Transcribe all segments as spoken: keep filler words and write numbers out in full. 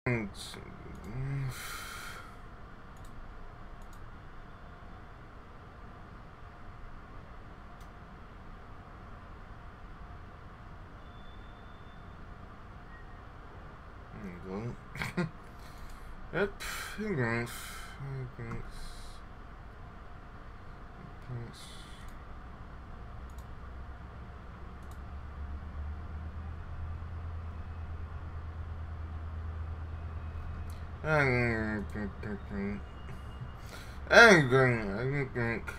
Yep, here goes. Here goes. I think. I think.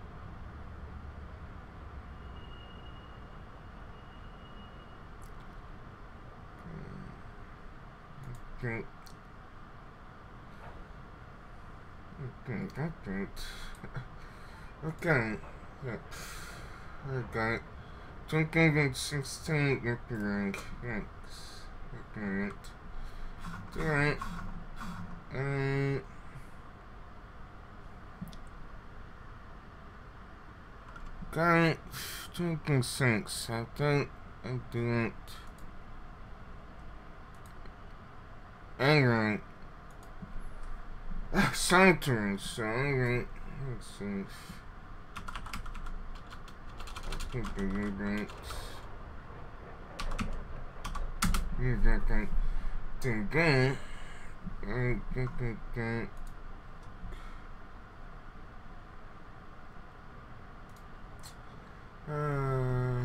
Okay. Okay, okay. Okay. Yep. Okay. Drinking sixteen drink. Thanks. Okay. Alright. Um Okay. Drinking six. I think I didn't. Alright. Something, so alright. Let's see. I think the right. You got that thing going. I think that. Uh.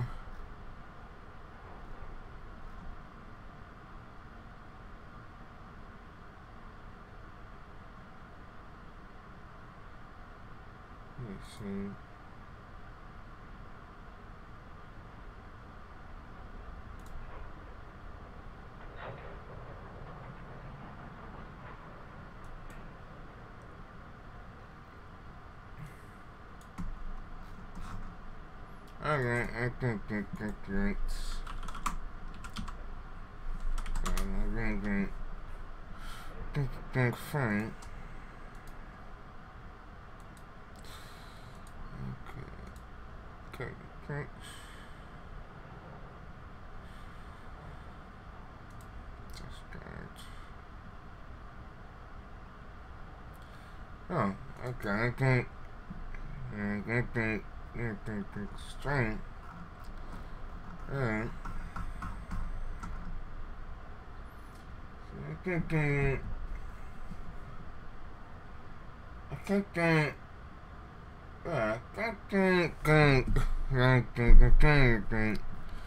Let's see. Alright, I think that that's right. Um, I really don't think that's fine. Okay. Okay, thanks. Oh, okay, I think, I think, I think it's straight. Alright. So I think that, I think that, yeah, I think that, I think that, I think that,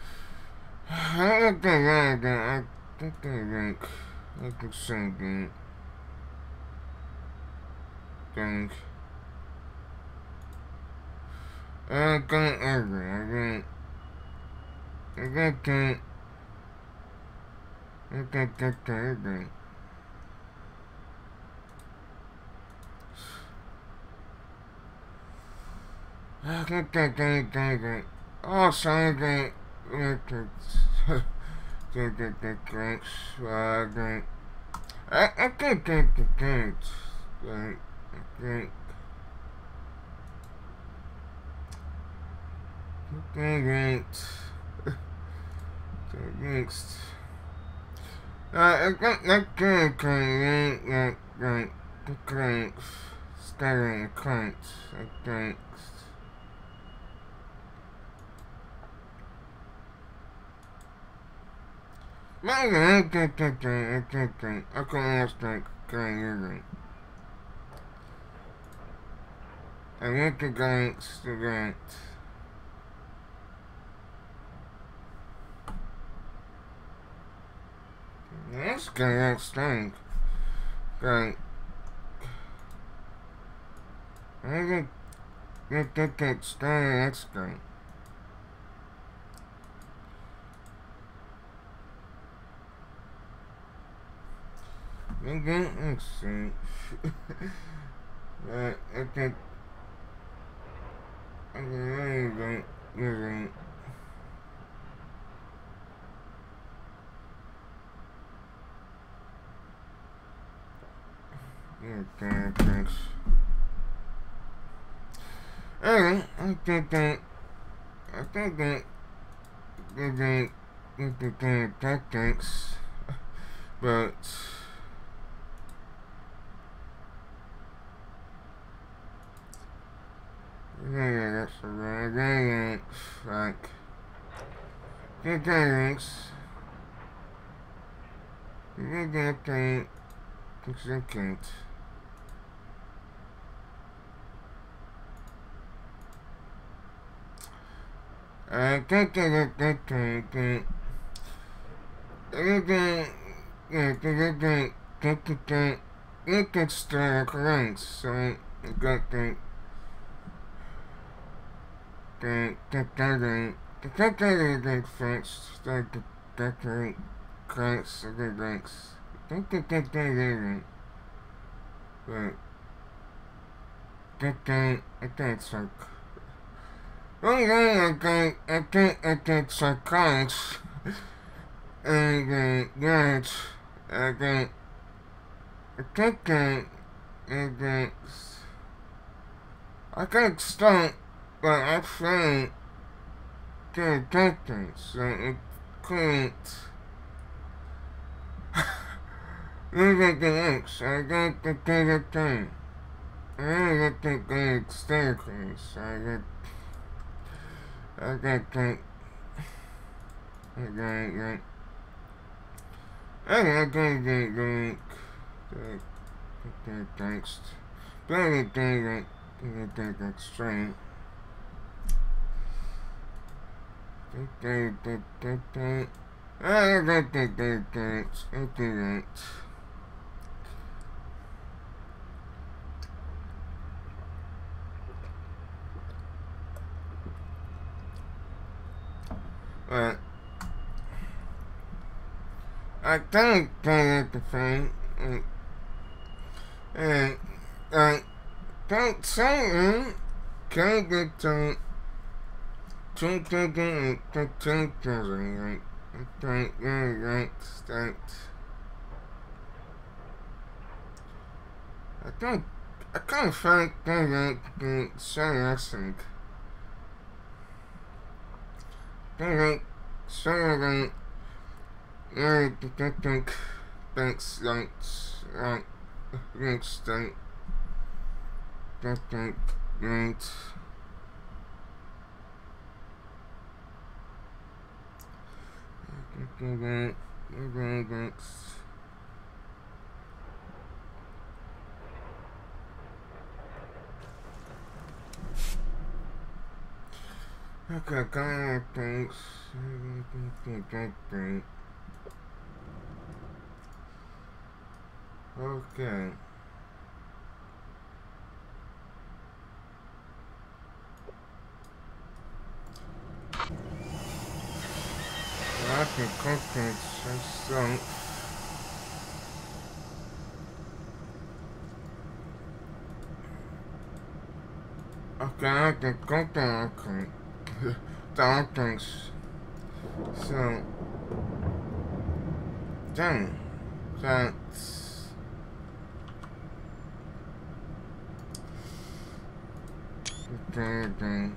I think that, I think that, I think something. Think. I can't agree. I can't. I can't. I can't get to agree. I can't get anything. Oh, sorry, I can't. Can't get the drinks. I can't. I I can't get the drinks. I can't. Thanks. Thanks. I got that good kind of like the cranks. Staring the cranks. Thanks. Maybe I can't think I can't think. I can't understand kind I want the drinks to drink. That's good, that stink. Like, I think that that that stink, that's good. Okay, let's see. But I think I can really don't really. Okay, thanks. Alright, I think that I think that that that that that thanks. But Yeah, that's a right. Thanks. Like. Thanks. Thanks. Thanks. Uh, think, think, think, think, think. Anything, yeah, think, think, think, think, think, think. It gets the links, so I got the. The, the, the, the, the, the, the, first, the, the, the, the, cranks, the links. Think, think, think, think, think, but. Think, think, I think it's like. Oh yeah, I think, I think, I think psychics. And then, yes, I think, I think that, I think, I can't start, but I think, the distance, so it couldn't, look at the X, I got the data thing, I got the the staircase, I got, I got the, I got, got, I got the, the, the, the text, but I got the, the, the, the string. I got the, the, the, I did it. But I think that the thing, and, and I don't say it, can't get to two thousand to two thousand, right? I think that that I think I kind of think that the seriously. Alright, so then, yeah, I think that's like, like, next time, I think, right, okay, that, okay, that's, okay, kind of things, okay. I can content some. Okay, I can content. Okay. Don't think so. Dang. That's. Okay, dang.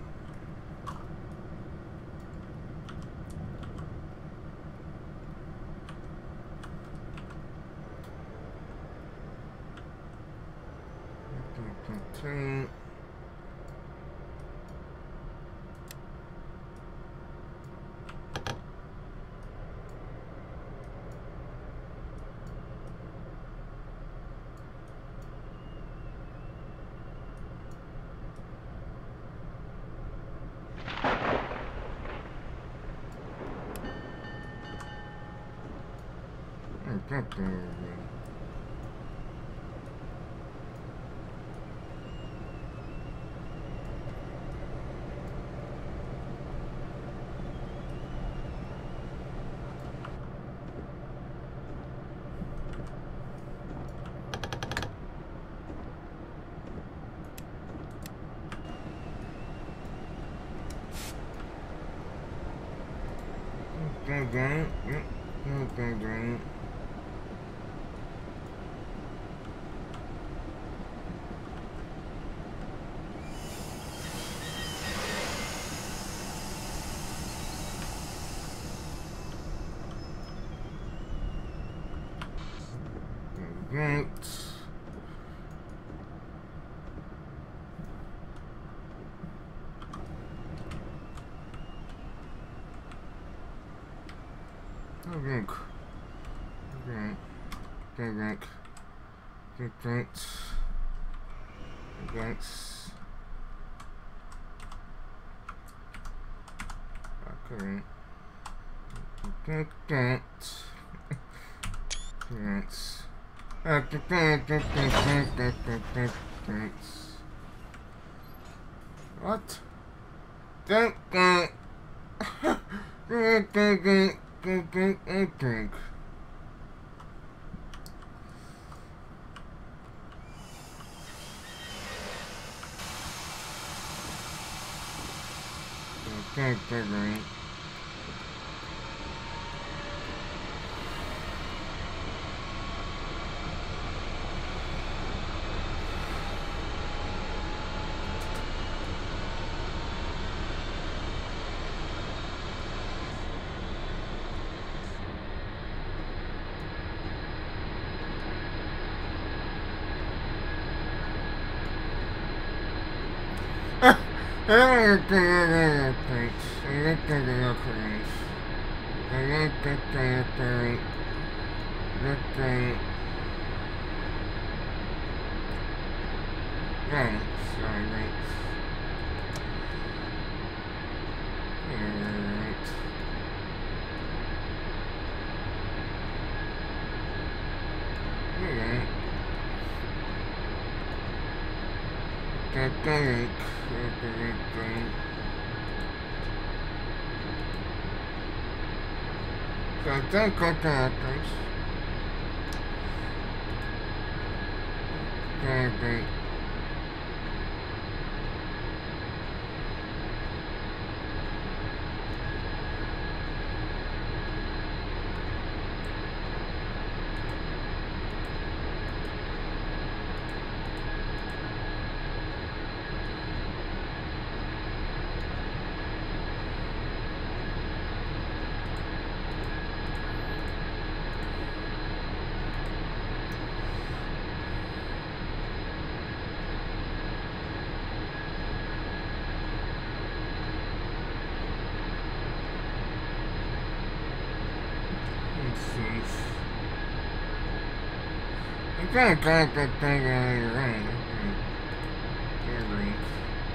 Continue. Okay. Okay, okay. Right. drink. Drink. Drink. Drink. Drink. Drinks. Okay. Drink. Drink. Drinks. Drinks. What? Drink. Drink. Drink. Drink. Drink. Drink. Drink. Drink. Drink. Drink. Drink. Drink, drink, drink, drink, drink. Drink, drink, drink, drink, drink, drink.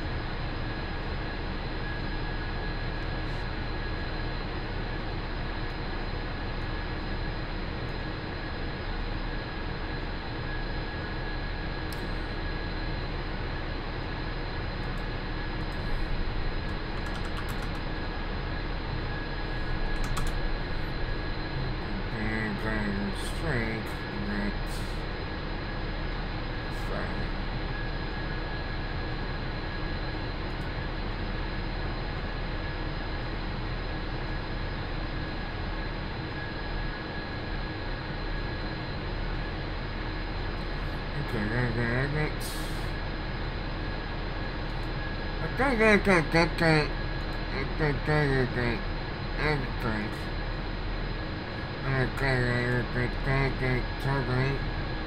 Drink, drink, drink, drink, drink, drink, drink, drink, drink, drink, drink, drink, drink, drink, drink, drink.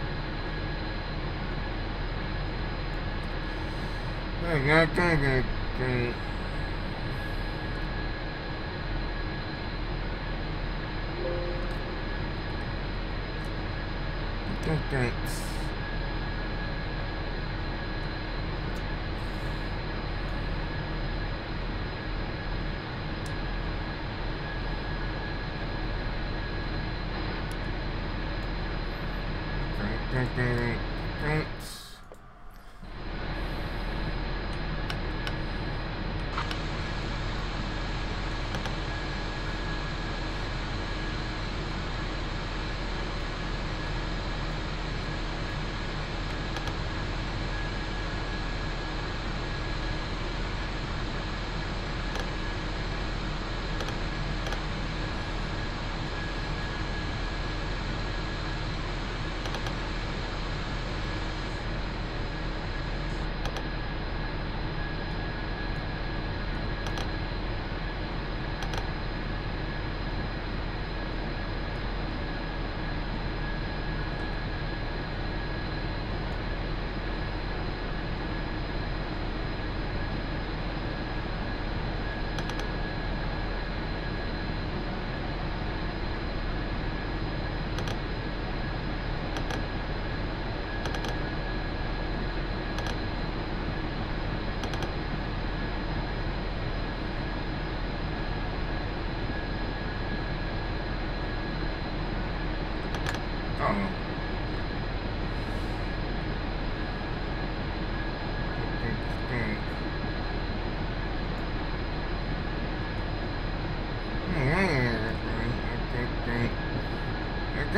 Drink, drink, drink, drink, drink. Drink, drinks. Thanks.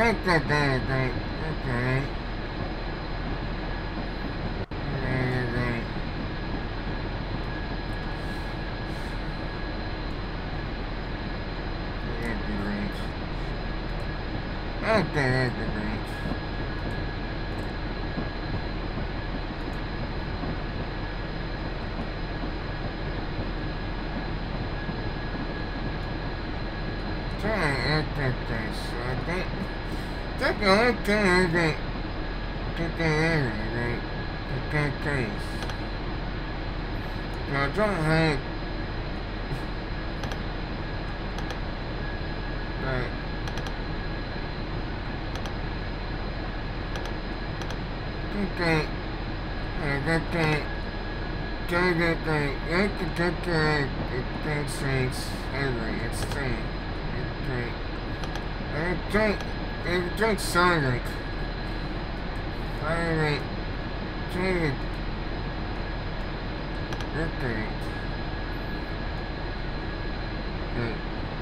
Sonic. Alright. Drink. Okay. Good.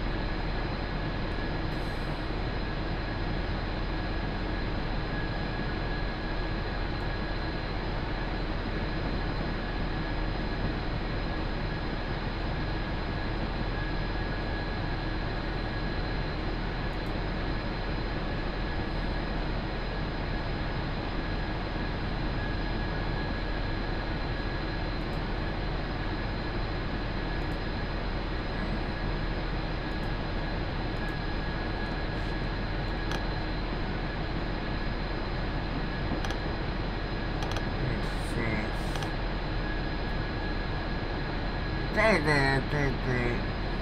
Okay, okay, okay.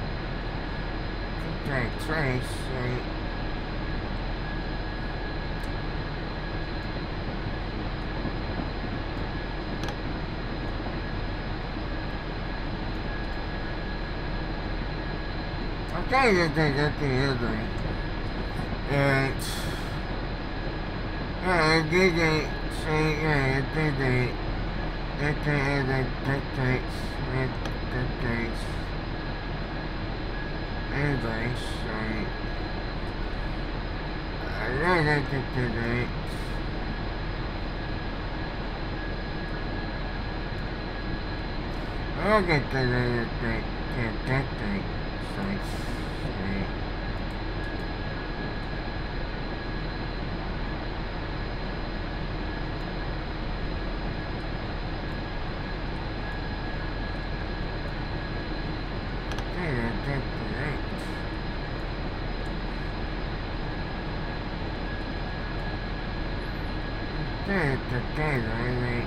Okay, trace, right. Okay, okay, okay, okay. And, yeah, okay, okay, so, yeah, okay, okay. Okay, okay, okay, okay, okay. Anyways, right. Okay, okay, okay. Okay, okay, okay, okay, okay, okay. Right. Okay, okay, right.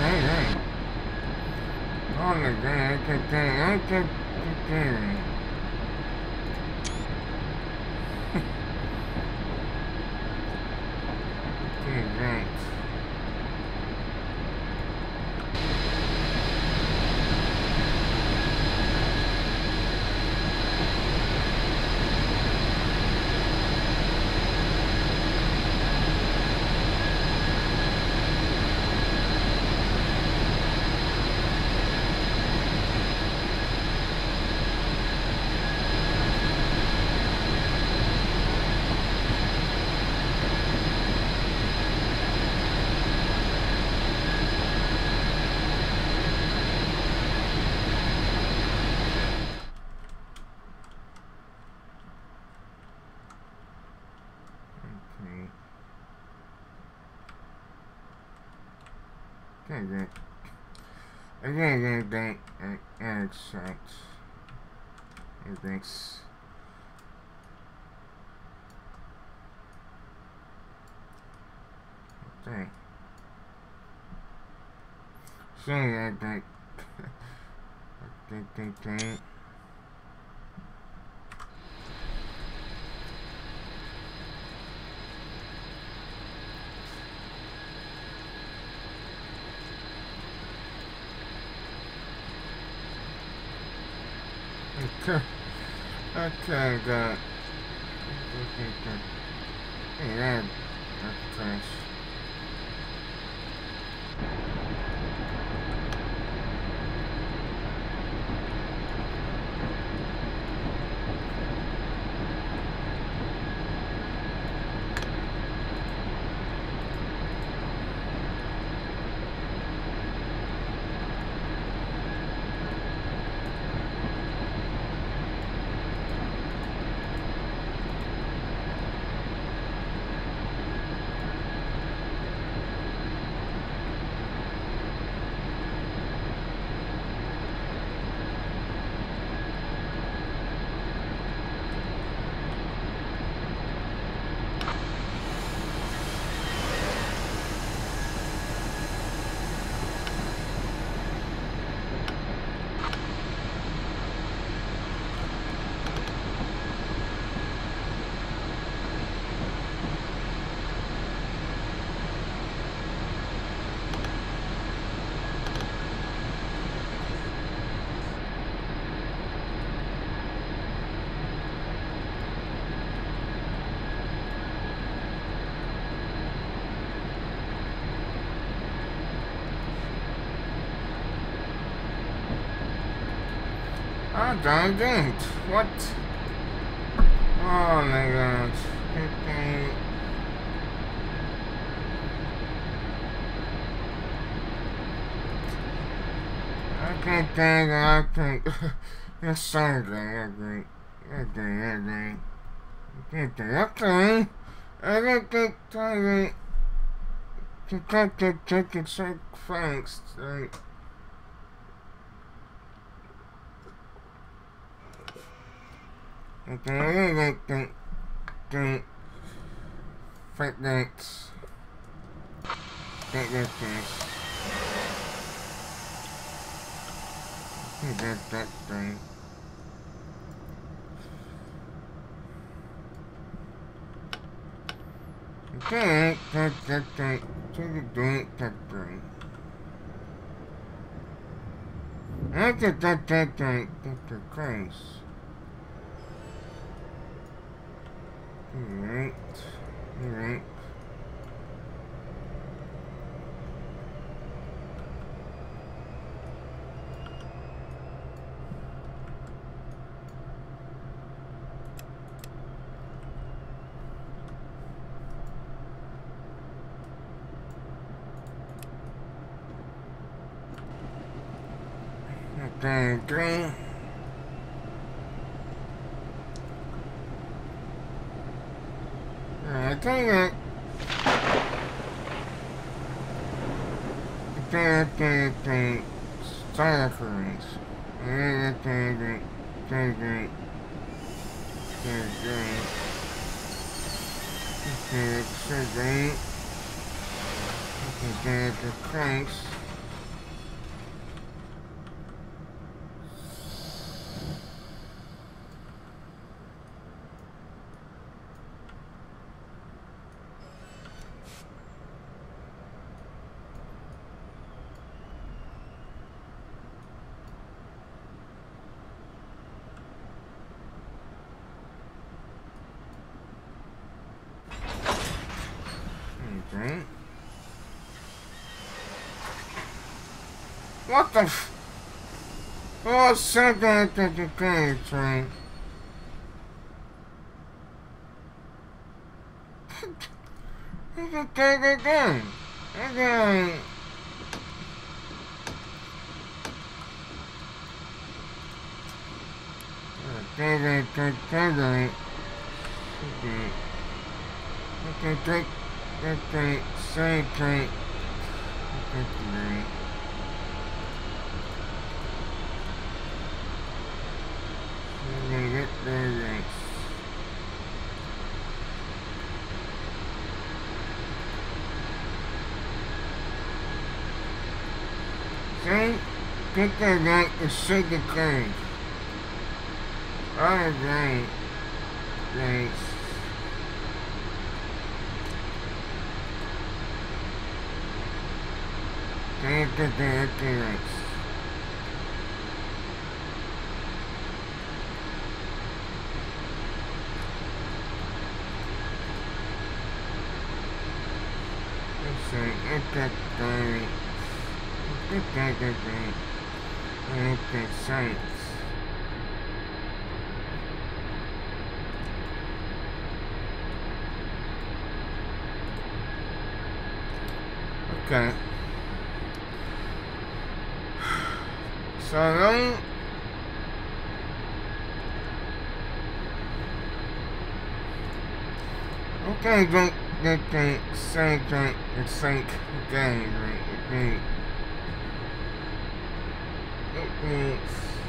okay, right. On the day, okay, okay, okay, okay. Okay, right. Okay, good. Again, again, thank, and extract. And thanks. Okay. So, yeah, thank. Thank, thank, thank. Okay. Okay, good. Okay, good. Hey, that, that's trash. Oh, darn it. What? Oh my god. Okay. Okay, dang, okay. Yes, sorry, okay. Okay, okay. Okay, okay. Okay, okay. Okay, okay, okay, so thanks. Like, okay, okay, okay, okay. Fight next. That, that, that. Okay, that, that thing. Okay, that, that, that. Take the drink, that thing. That, that, that, that, that. That's the case. Alright. Alright. Okay, okay. I think it. Okay, okay, okay. Sorry for this. Okay, okay, okay. Okay, okay. Okay, okay. Okay, okay, okay. Okay, okay, thanks. What the f... Oh, something like that, okay, train. Okay, okay, okay. Okay. Okay, okay, okay, okay. Okay. Okay, okay, okay, say, okay. Okay, okay. Okay, get there, right. See? Get there, right, and shake the thing. Alright, right. Right. Okay, okay, okay, okay, right. Okay, okay, okay. Okay, okay, okay. Okay, science. Okay. So then, okay, drink, drink, drink, say, drink, and sink, again, right, drink. It drinks.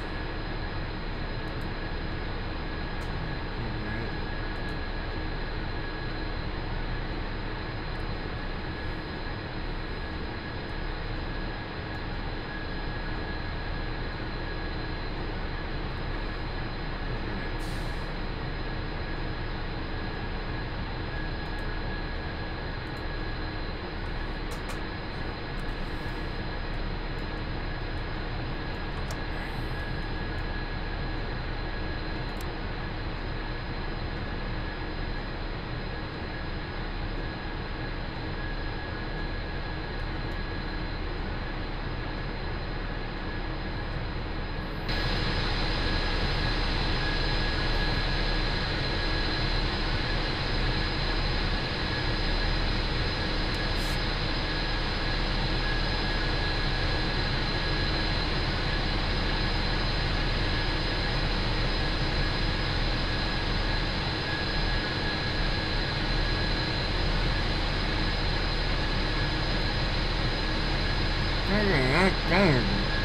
Damn.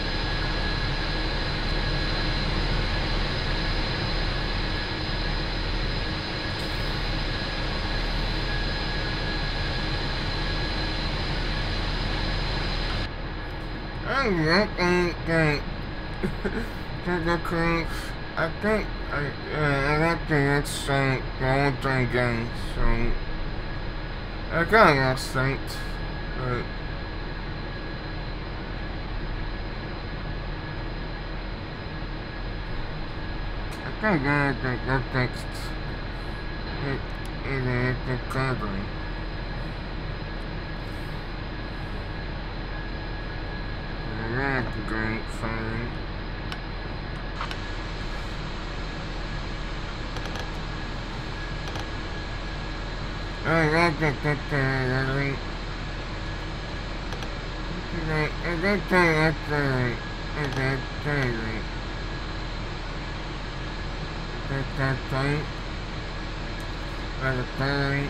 I think that the creeps, I think, I, uh, I don't think that's like the whole thing again, so I kinda got synced, but I think I think that fixed it in the recovery. That's great, fine. Oh, that's the right. Right, and that's that's right. And that's right. That's that's right. That's right.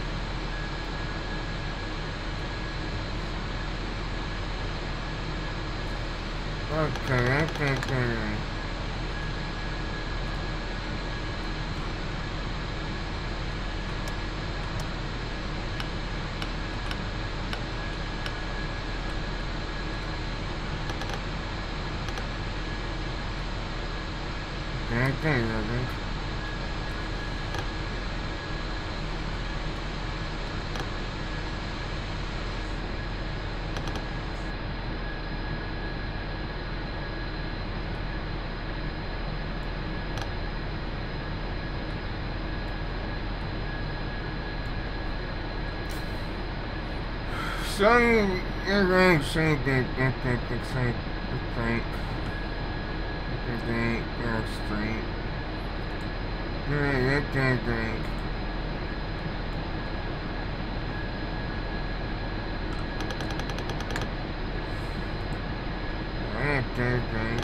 Okay, that's that's right. That's right. So you're going to say that that that that's like Okay. Okay, go straight. Okay, okay, okay. Okay, okay.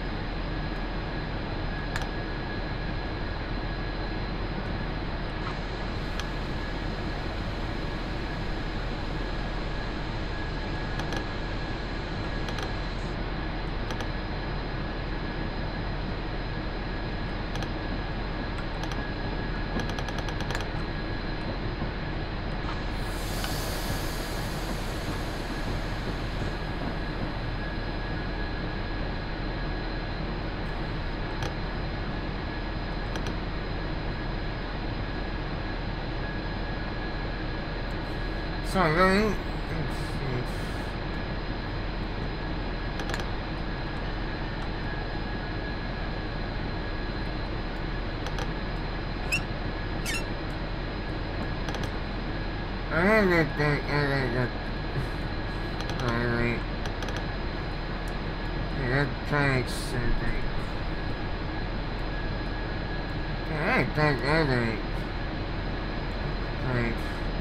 So really, I don't get that. I don't get. Alright. That takes something. I think I think. Right.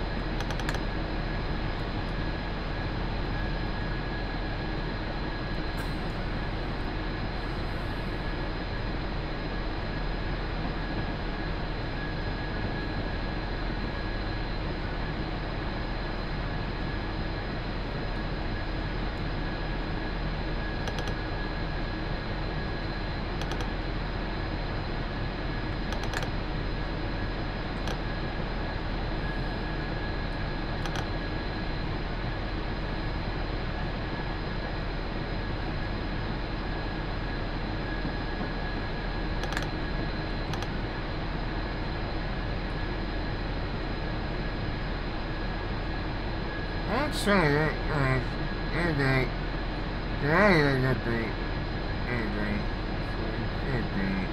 Actually, uh, okay. Yeah, yeah, okay. Okay. Okay.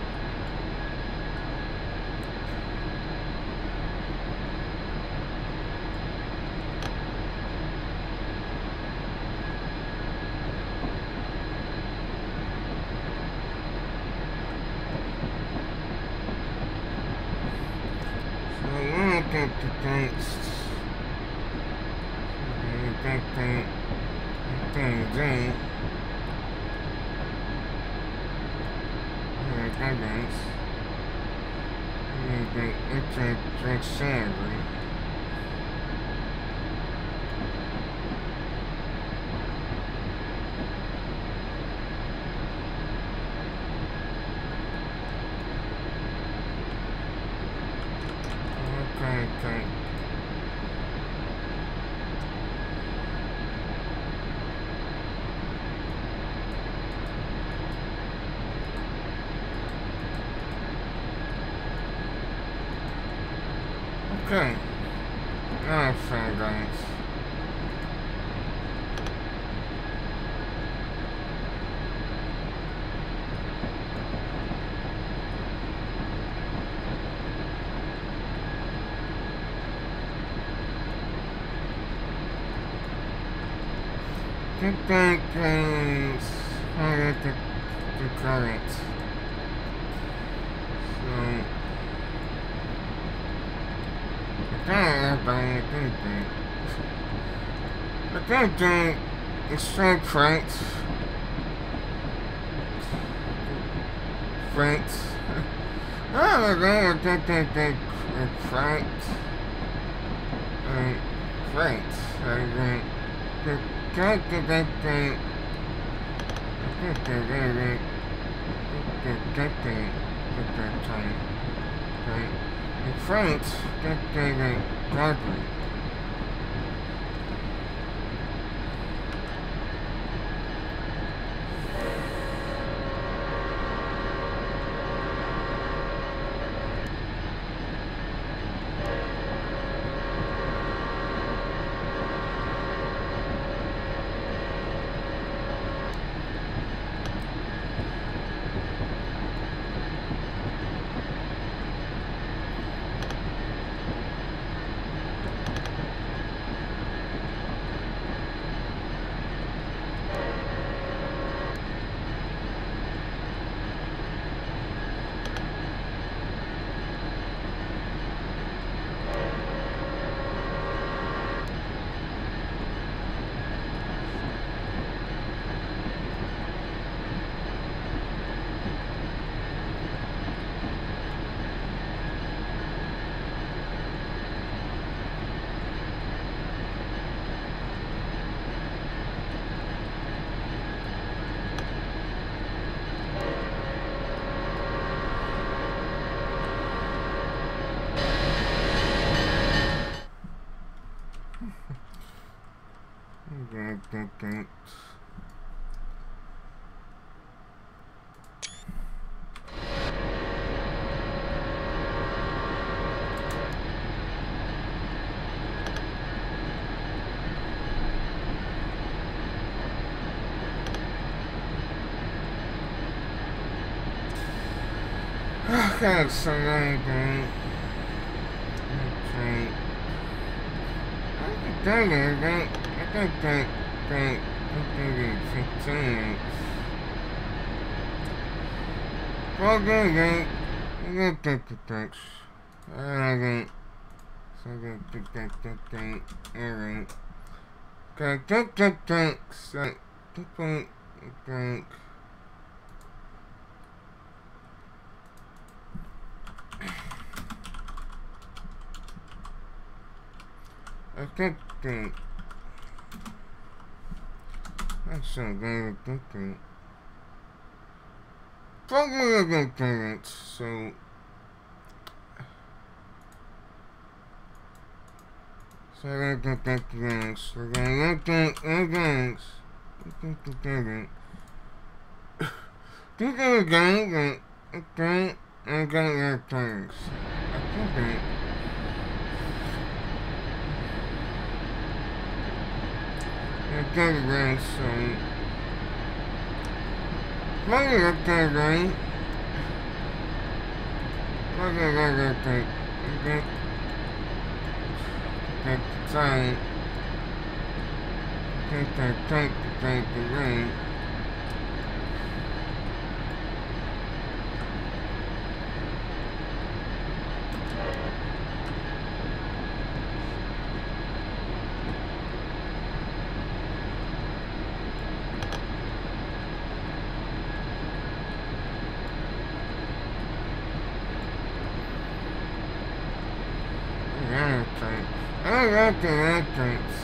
So you want to take the text. You take the thing. Okay, nice. Okay, it's a drink sandwich. Okay, okay. Okay. Now, so guys. Good day, guys. I got the, the current. So, everybody, good day. But that day, it's straight frights. Frights. Oh, they think they think it's frights. Uh, frights. Uh, the take the that they take the they they take the at that time. Right? The frights that they they godly. okay. Okay, so okay. Okay. I think I think that that fifteen. Okay, okay. I think that that's. Alright. So that that that that that. Alright. Okay, that that that. So that that. I think that that's so very different. Probably a good parents, so so I got that things. So I got that things. I got the things. Do that again, okay? I got your things. I think that. I got it right, so. Maybe up there, right? Maybe right up there. Okay. Take the time. Take that tape to take the ring. I like the entrance.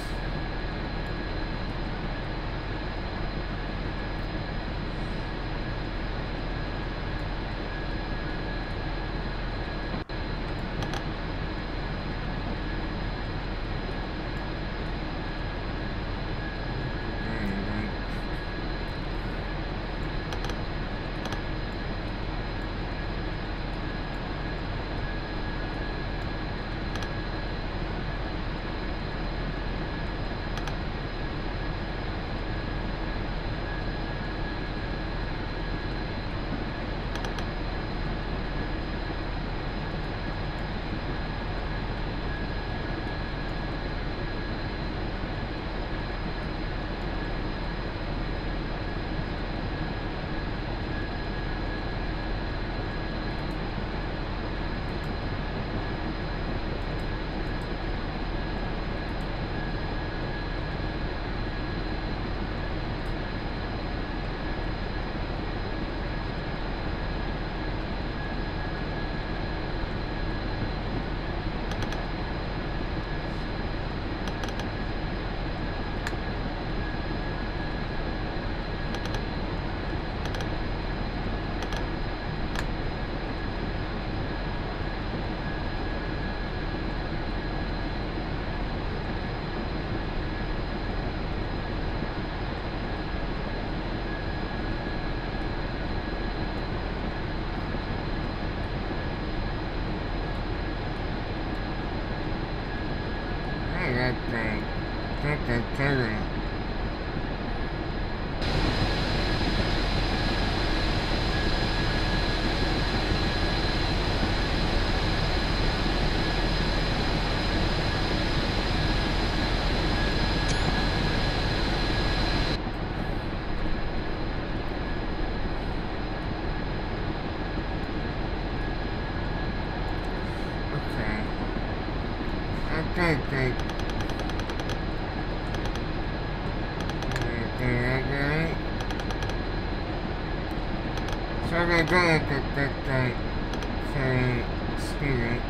That thing. Take that turn. Okay. Okay, okay. So we're going to get that guy for spirit.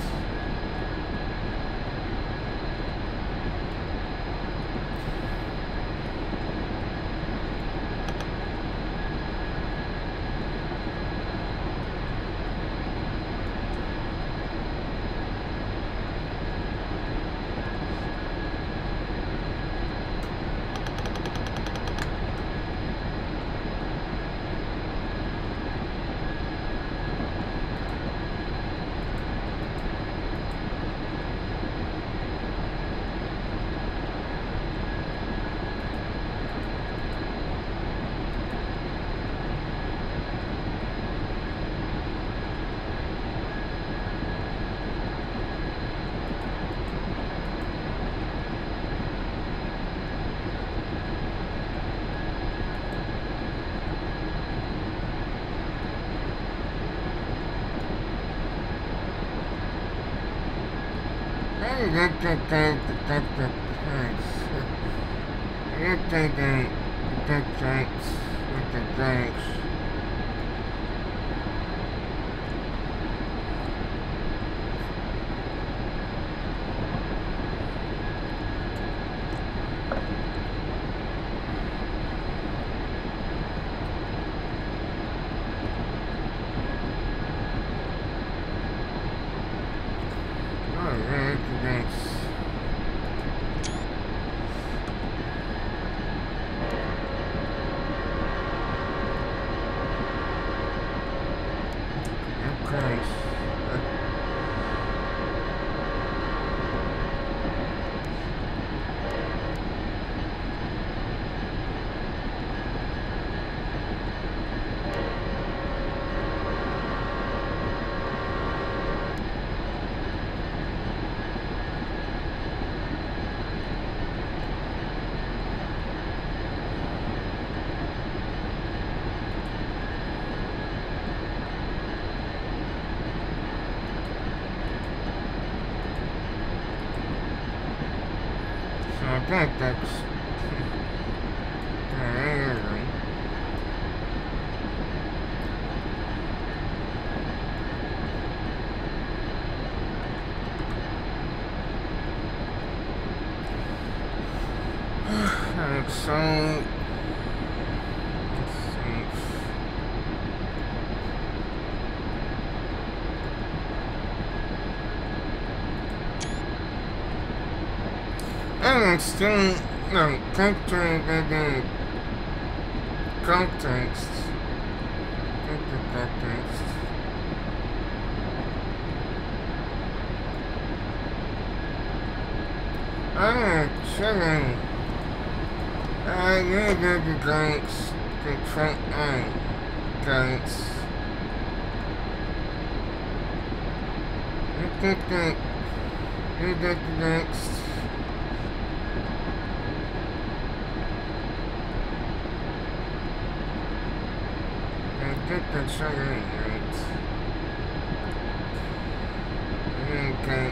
Tactics. So, I'm still no country the context. Context. I'm chilling. I need the drinks to try on drinks. You get the you get the drinks. Get the sugar right. Okay.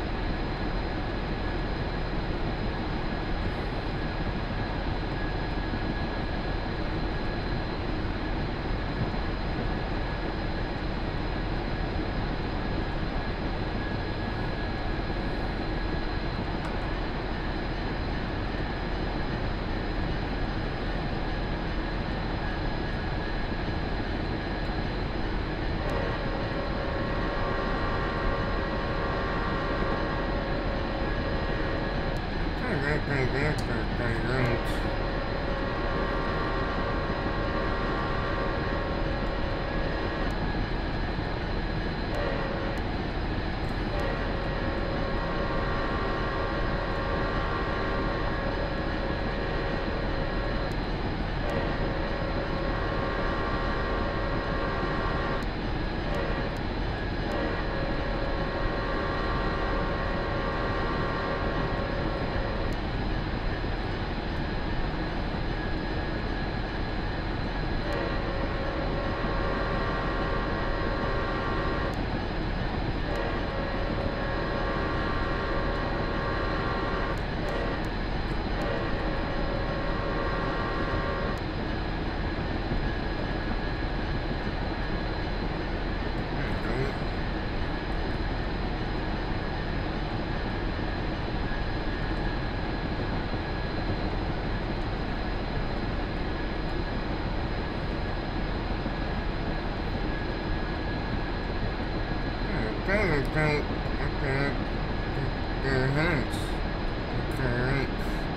Okay, okay, okay, their hands. Okay.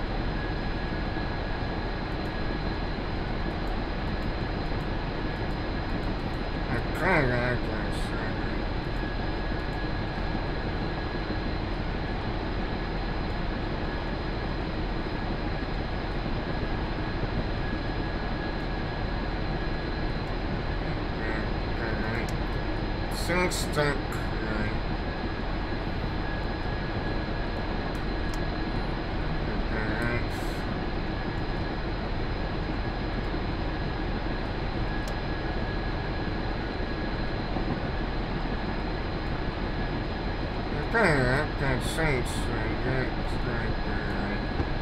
Okay, that was so stuck. that, that Saints right there. It's right there.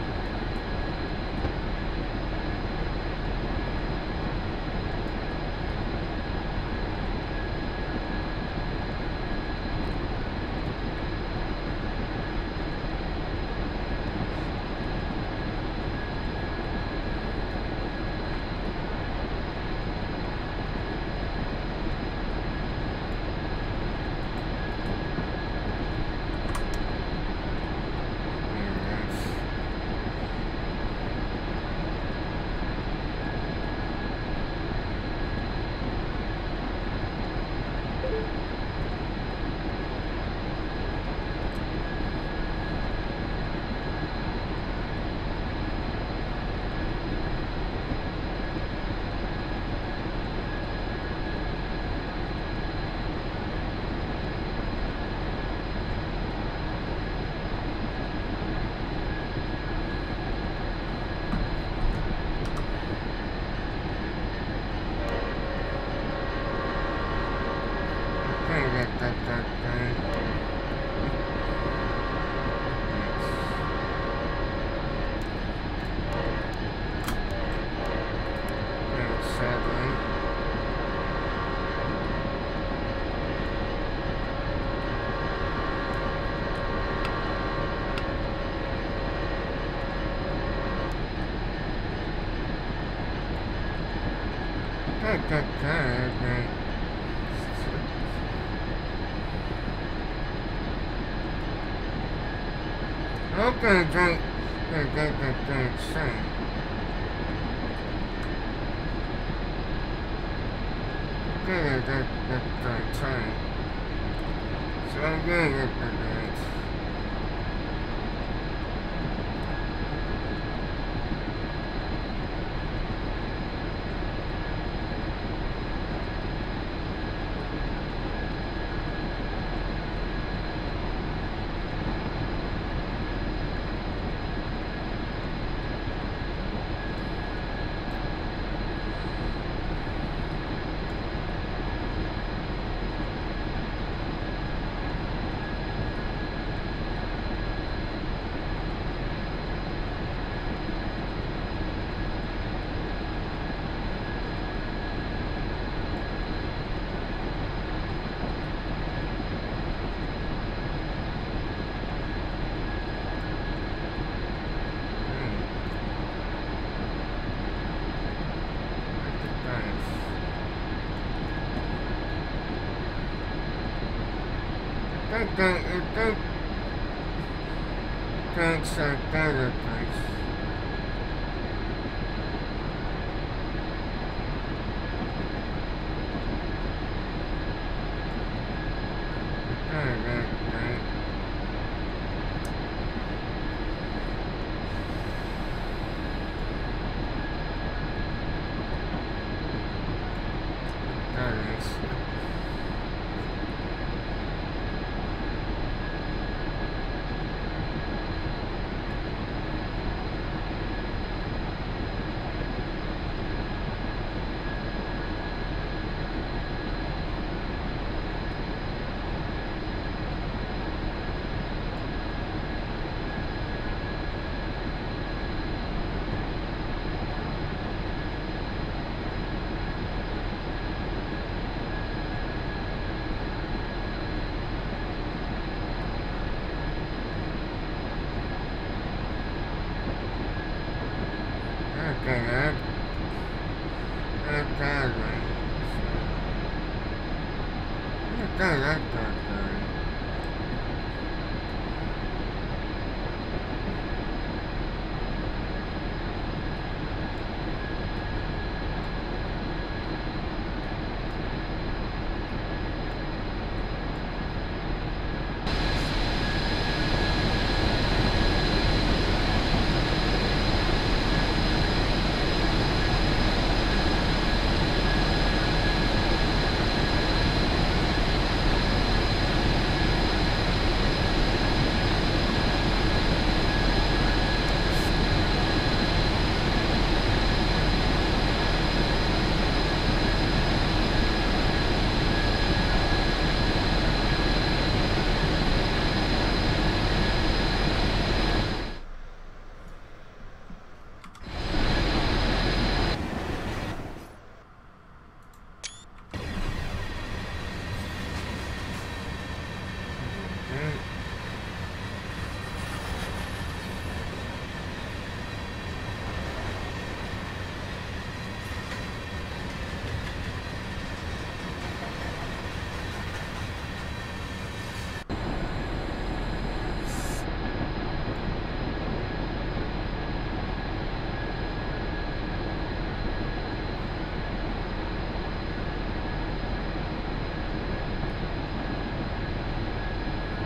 Okay, drink. That, that, that, that, same. Okay, that, that, that, that, same. So, yeah, that, that, that. That, that, that, thanks, that, that, thanks. That, that, that. That is. Okay, that, that, that, right. That, that, that, that, that.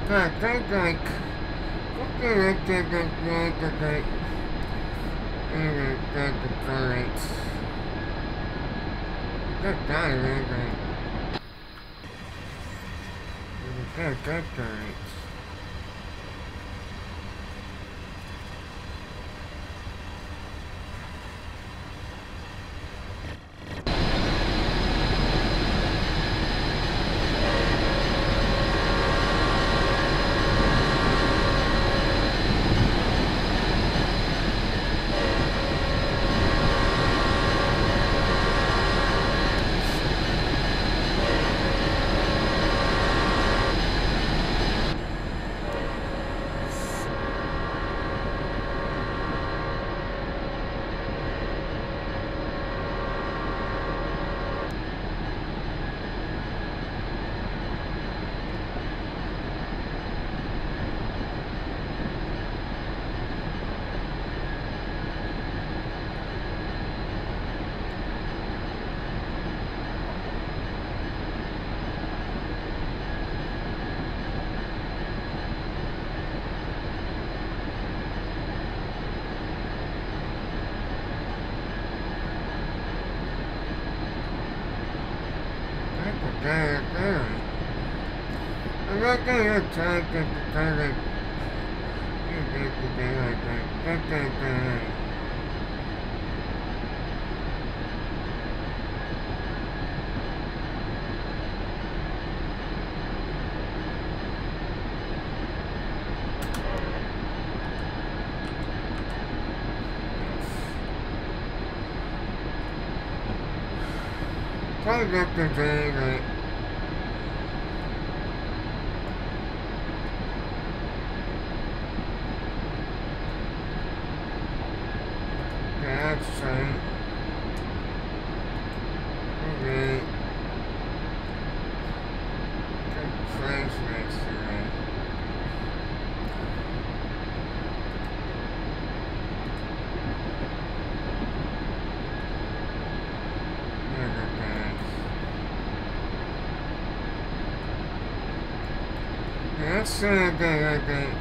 Probably get the day that that's right. Okay. Good place next to me. That's a day, I think.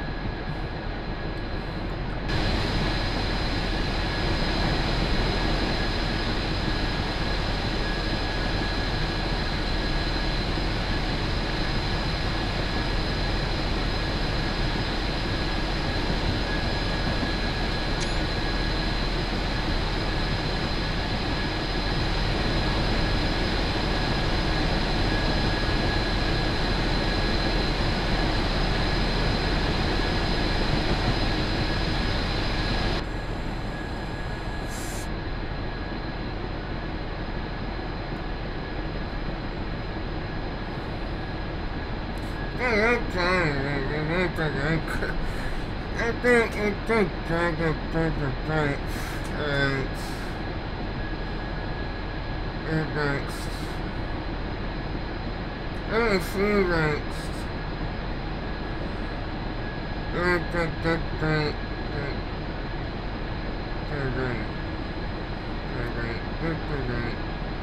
I think it did kind of right. And it next. Let me see next. That that that that that right. That right. That right.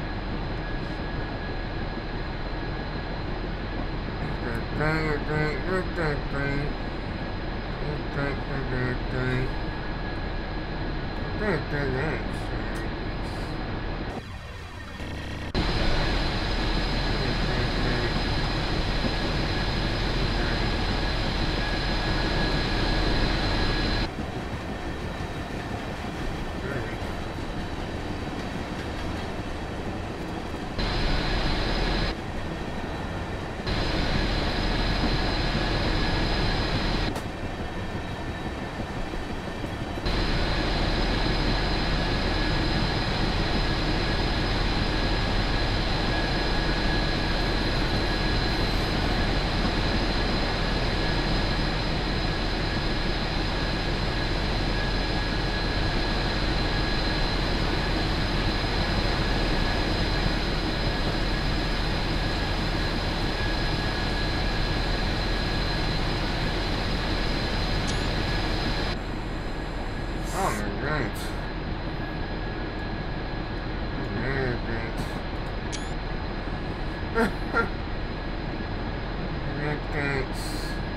That right. That that right. That that right. That that right. Thanks.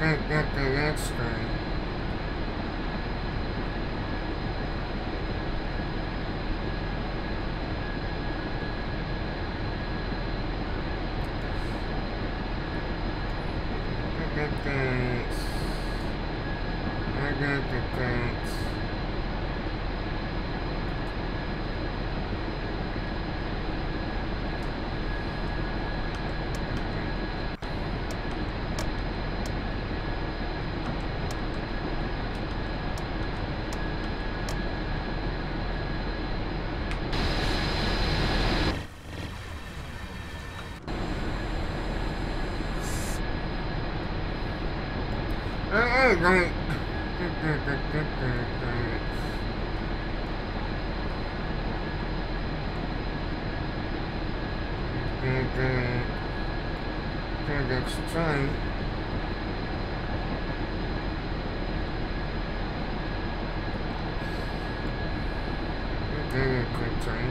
get the Livestream. I got thanks. I got the thanks. Hey, great. That's fine. Okay, quick tank.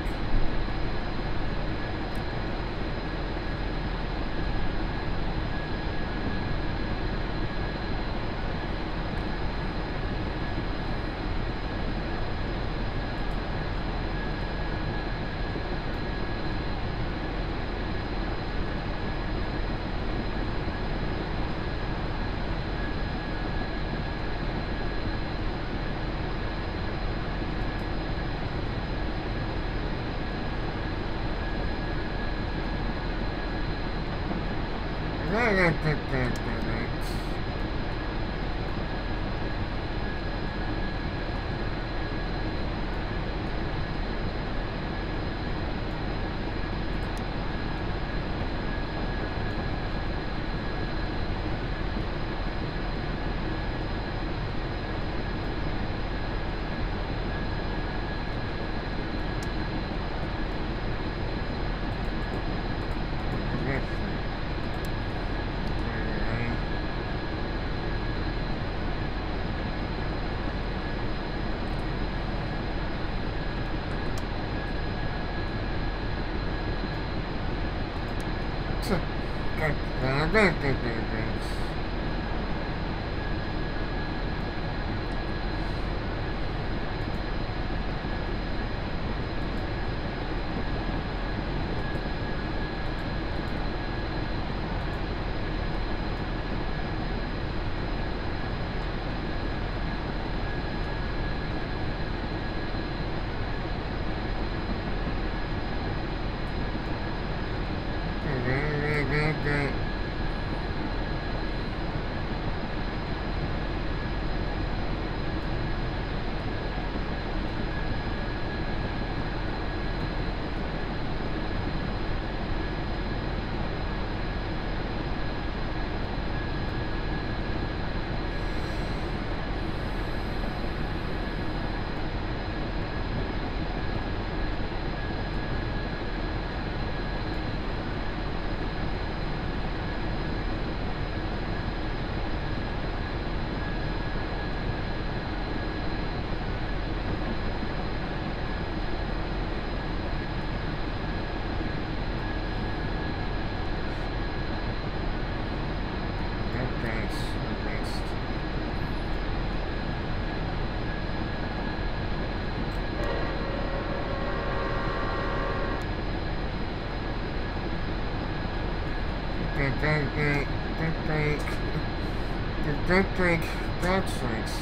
Don't break that face.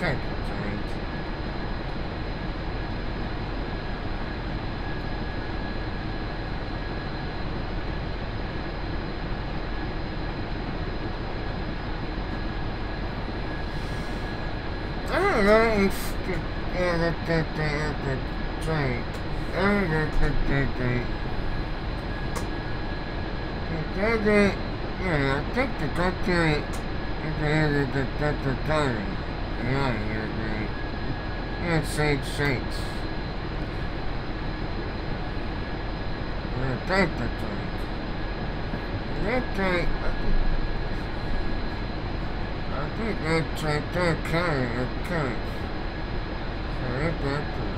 take the train. I don't know if the, yeah, the, the, the, the train. I don't know the, the, the, the, the, yeah, I think the, the, the, the, the, the, the, the, yeah, yeah, the, yeah, six, six. Yeah, take the train. That train, I think, I think that train, that carry, that carry. So that, that train.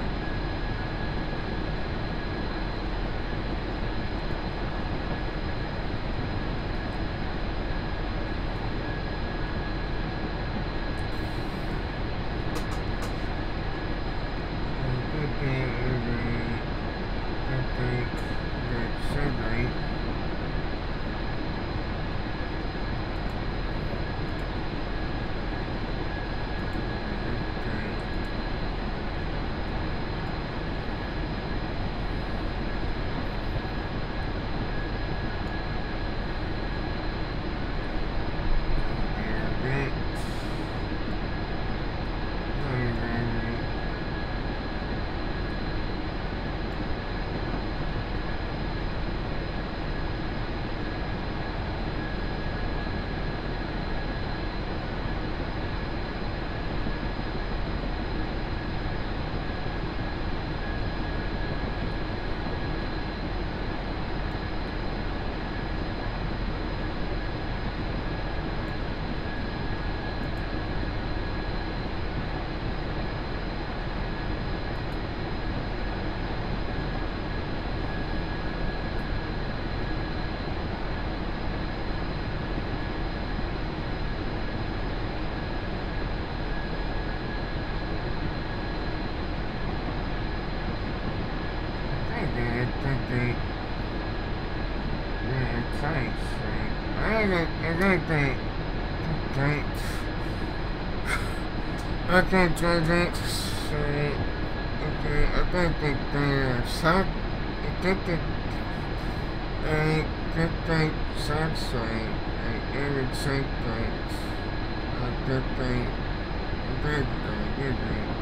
I think that's okay. I think that the sound, I think that I think that sound side, I even say that I think that I think that I think that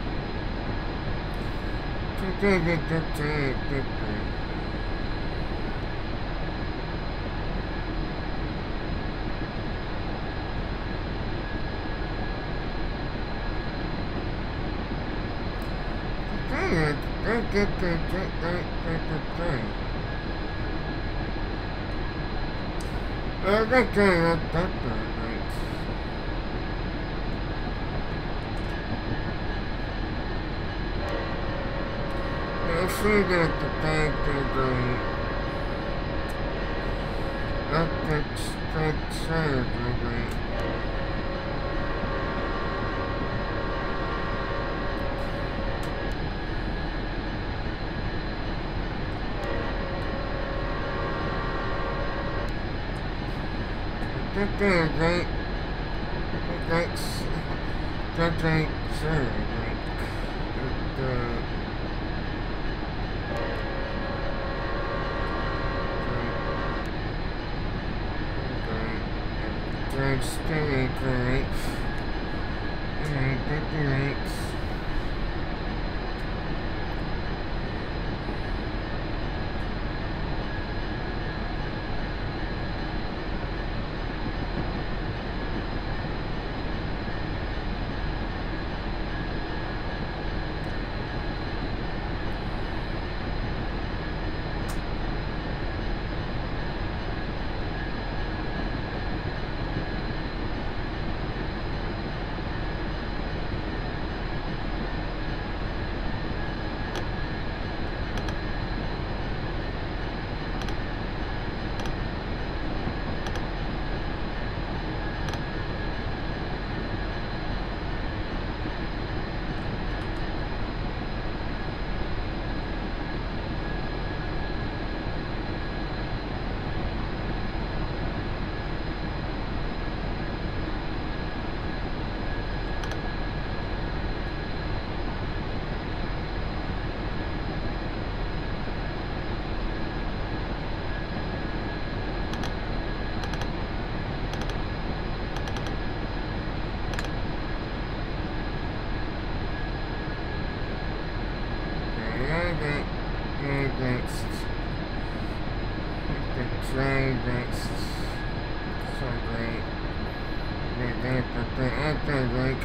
I think that I think that Get the get the get the thing. I think that that right. I see that the thing to the that that's that's sad, right? That thing, right? That's that ain't sad, right? The that's still ain't right. Alright, that's right. against the try against so great. Anti-break.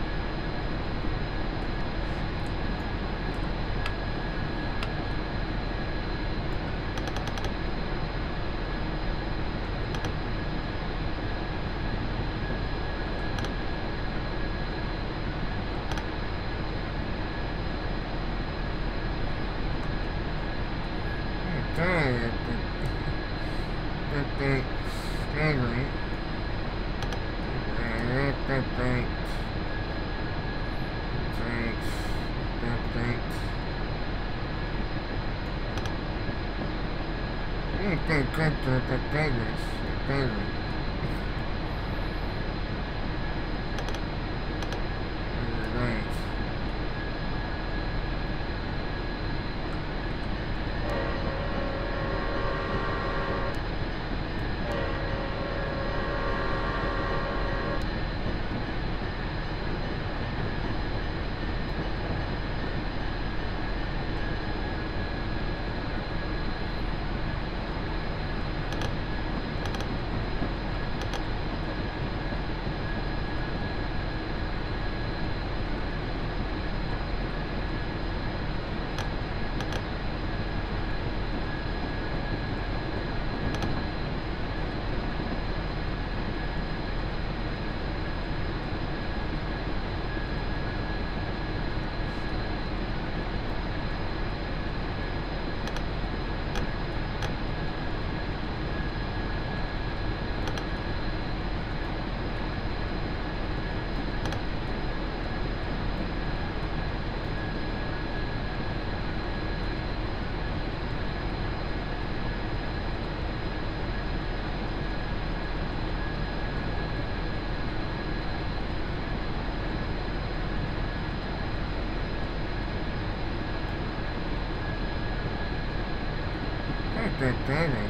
Good damage.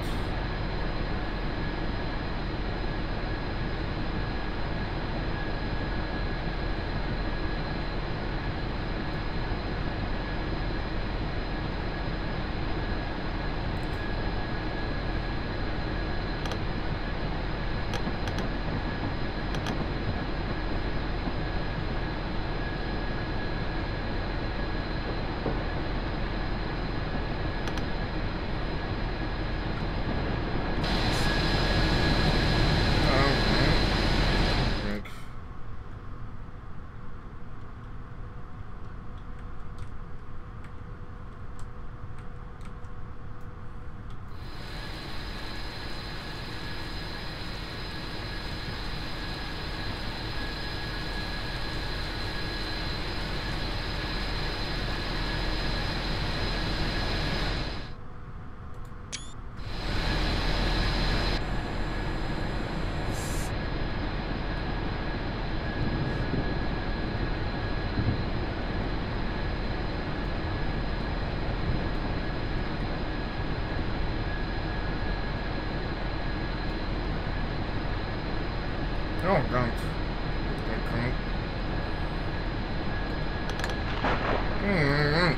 Oh, right. Okay. Alright.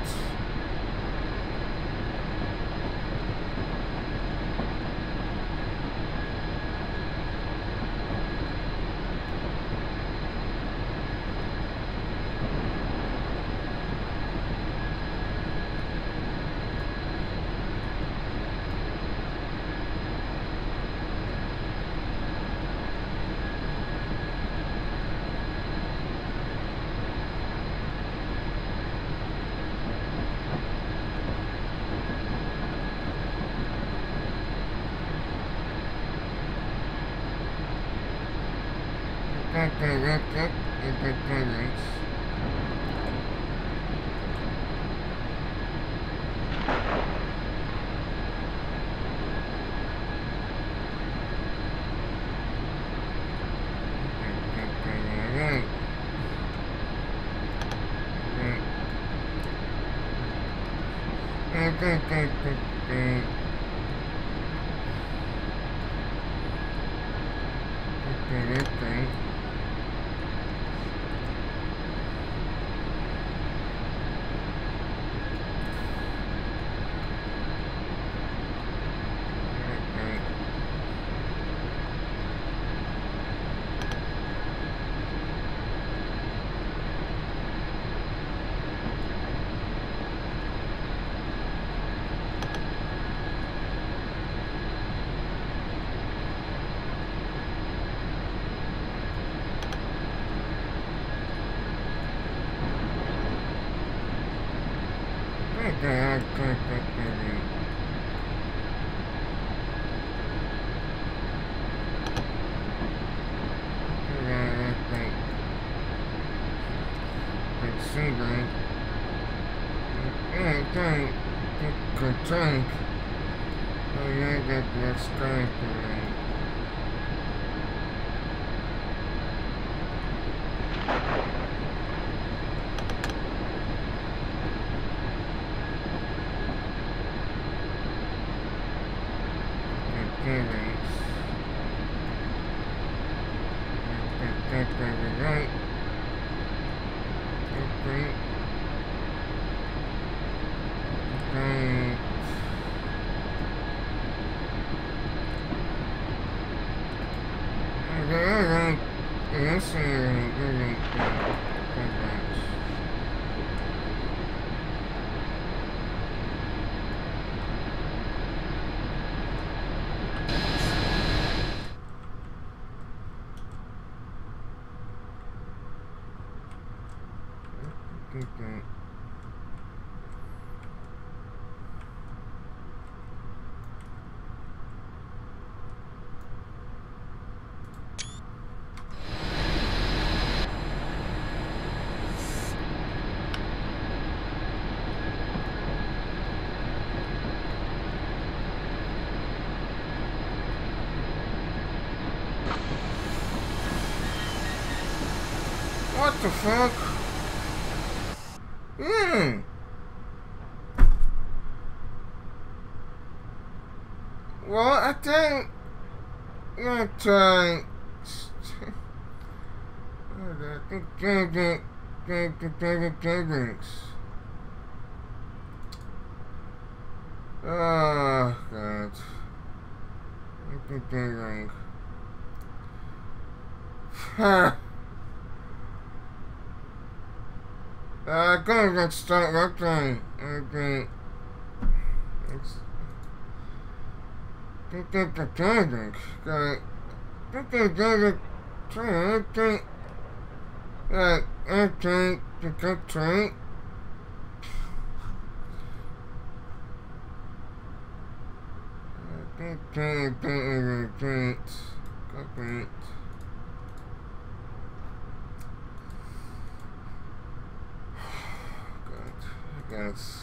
Okay, that's it. It's a finish. Okay, okay, okay. Cigarette. Yeah, tank. Good tank. Oh yeah, that that tank. Right. Okay. Okay. Okay. Yes, really. Okay. What the fuck? Hmm. Well, I think that uh, I think David, David, David Davis. Oh God. I think David. Huh. Uh, go let's start working. Okay. It's. Think that the David. Got. Think that David. Try. Okay. Right. Okay. The good train. Okay. Okay. Okay. Okay. Yes.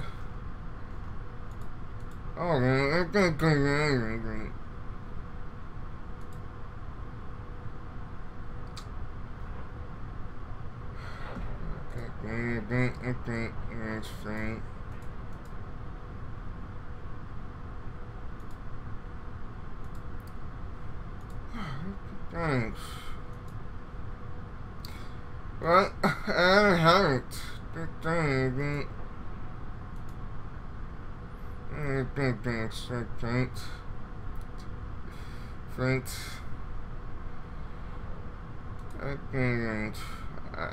Oh man, I think go right. Okay, okay, okay, that's fine. Thanks. Well, I have it. Good thing, I think that's thanks. Thanks. I think that's.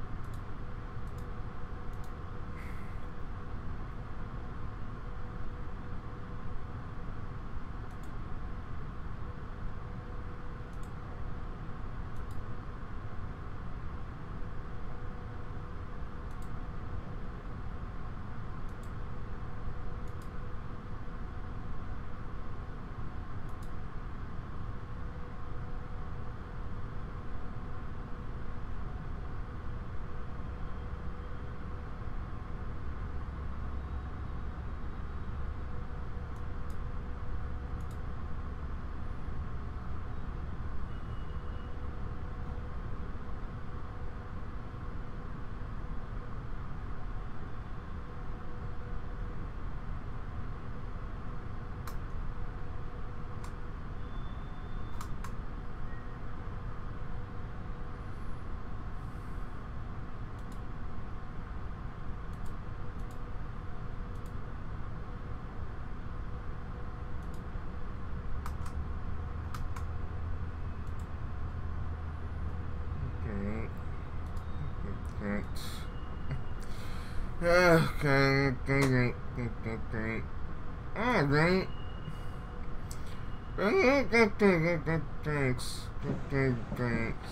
Okay, okay, okay, okay. Alright. Thanks. Thanks.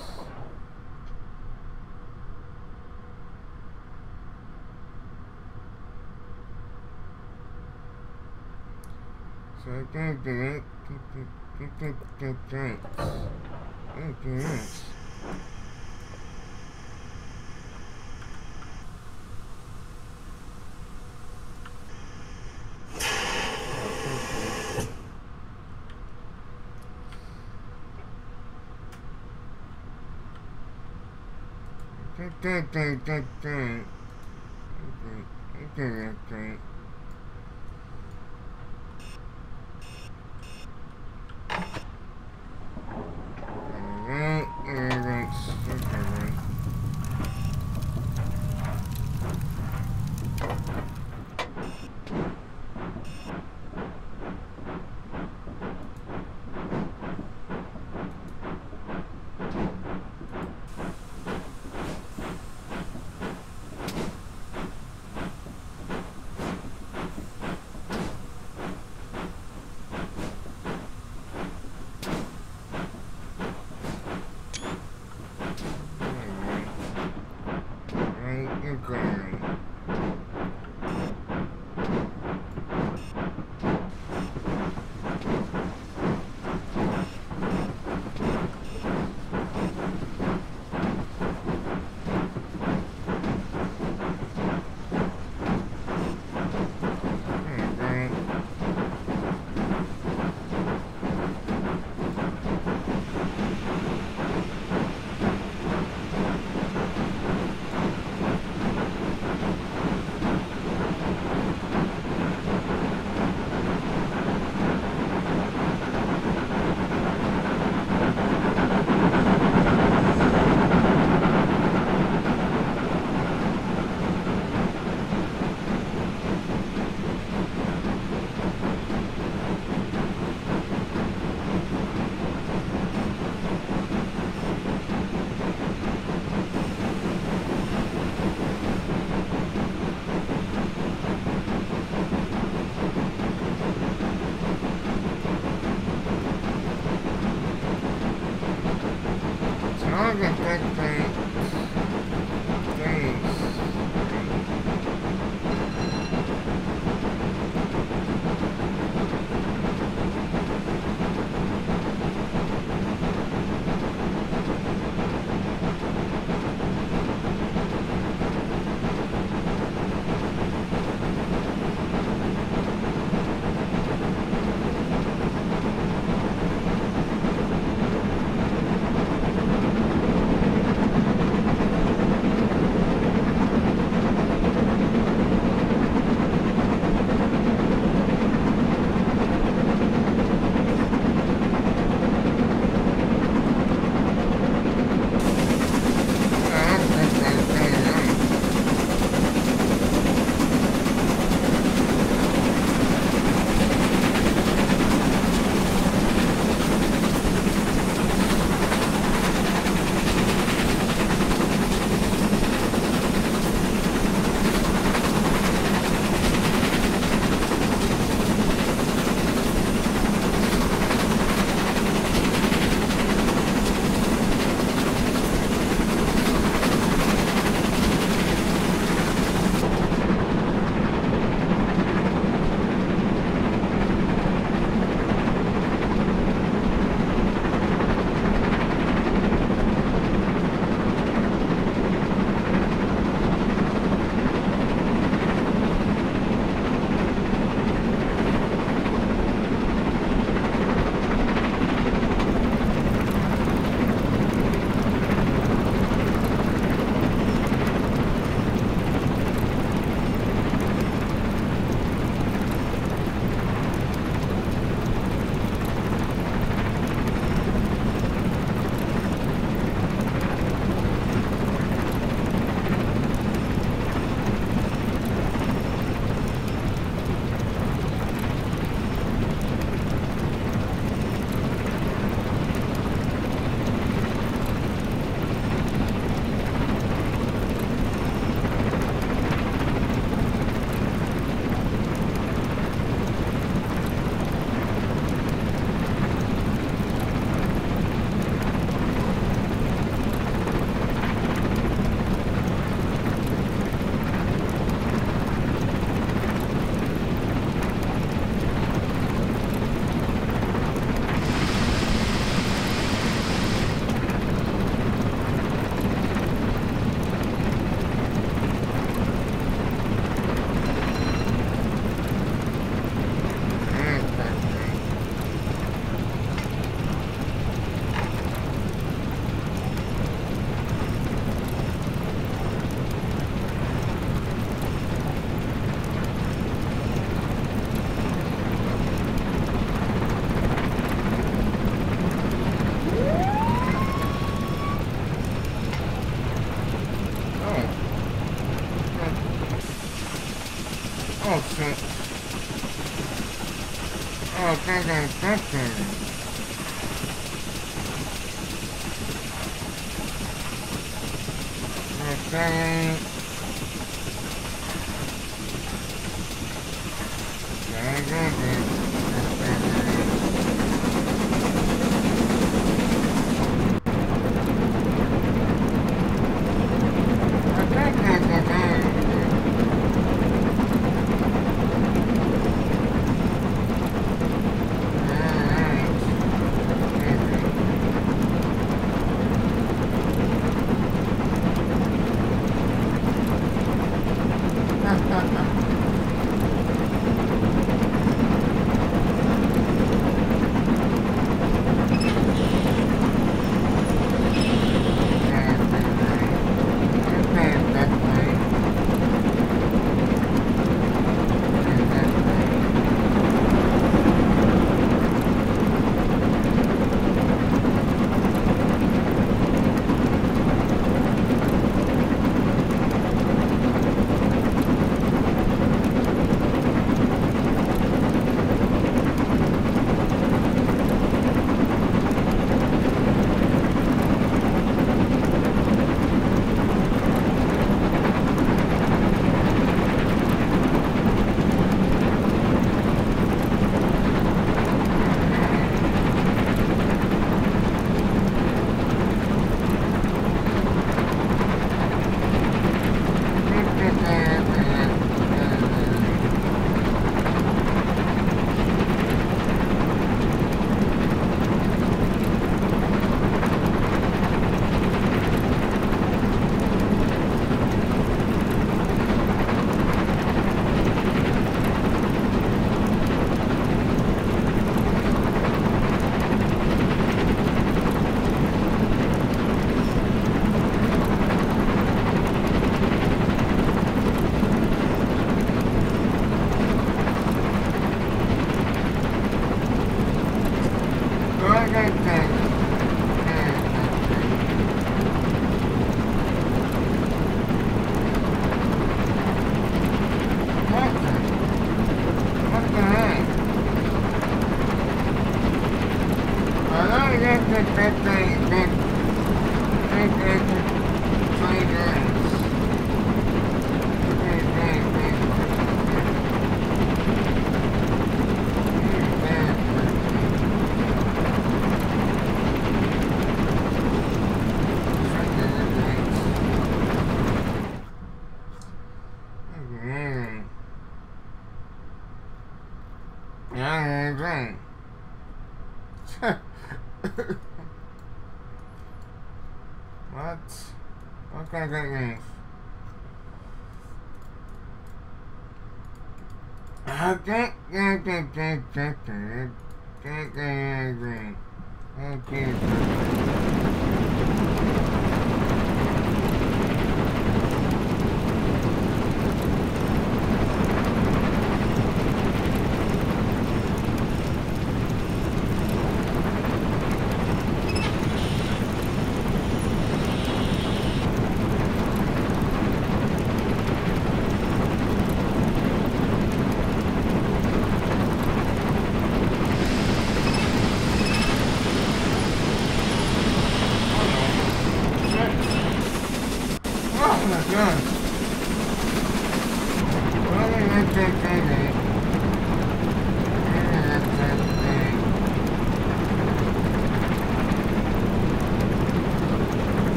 Oh shit. Oh, dang, dang, dang, dang. Okay. Dang, dang, dang. What? What can I get me? Okay, okay, okay, okay, okay, okay,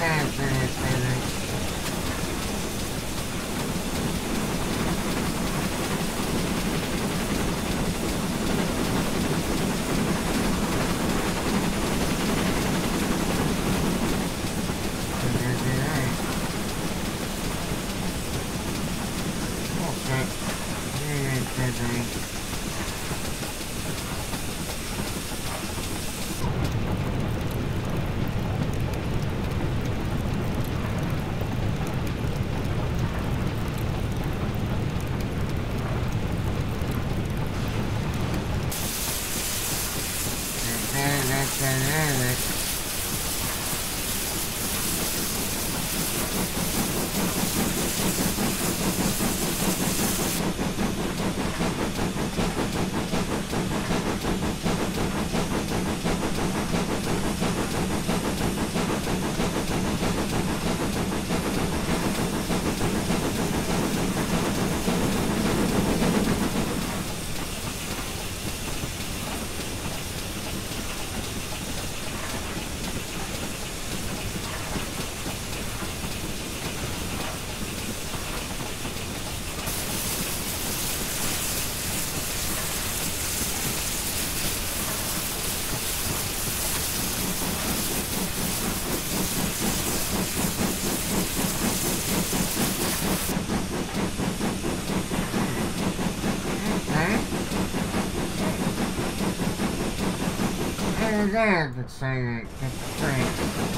There, that's saying that's great.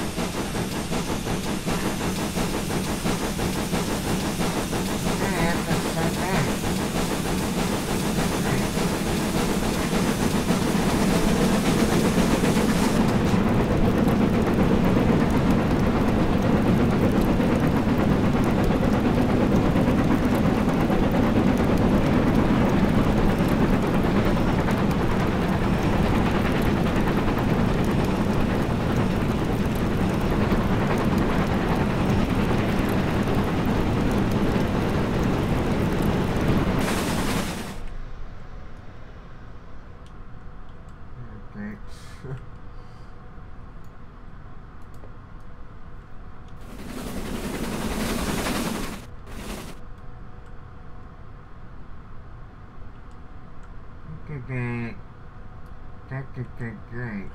Okay, that could be great.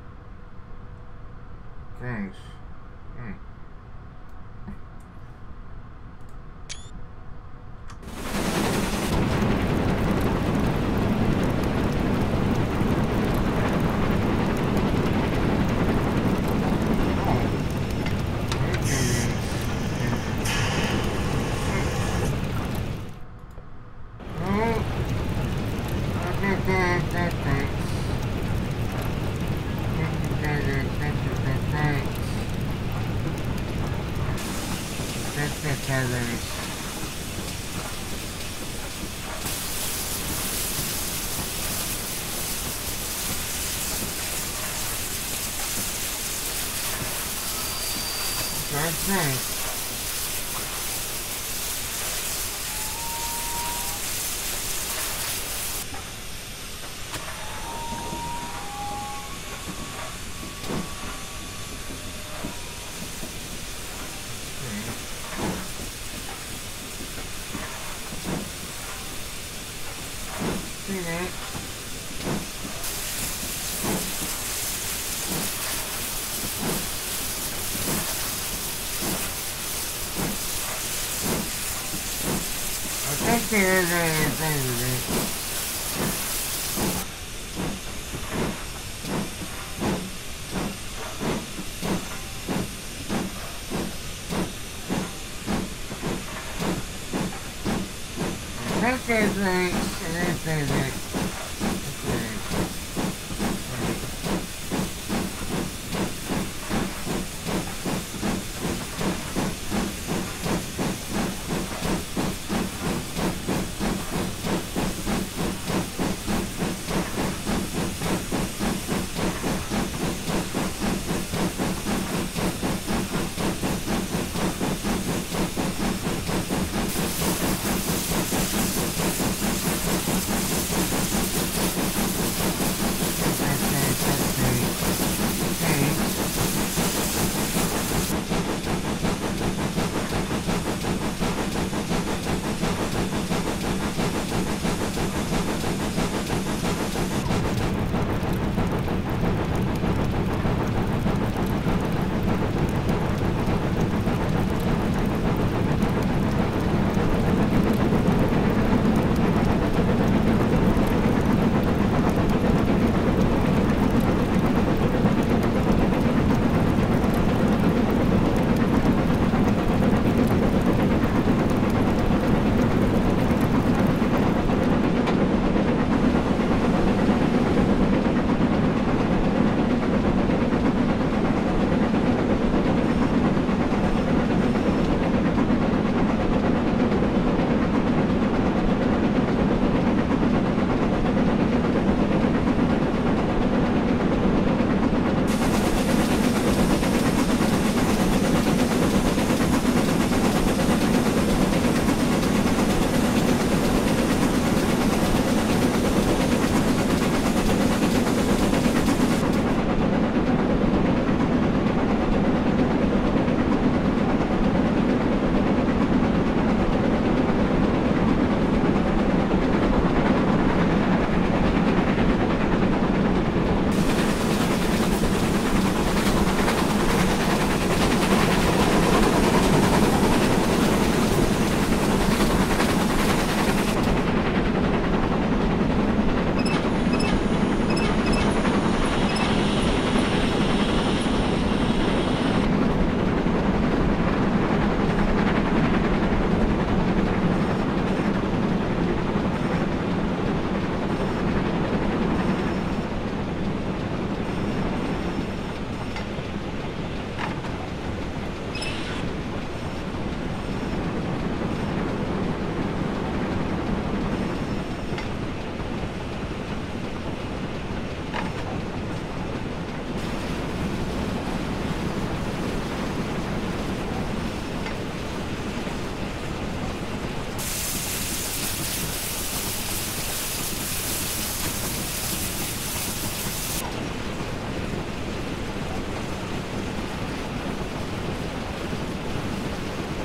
Thanks. Hmm. That's right.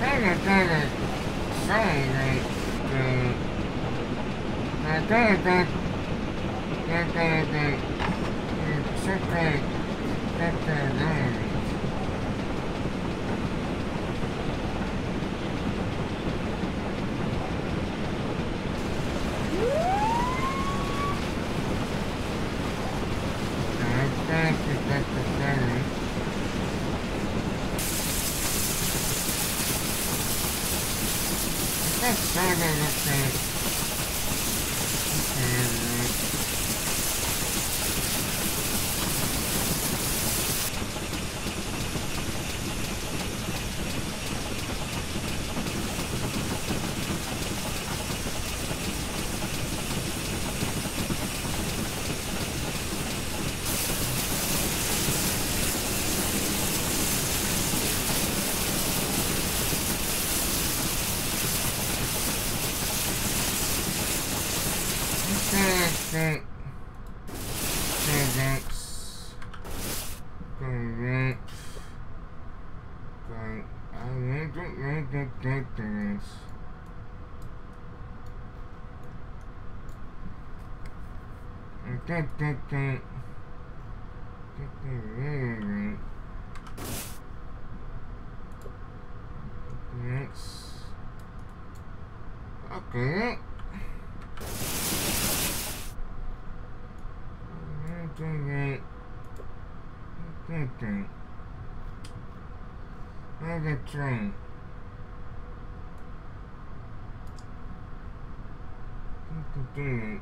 Okay. Okay. Where's the train? Okay.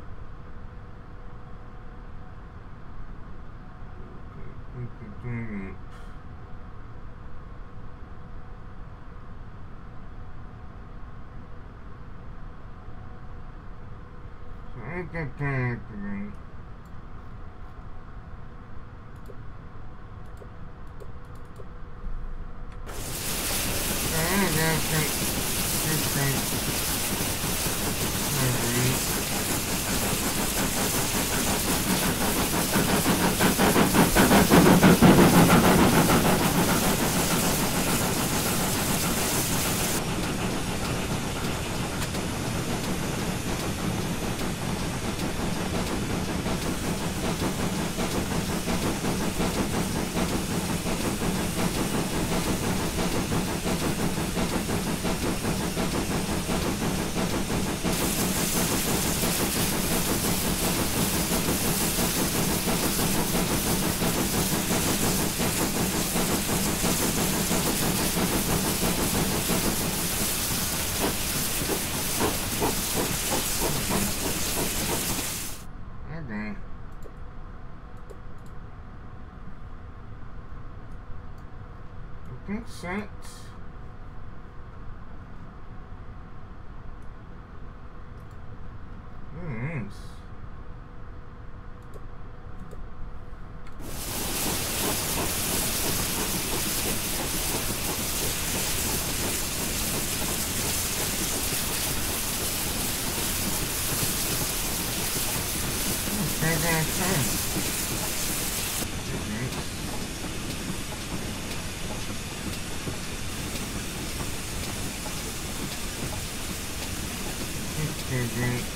Set. Nice. Okay, that's fine. Great.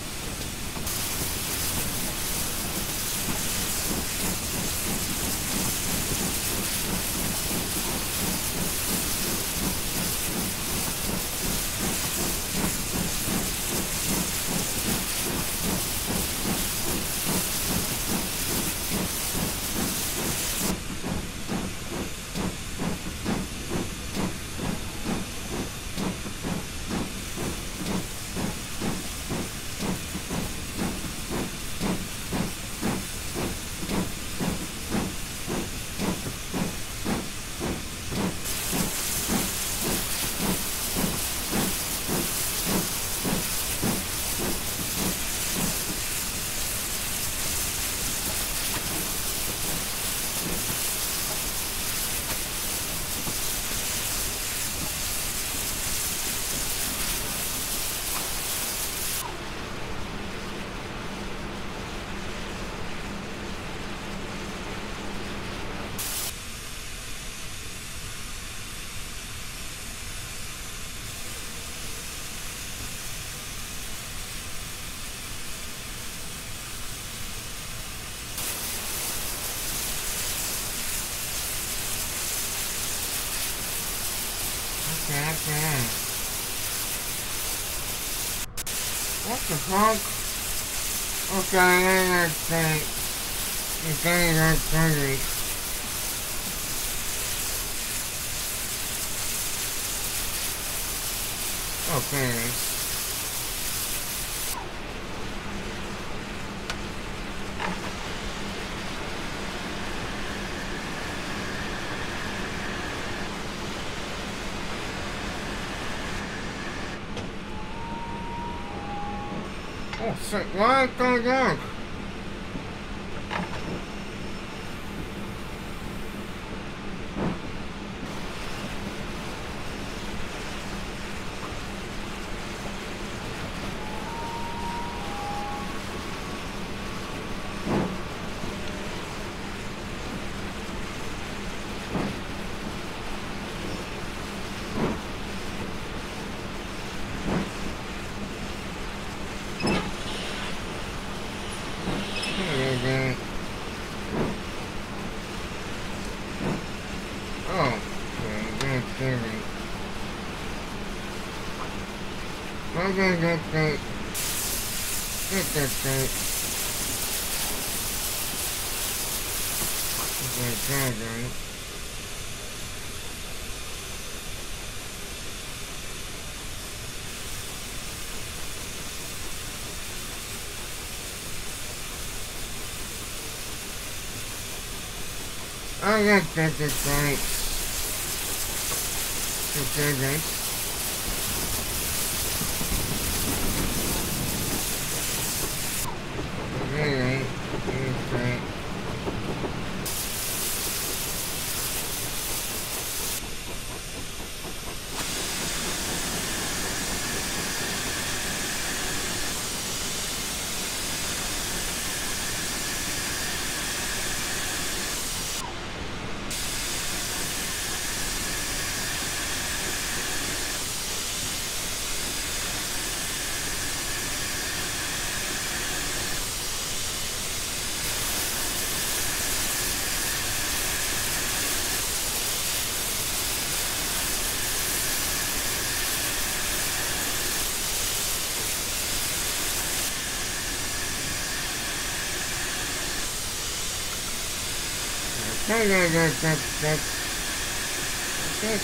okay, okay. What the fuck? Okay, that's great. Okay, that's great. Okay. Oh shit, why is it going dark? Oh, okay, that's scary. Okay, that's great. That's great. Okay, that's great. Oh, yes, that is great. Okay, great. Okay, great. That's great. Okay, that, that, that, that, okay.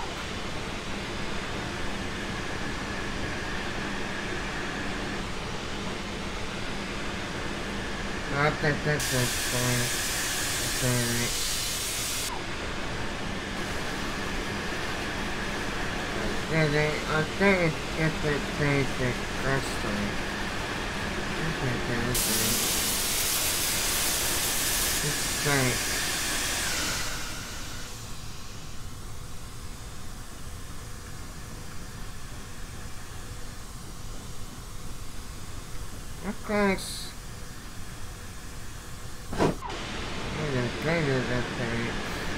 I think that's that's fine. Okay, okay, I think it's just a basic custom. Okay, okay, okay. It's great. Of course. Okay, okay, okay.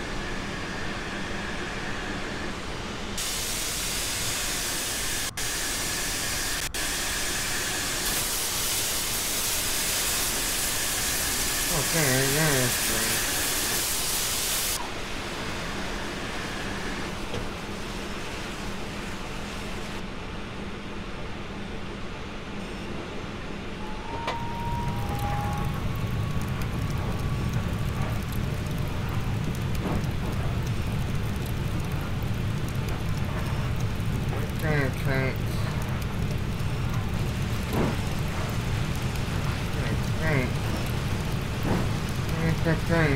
Okay, that is great. Okay, okay. That's great. That's great.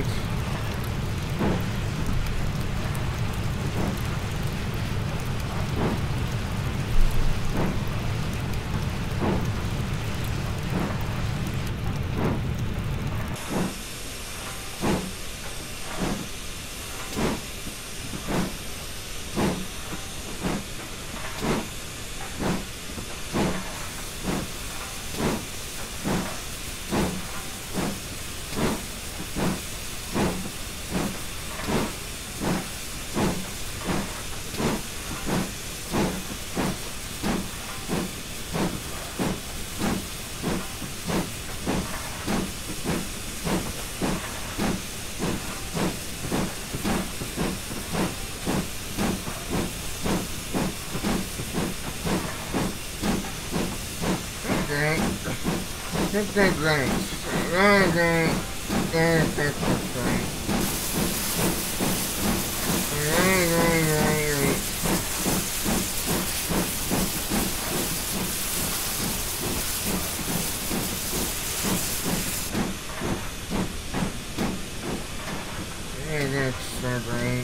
Good, good, great. Very great. Very good, good, great. Very, very, very, great. Very good, so great.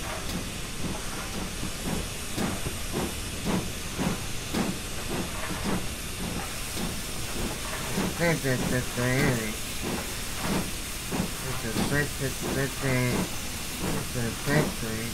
Good, good, good, great. It's a good, good, good, great. It's a good, great.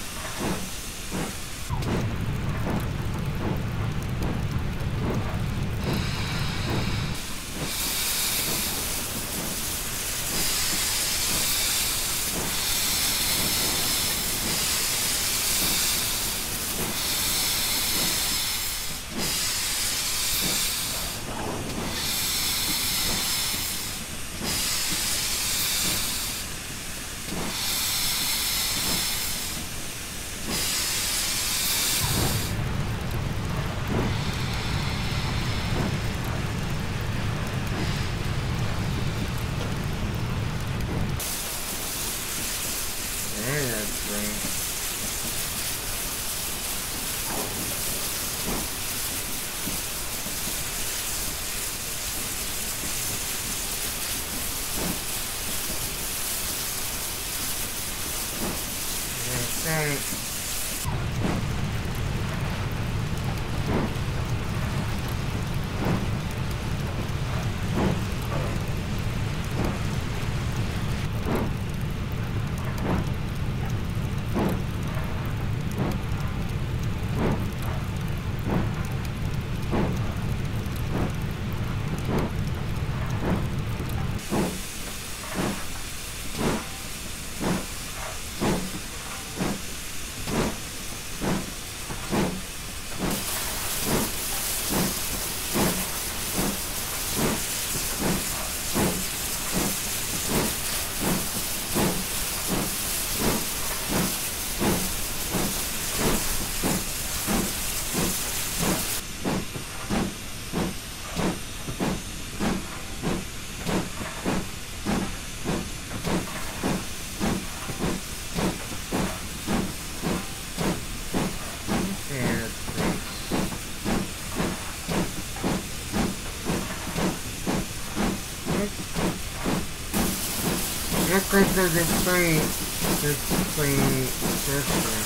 Looks like there's a plane, this plane sister.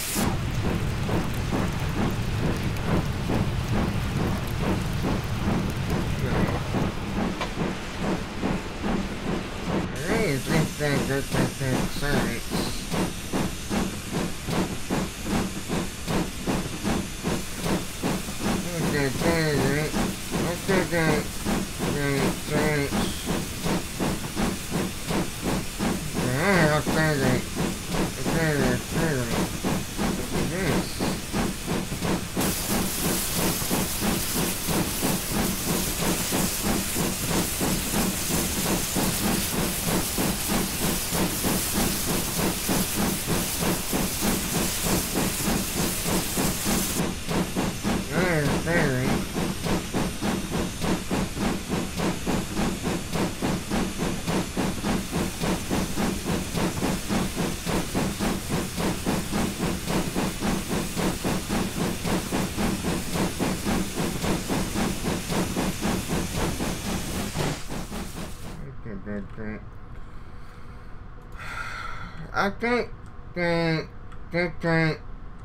I think that that's that sites. Okay, that is it. Okay, that that sites. Yeah, okay, that okay, that's really this. I think that that that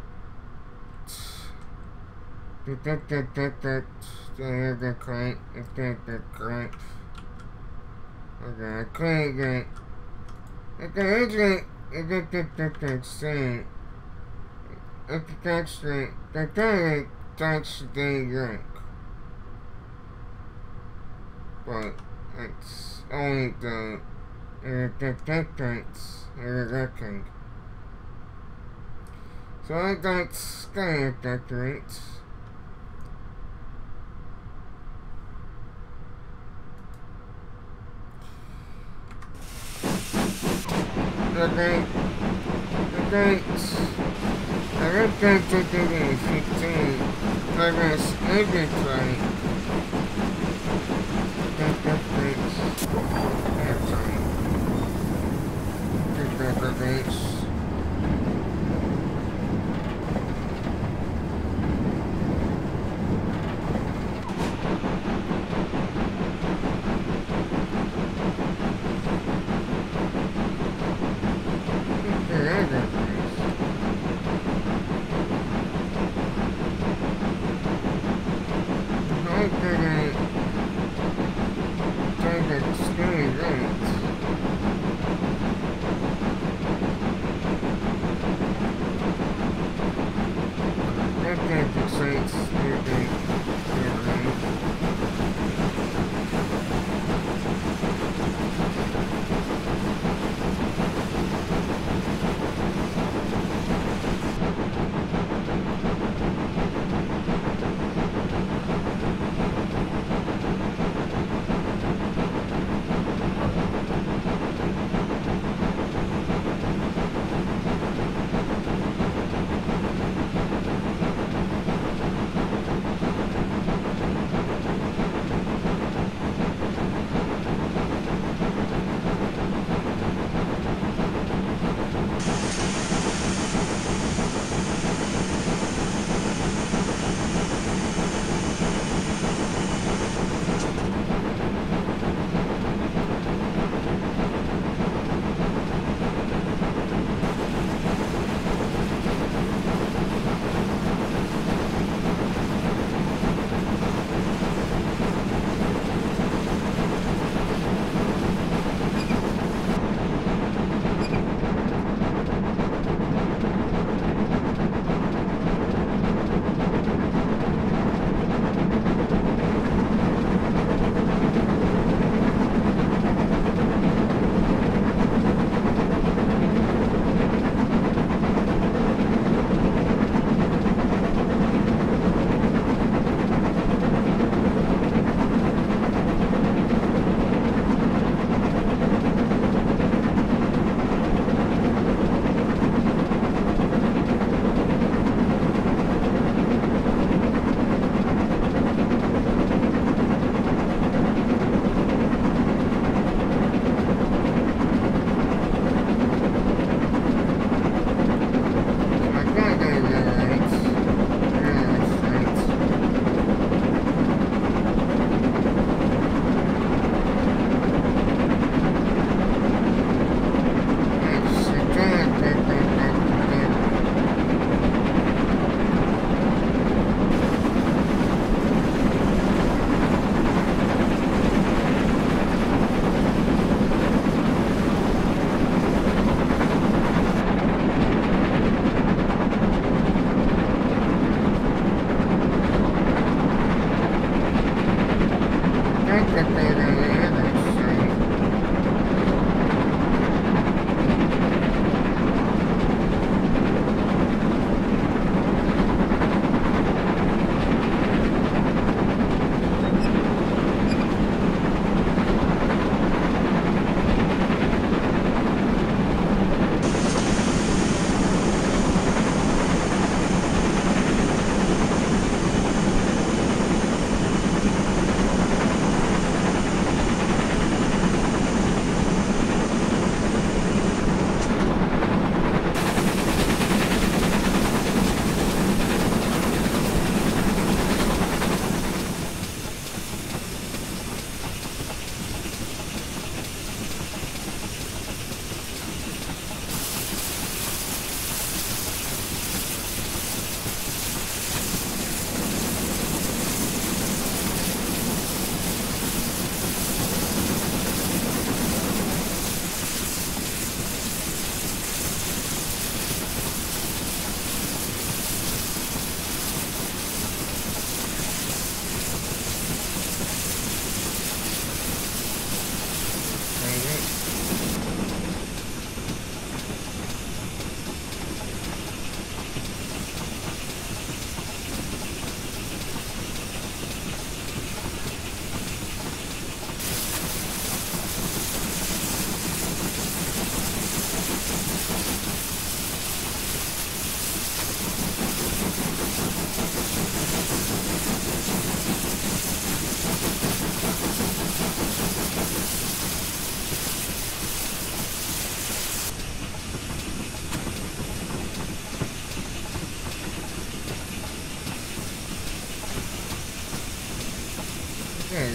that that that that that that that correct. I think that's correct. Okay, I can't get. Okay, it's like that that that that's saying. Okay, that's the that that that's the drink. But it's only the uh, that that that's. Looking. So I got sky decorates. The date. The dates. I looked at the day fifteen. I guess every twenty.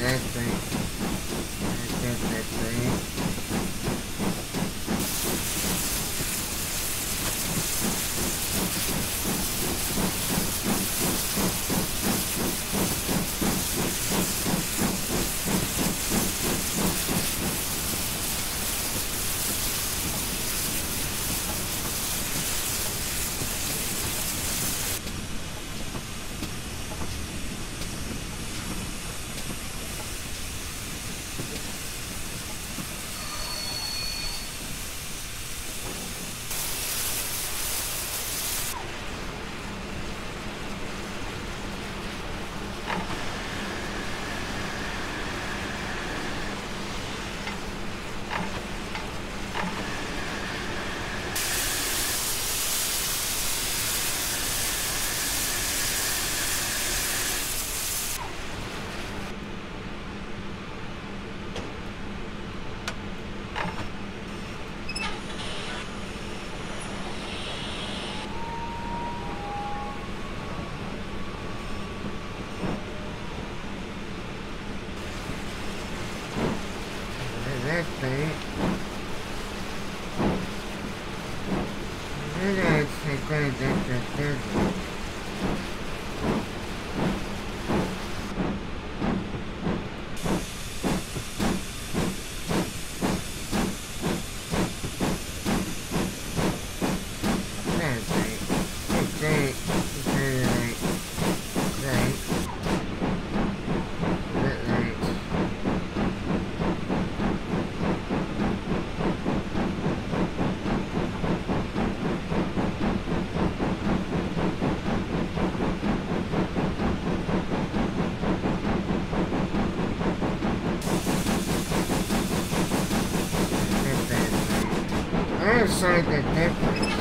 that's great. That's, that's great. That's great. That's great. That's great. There's like a difference.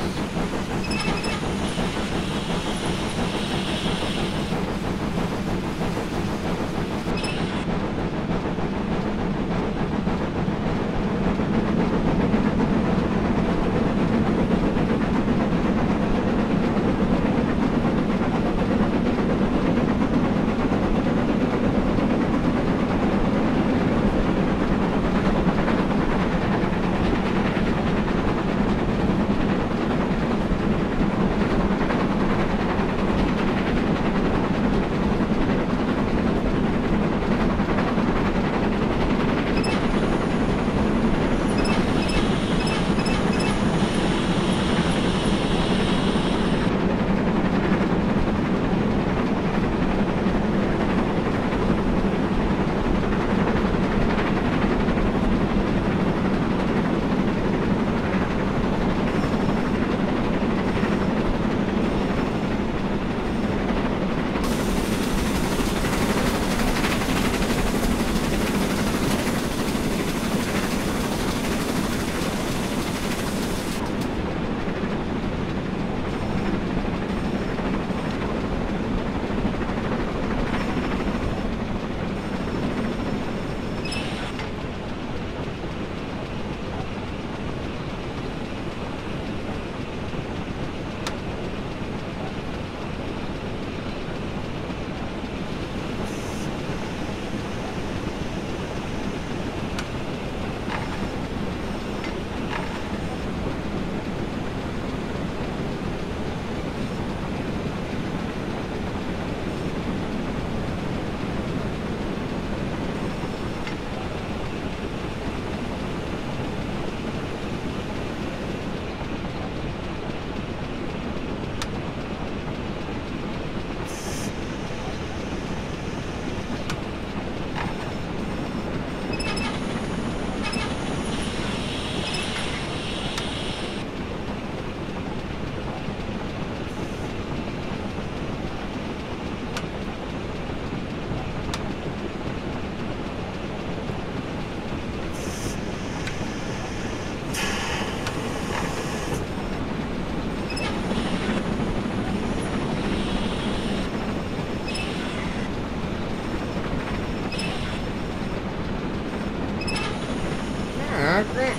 I think,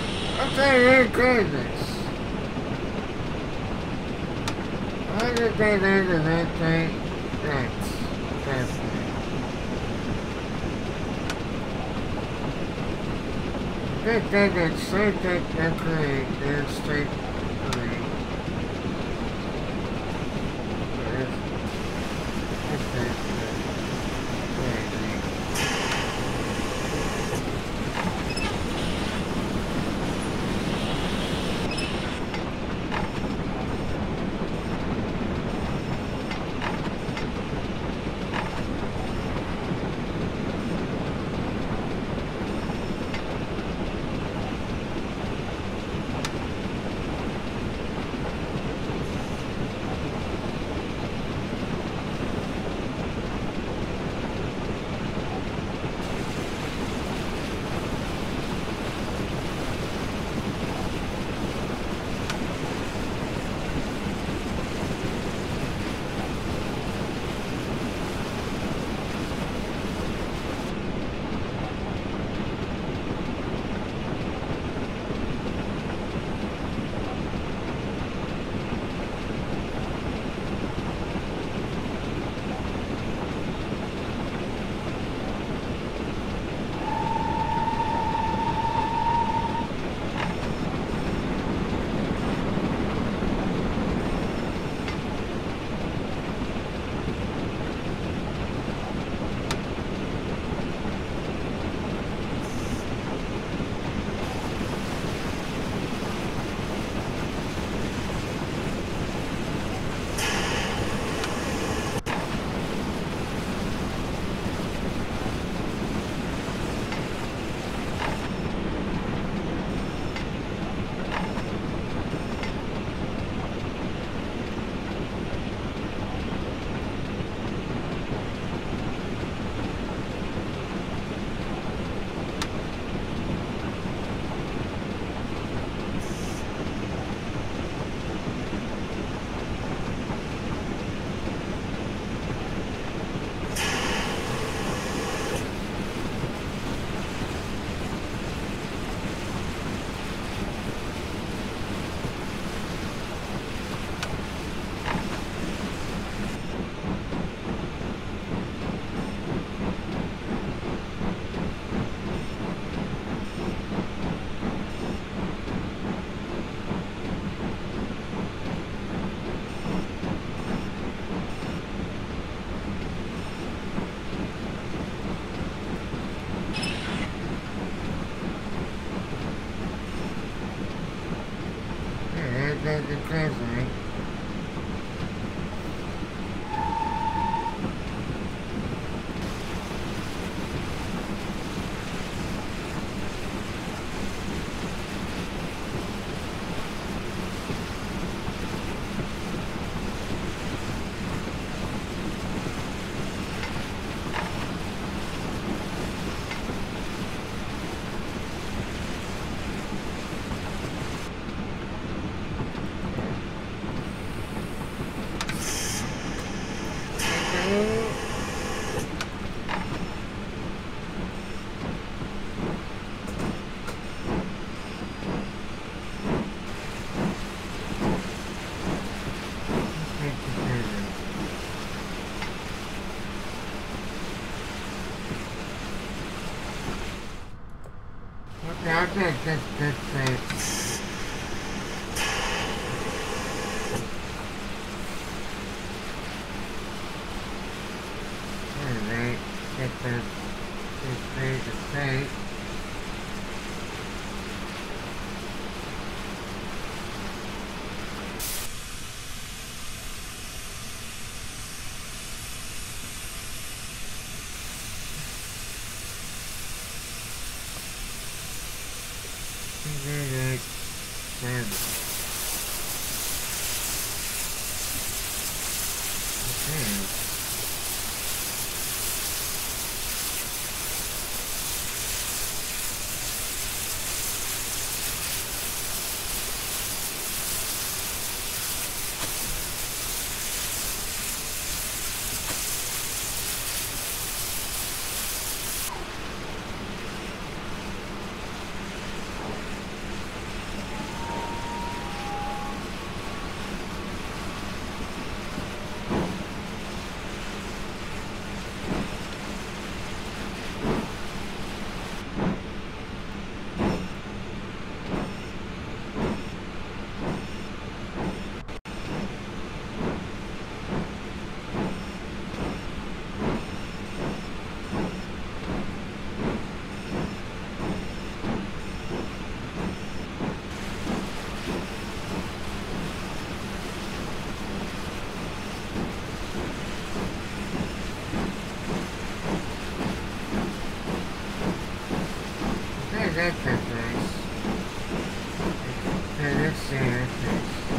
I think we're good at this. I just think there's a good thing. Right. That's right. That that that straight that that green, that straight green. That's that that green. That that crazy, man. Okay, I think that's that's that's. Alright, get the this page to page. Alright, okay. let's see, let's see.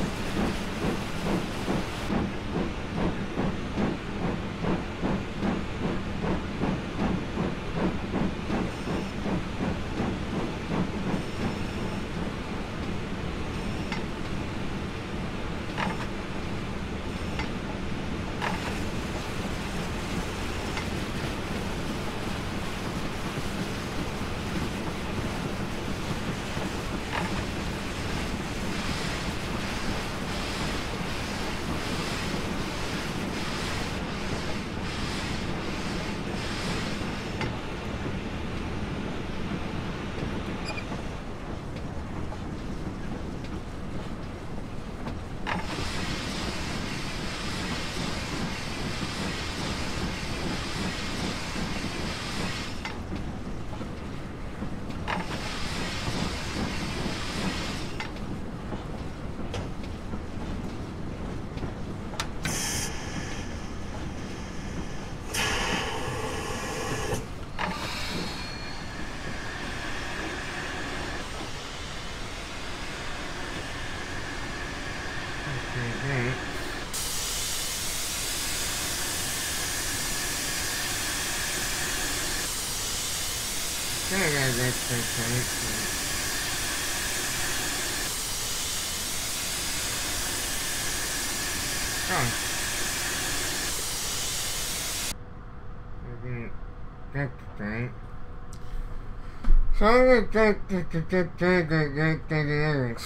So I'm gonna take the the the the the the earrings.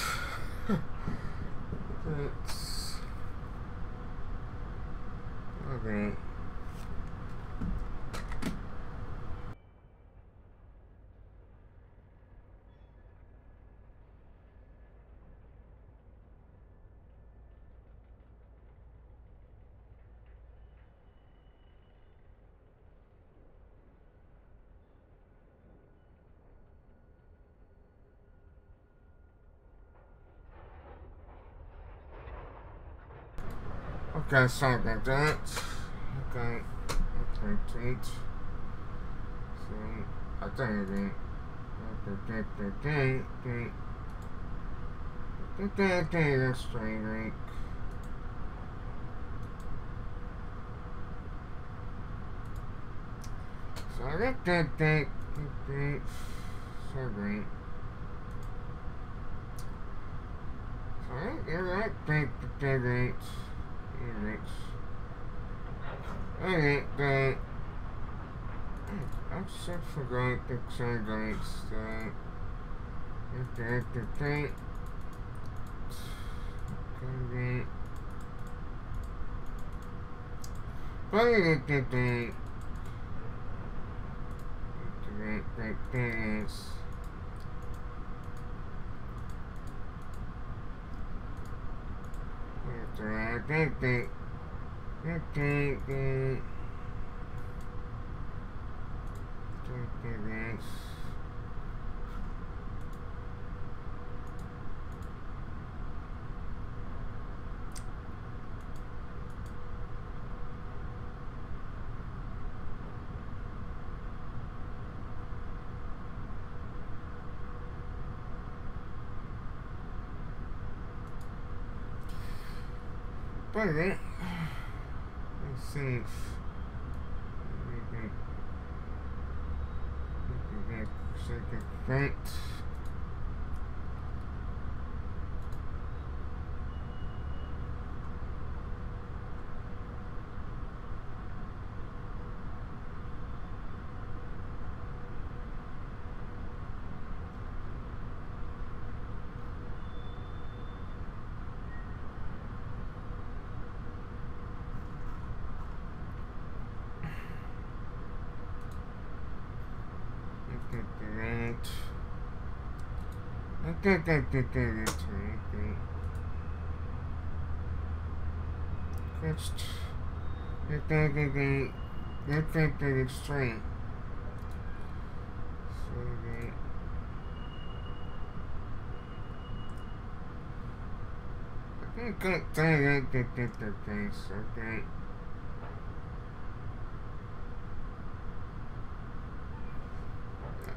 It's okay. Okay, sorry about that. Okay, okay, tweet. So, I think again. Okay, okay, okay, okay. Okay, okay, that's straight, right? So, I got that, that, that, so great. So, I got that, that, that, that. Alright. Alright, but I just forgot the sidelines. So, okay, okay, okay. Okay. Probably the the the the the things. I think the I think the the but let's see if we can get second right. Okay, okay, okay, okay, okay. Next, okay, okay, okay. Let's take the extreme. So, okay. Okay, okay, okay, okay, okay, okay.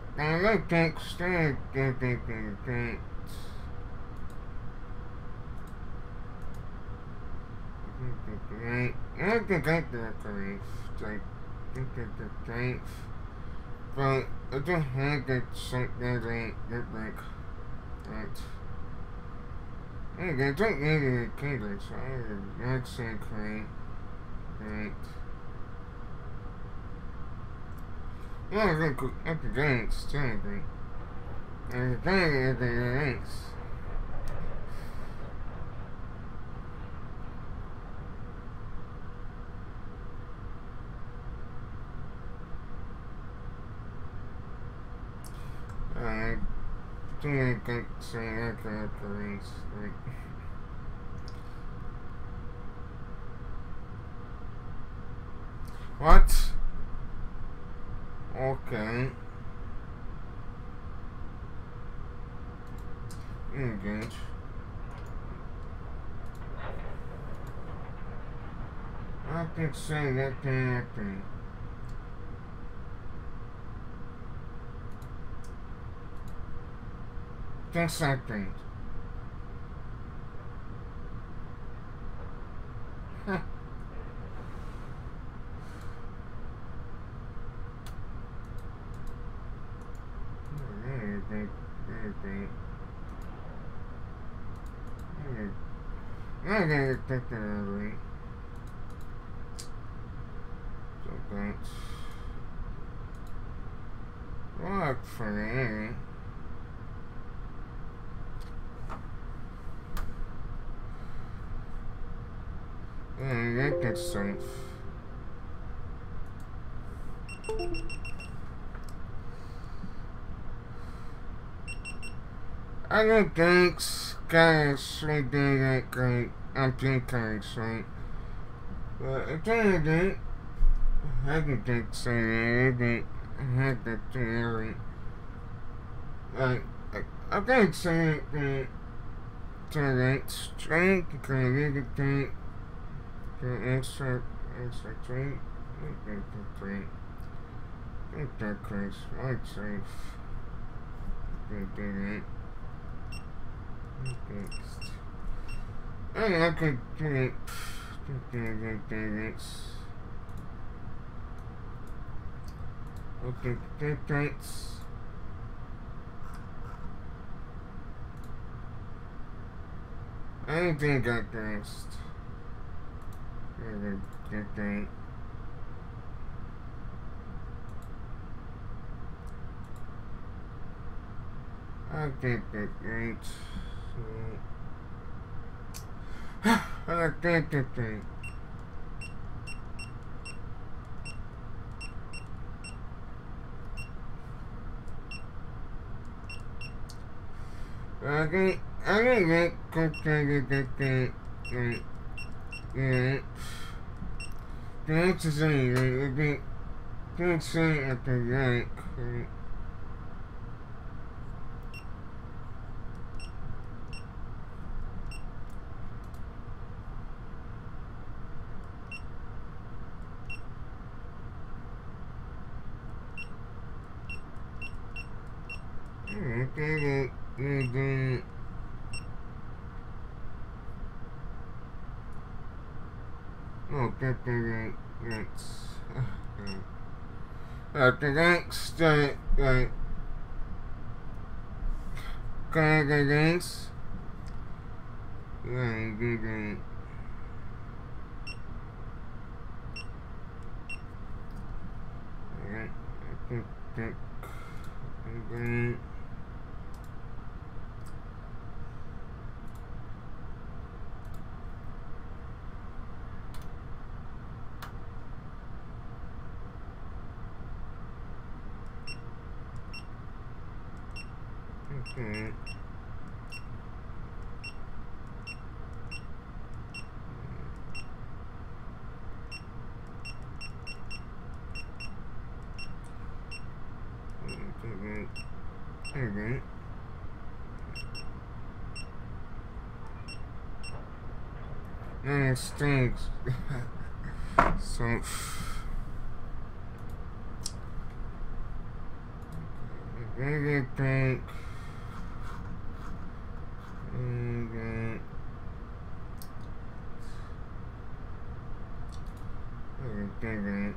I like that stay get it get I think I get the grief. Like think that the grief. But I don't have that something like that like that. I don't need any kingdom, so I would say great. Great. Yeah, I think at the dance, still great. And the thing is the dance. I don't think so. I can race. Like, what? Okay. Engage. I can say that thing, that thing. Just something. Huh. I gotta take that away. So that's work for me. Yeah, that gets safe. I don't think guys we do that great. I'm thinking so. But I don't think I can think so. I think I had to do it. Like, I think so that to that strength can really think the extra extra three. I think the three. I think that case right safe. They did it. Next. And I could do it. Okay, dates. I think I guessed. Good date. I think that right. I think that thing. I think I think that contains that thing. Like, yeah. That's the same. Like, I think that's saying at the rank. Right? Okay, you're doing. Oh, get the right, next. Uh, the next, uh, like, can I get this? Yeah, you do that. Alright, I think that. Okay. Okay. Okay. And it stinks. So. Maybe think. Okay. Okay.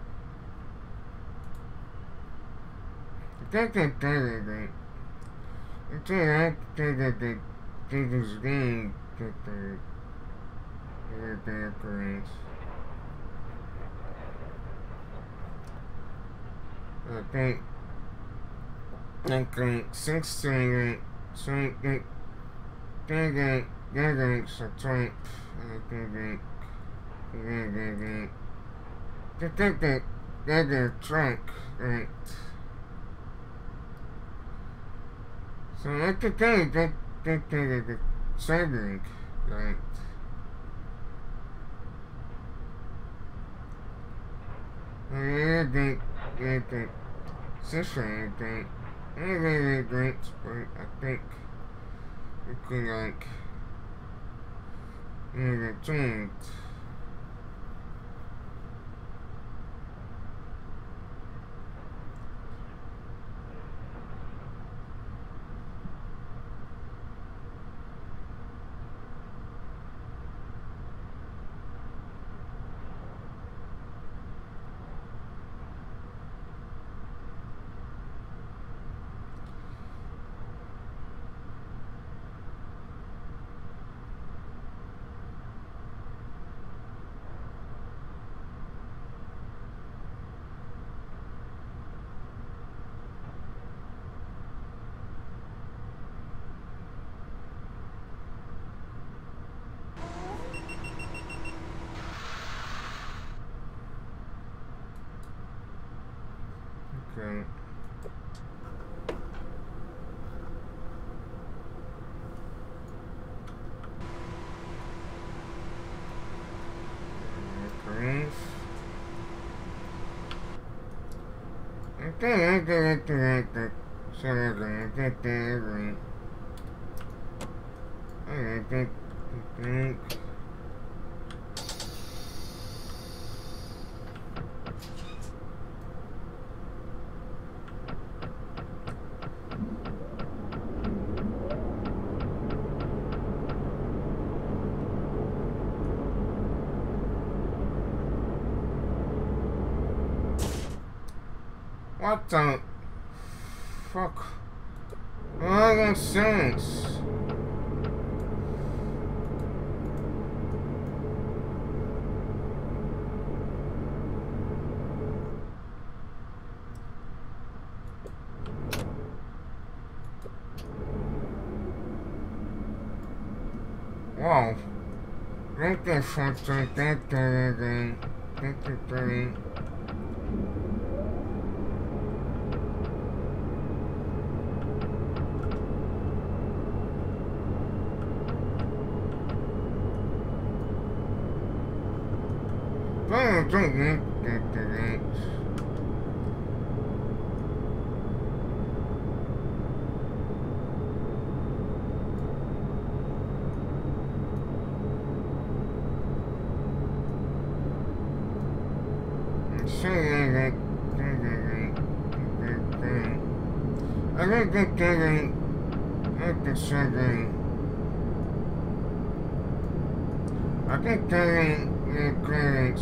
Take it, take it. Until I take it, take this game, take the occurrence. Okay. Okay, sixteen, twenty, thirty, thirty, so twenty, thirty, thirty, thirty, thirty, track, right. So I could tell you that, that, that, the surgery, right. I think, I think, sister, I think, I really great, but I think we could like, maybe change. Okay. Okay. Okay, I get it, I get it. So I get it, I get it. I think. What the fuck? What makes sense? Wow. Make this something, that, that, that, that, that, that. Oh, don't make that, that, that. So, I got, I got that, that, at the second. I think that the credits.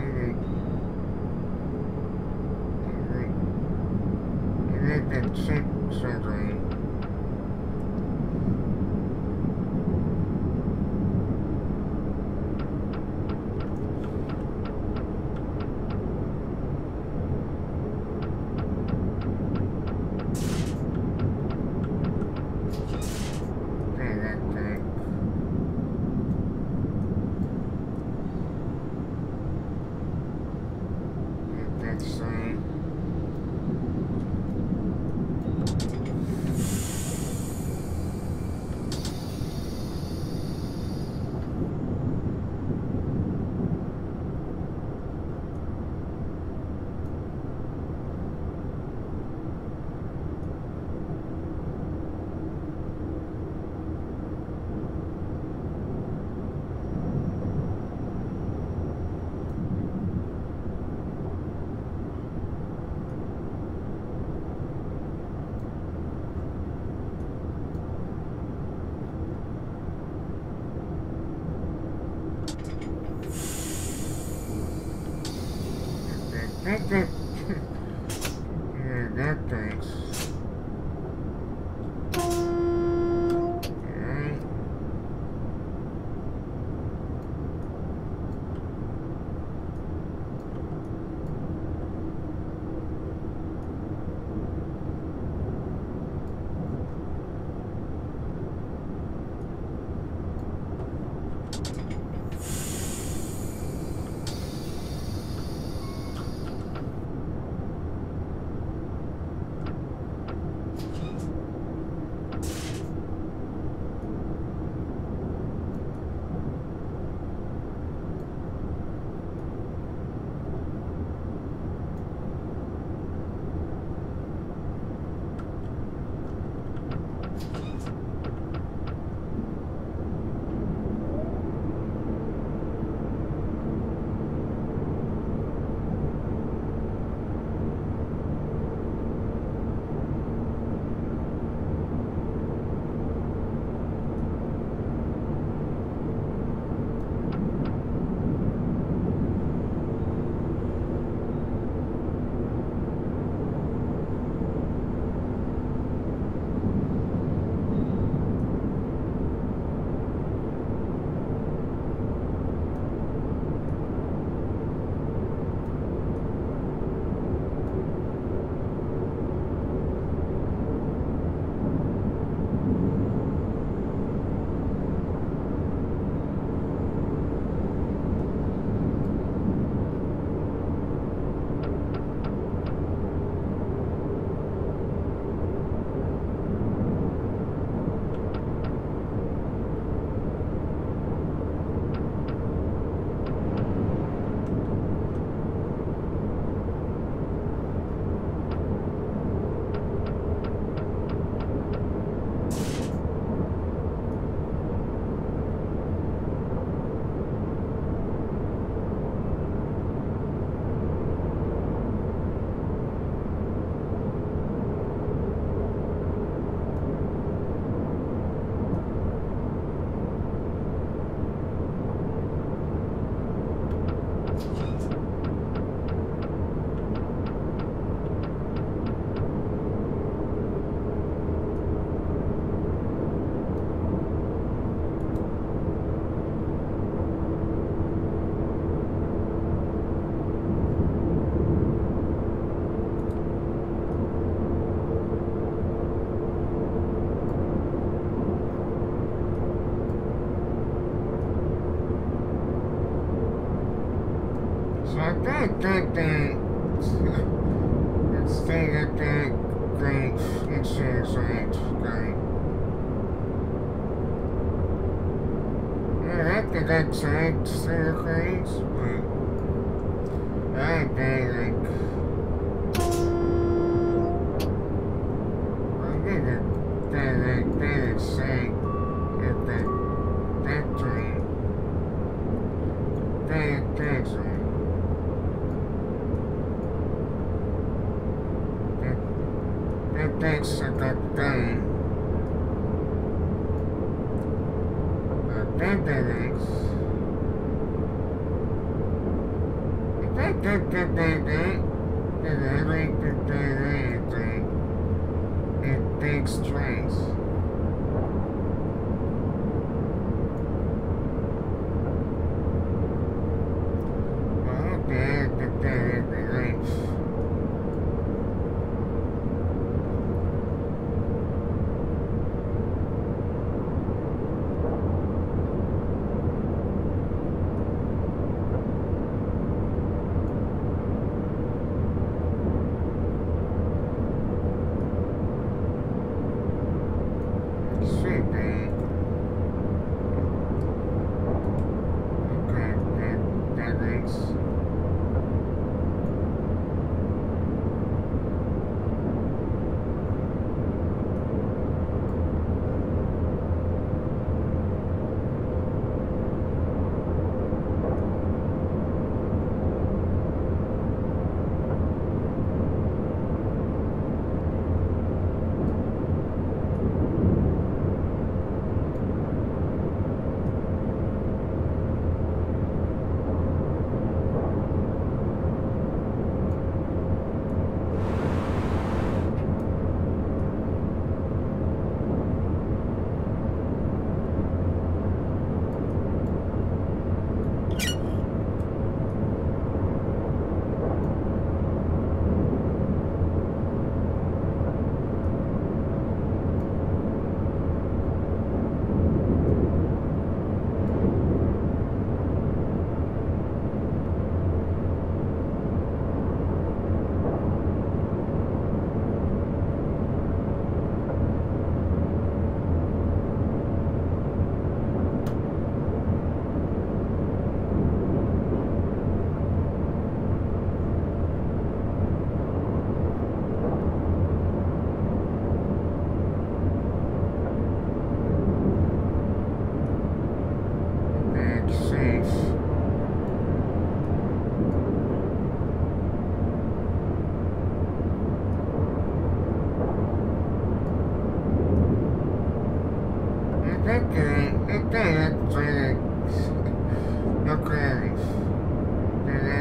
I think that sick surgery. Yeah, that thanks. Alright. So I think that that it's thing that that great insurance rate great. Yeah, I think that's right still great, but I think like I think that that like that is saying that that that dream that that's right. Thanks for that thing. I think that is. I think that that that that that I like that that that it takes strength. Well, okay, that that that right.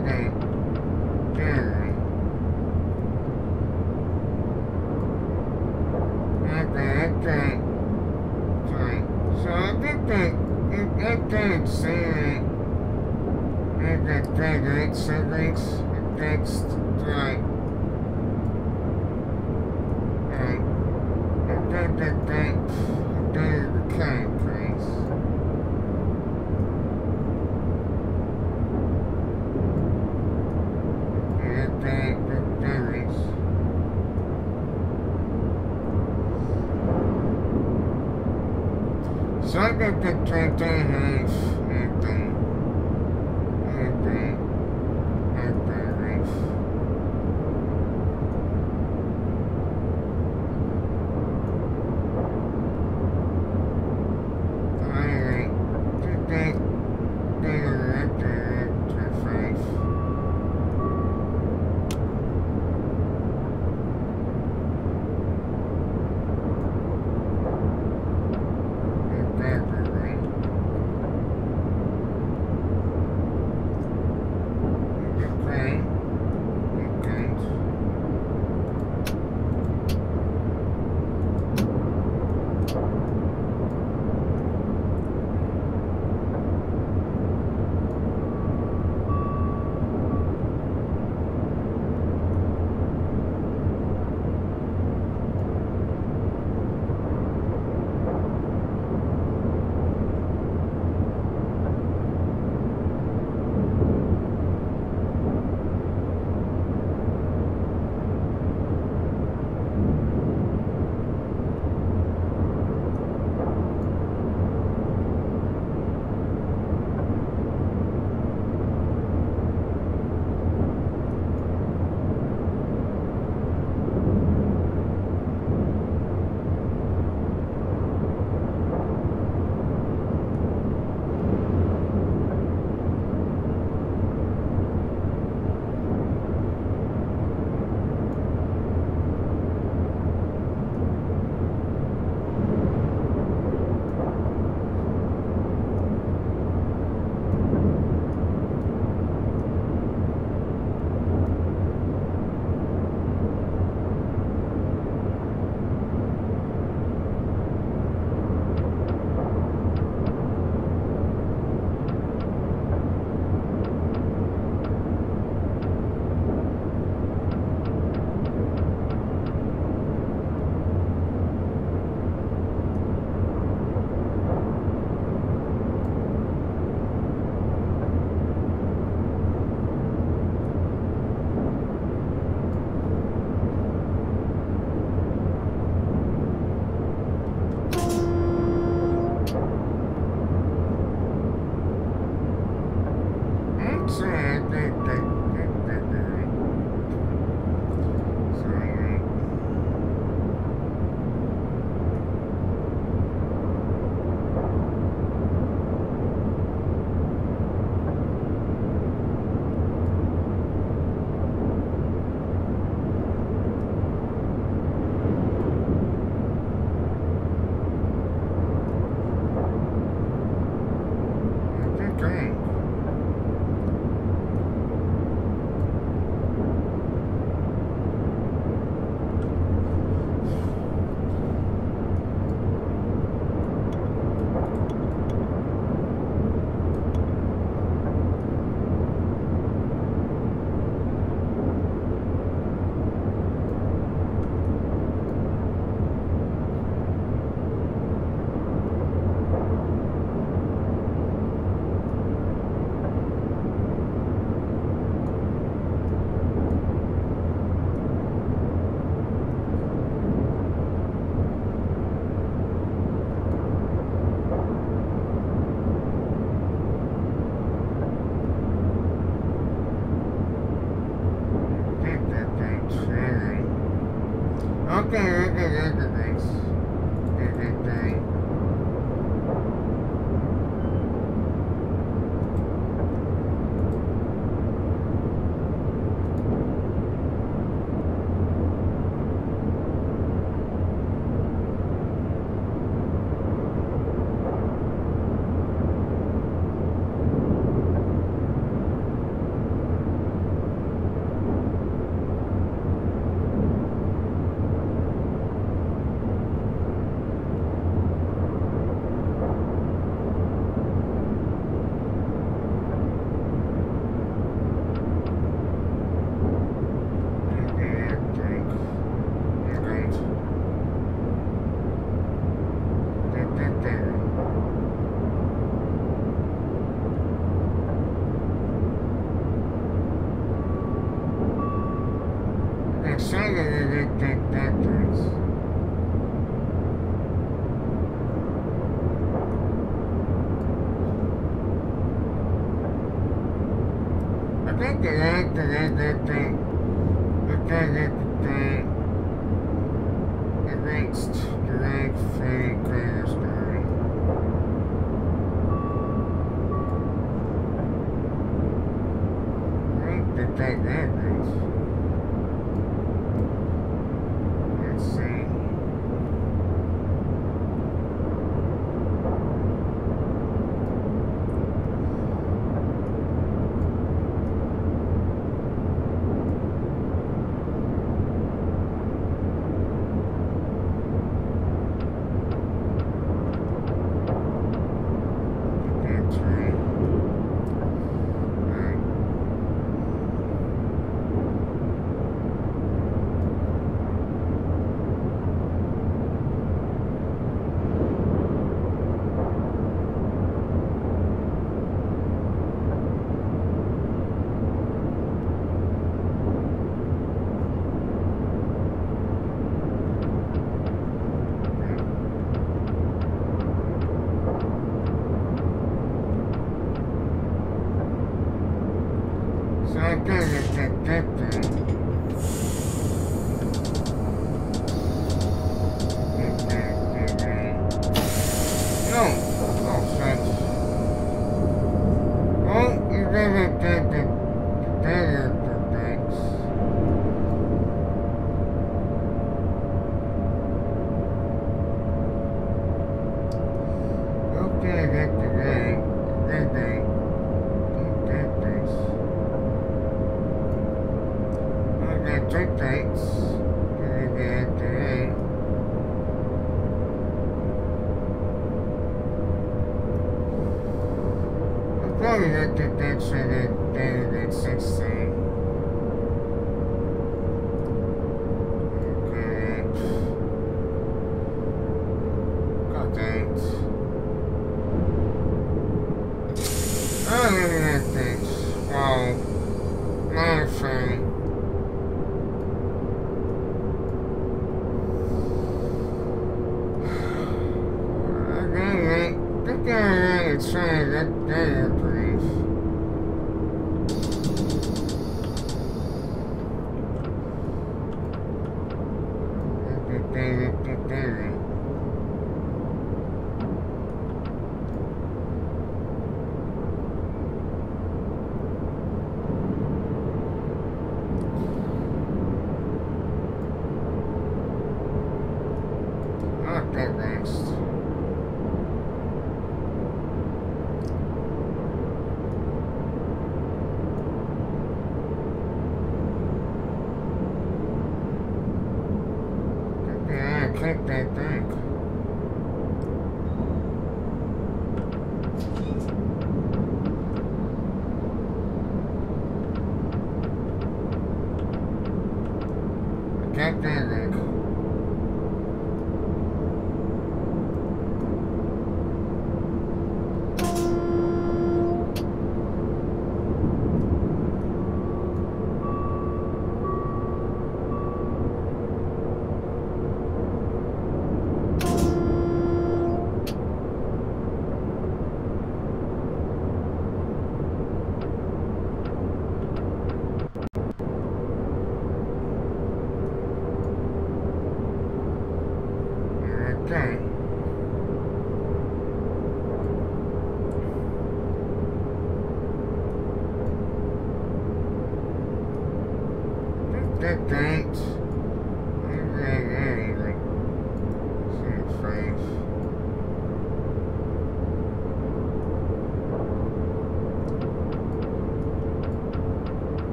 So I got the twenty half anything. Anything. Anything race. Alright. Today they were up there to five.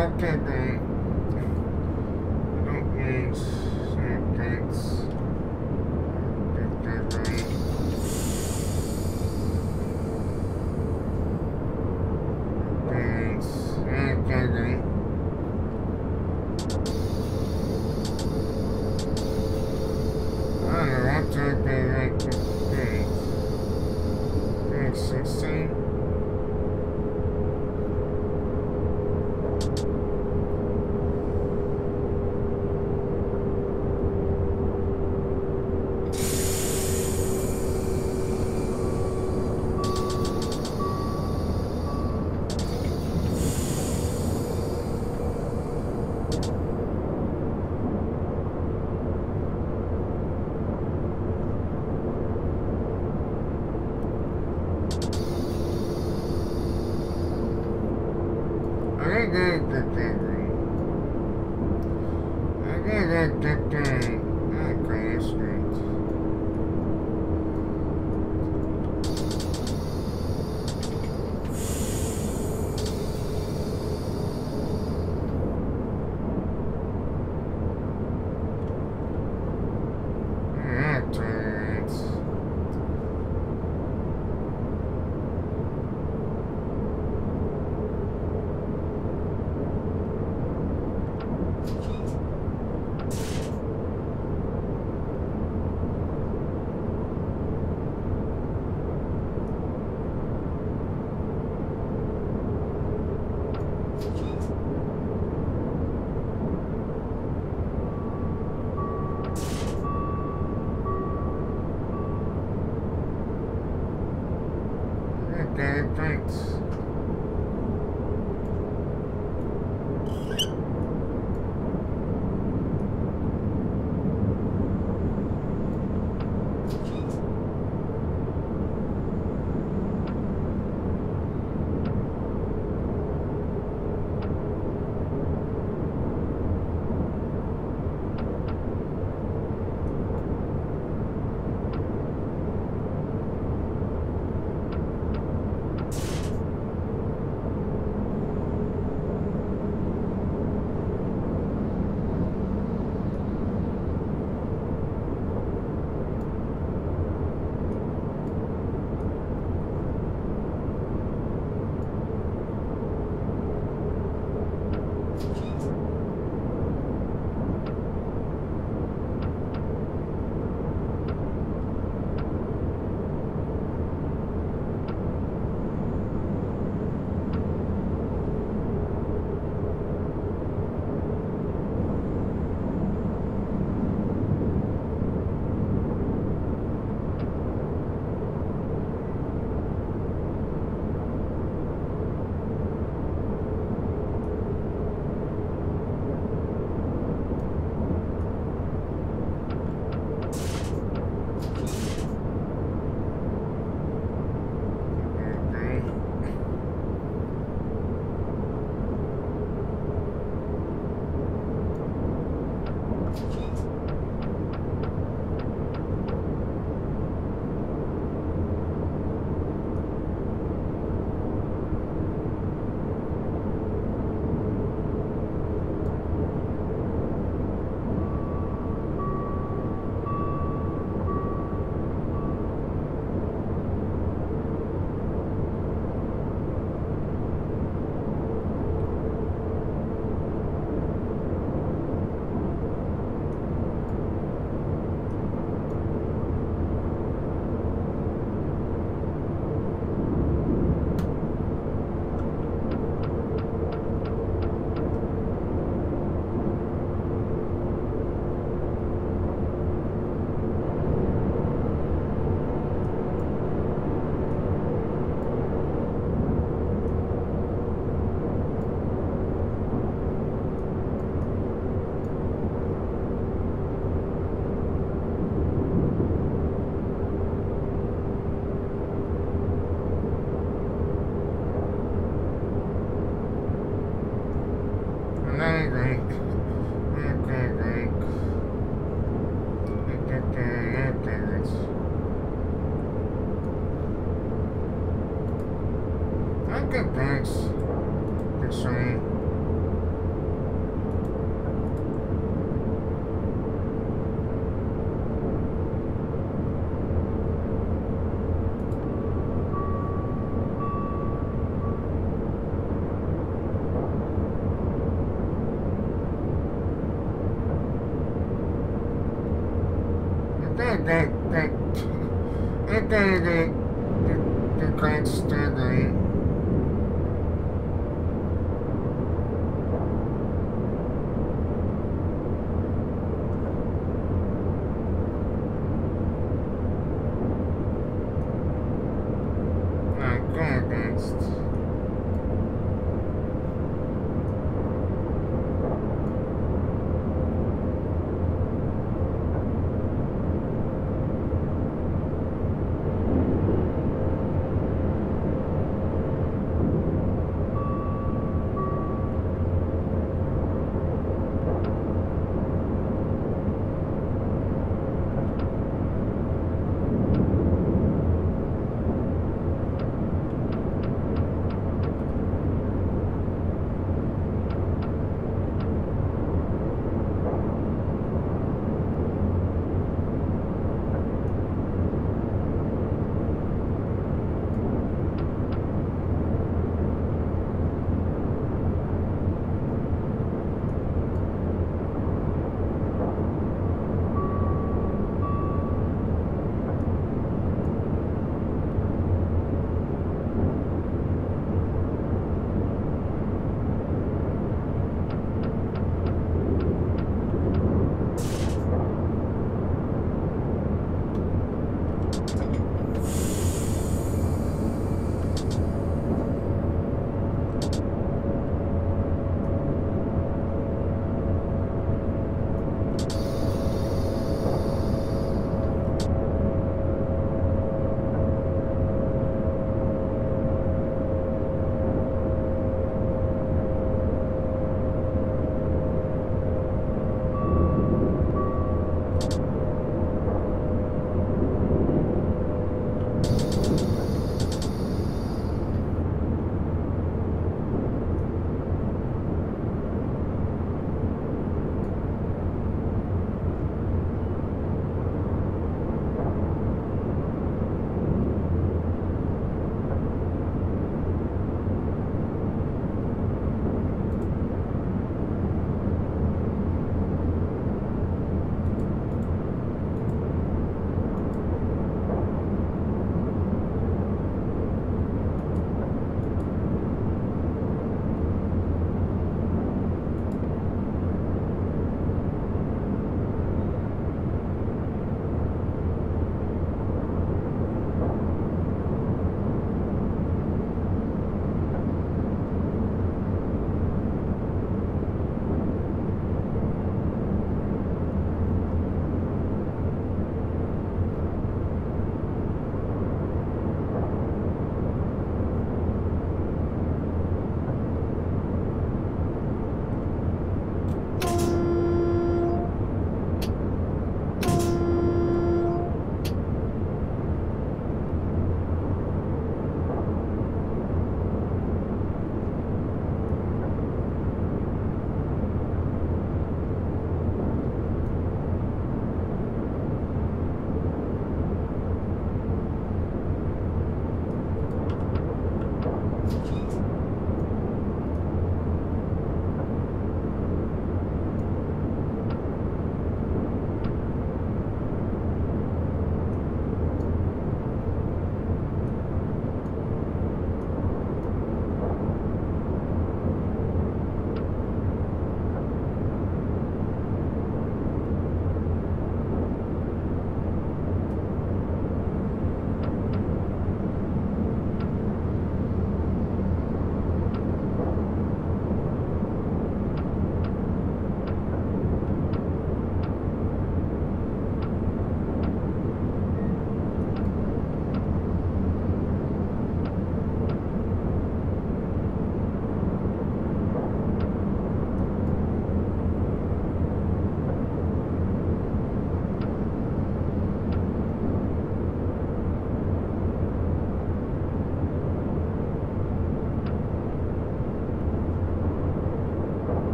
okay, great. Don't use circuits. Okay, great. Thanks. Okay, great. I don't know what to be right to think. Thanks, sixteen. Okay, thanks. Okay, thanks. Good saying.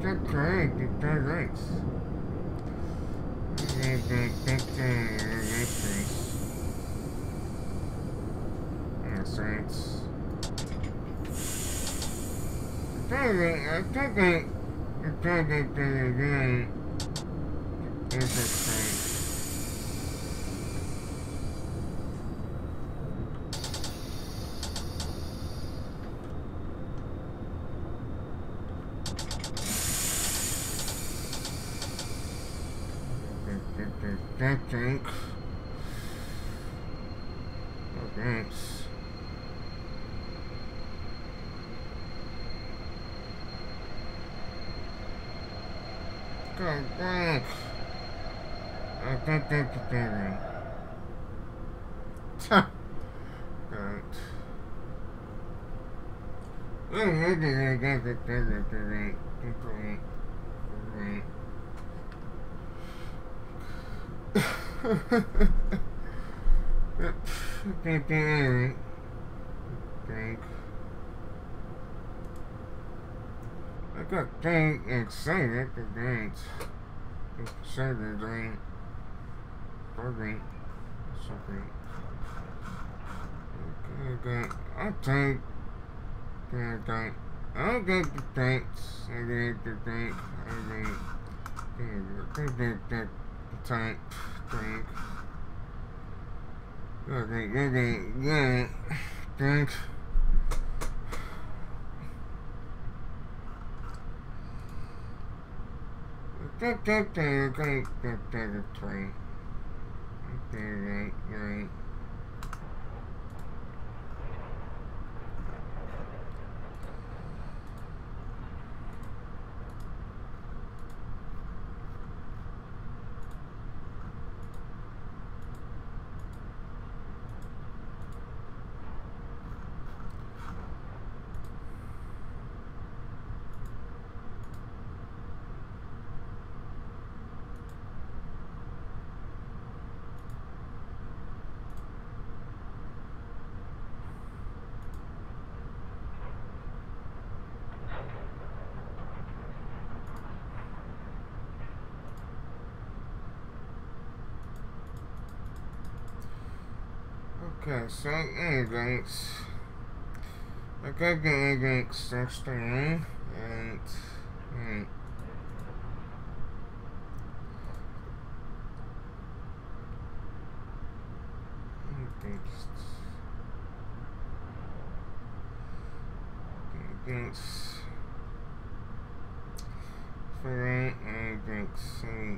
Good great, good great. Okay, good, good, good, good. That's right. Okay, I think it. Okay, good, good, good. Interesting. Thanks. Oh, thanks. Go back. I think that's the thing. Huh. Good. Oh, I think I got the thing. Great. Great. Great. Great. Great. I got thing excited the dance. Excited doing great. So great. Okay, okay. I'll take okay. I'll get the thanks. I get the thanks. I get the the tank tank. Okay, okay, yeah. Thanks. Okay, okay, okay, okay, okay, okay, right, right. Okay, so anyways, I got the anyways next time, and hmm. Thanks for that, and thanks safe.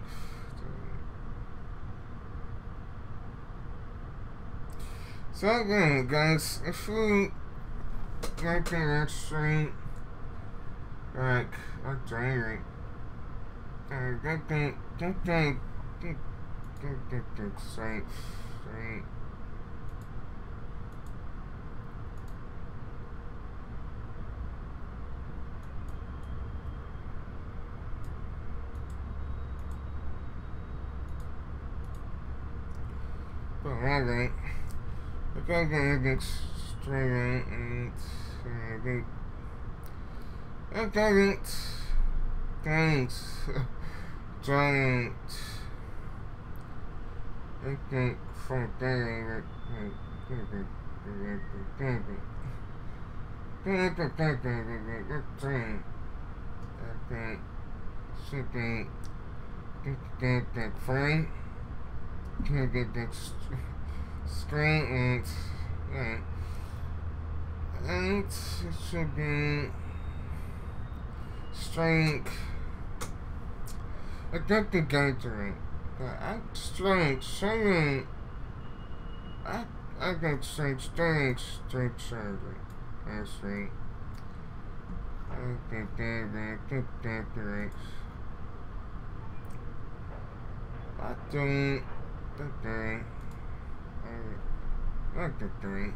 So again, guys, if you like the next stream, like, I'm trying uh, get the, get the, get, get, get the safe, right? But alright, I got the get straight right, and uh, get, I got it. Thanks, giant. I think from there, I think should be get that frame, can get that screen, and yeah, and it should be strength. I got the gathering. I strength, strength. I I got strength, strength, strength surgery. That's right. I get that, I get that direct. I don't, the day. I like the day.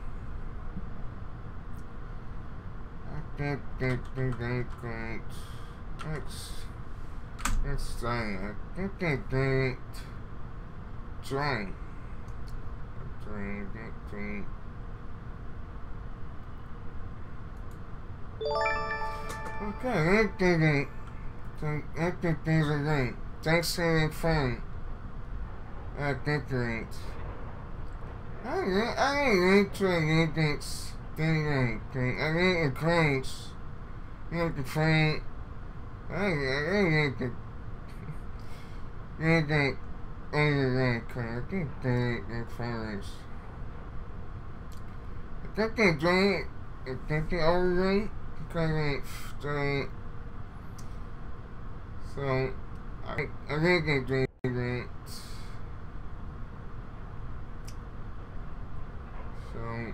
I get that, the day, great. Let's, let's say, I get that date. Drain. Drain, that date. Okay, that did it. think, I think things are great. Thanks for having fun. I think great. I didn't, I didn't really try anything great. I didn't great. You have to train. I didn't think anything other than I think they're, they're fine. I think they're great. I think they're overrated because they, so, I, I think they're great. So,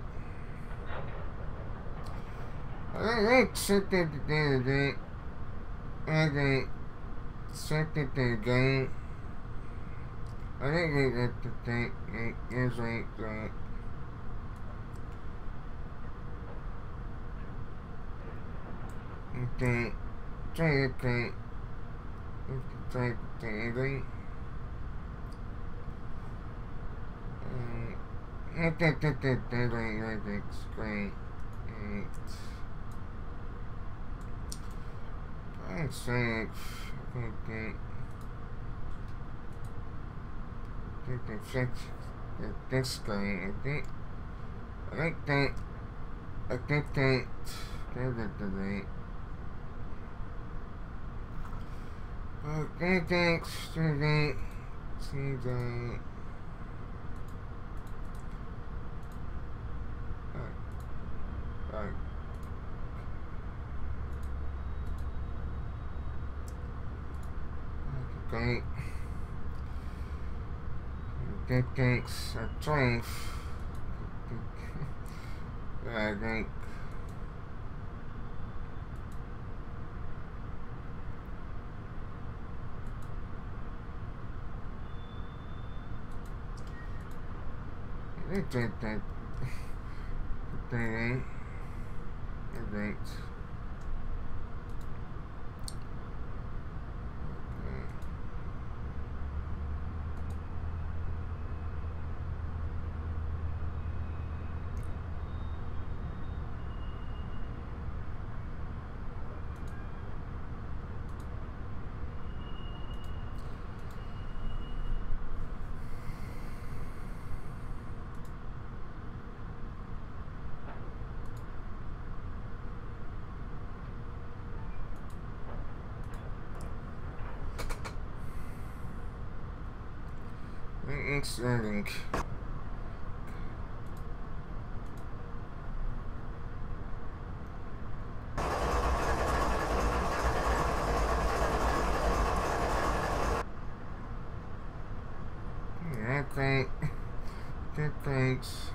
I like something that they're great. I think something they're great. I think they have to think it's like that. I think, try to think, try to think, I think. I think that that that I think it's great. And I'd say I think that I think that fix that that's great. I think I like that. I think that that's the great. Okay, thanks to the see the. Right. Okay. Okay, thanks. I tried. I think. I think that. Thing. I think. Thanks, I think. Yeah, okay. Good, thanks.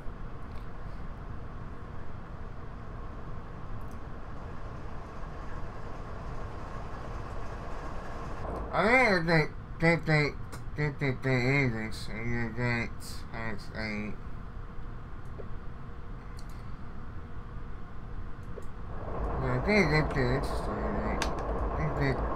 I think, think, think, think, think, think, English, and you're great. Thanks, I. I think that's interesting, right? I think that.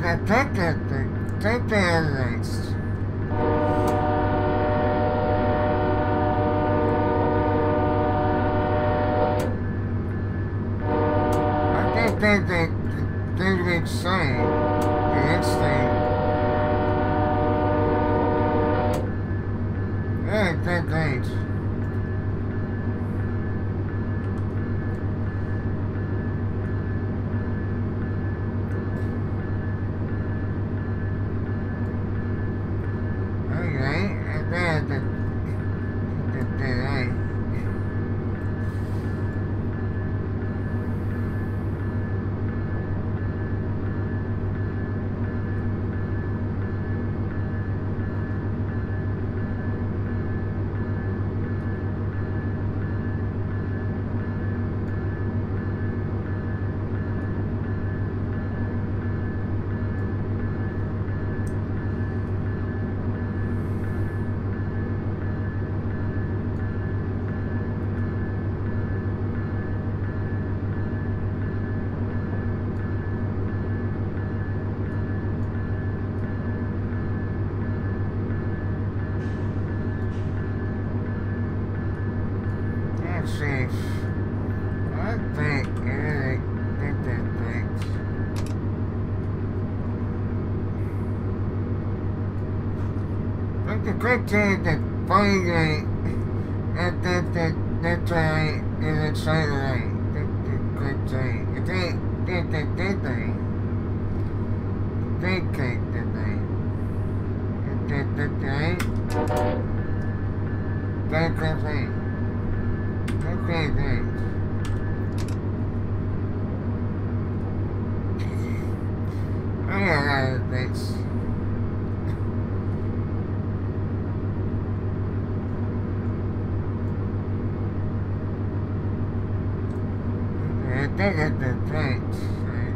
take it, take the evidence. I think they, they, they would say the next thing. Yeah, they're great. Safe. I think it did that things. But the good thing that finally that that that that's right is exciting right. That's the good thing. It ain't that that that thing. They can't that thing. That that thing. That's the thing. Okay, thanks. I got a lot of things. I think it's the thanks, right?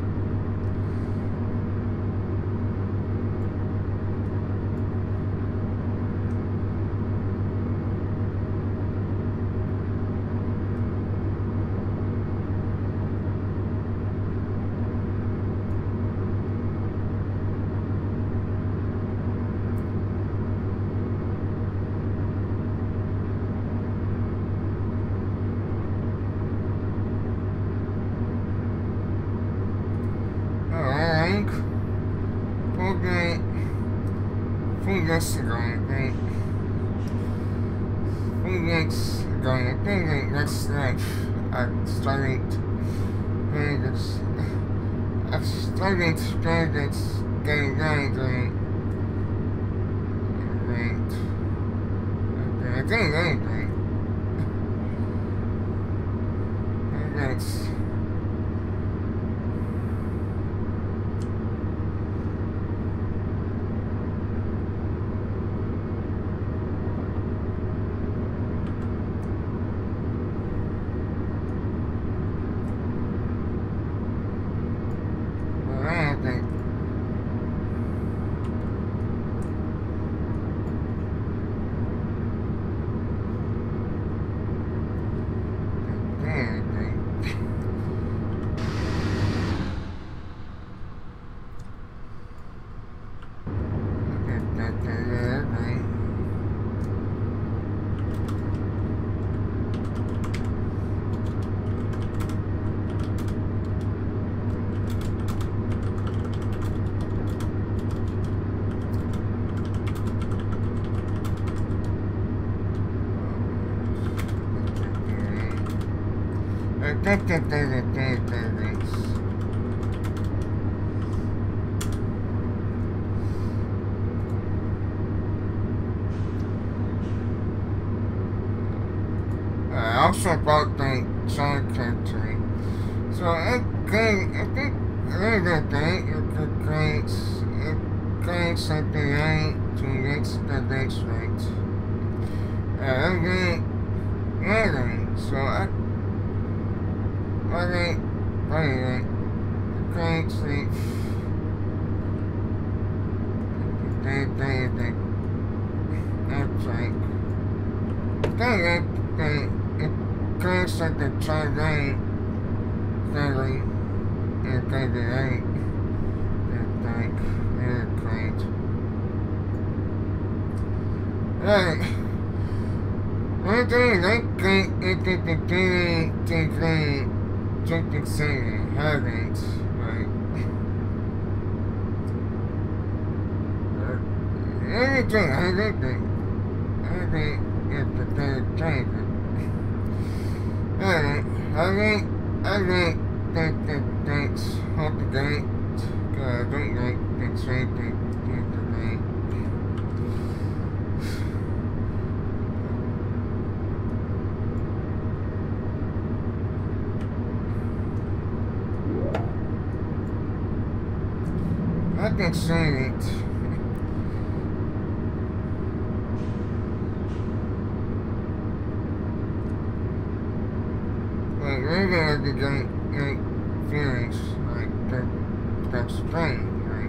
Okay, three years ago, I think. Three years ago, I think like, that's like I started doing this. I started doing this getting right, right? Right. Okay, I think right, right? That's. I also bought the Sun Country. So it creates, I think, really good thing, it creates, it creates something right to next the next right. Uh, okay, yeah, so I, okay, right, it creates the, they, they, they, that's right. They, they, it creates like the tri-right, clearly, and clearly right. great. Very great. Alright. One thing I think it did the thing to clean something saying haven't, right? Everything I think it I think it's the third time. Alright, I think I think that that that's hope the gate. I don't like that same thing to me. I can say it. Like, maybe I could get, like, feelings, like, that, that's strange, right?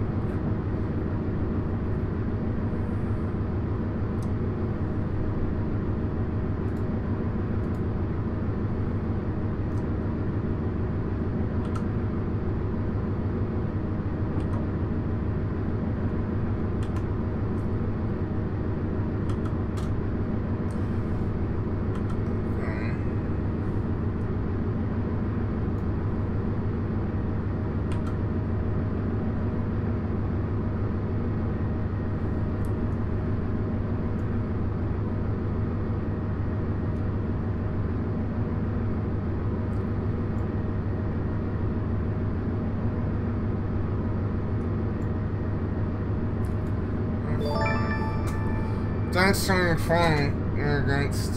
That's so you're fine, you're against.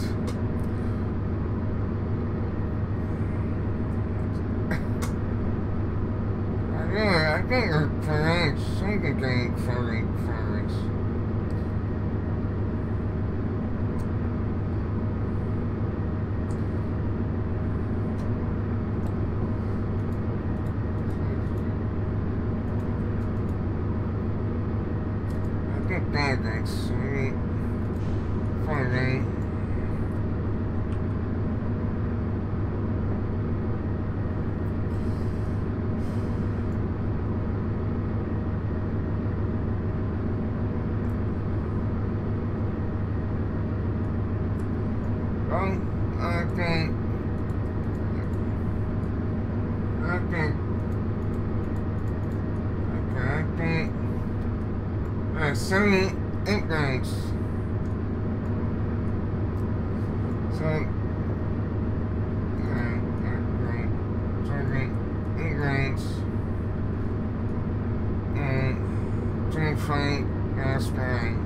I really, I think you're pronounced something getting fully forwards. I think that that's sweet. Funny. Well, I think, I think, okay, I think, uh, seventy ignorance. So, alright, alright, seventy ignorance, and twenty-five aspirin.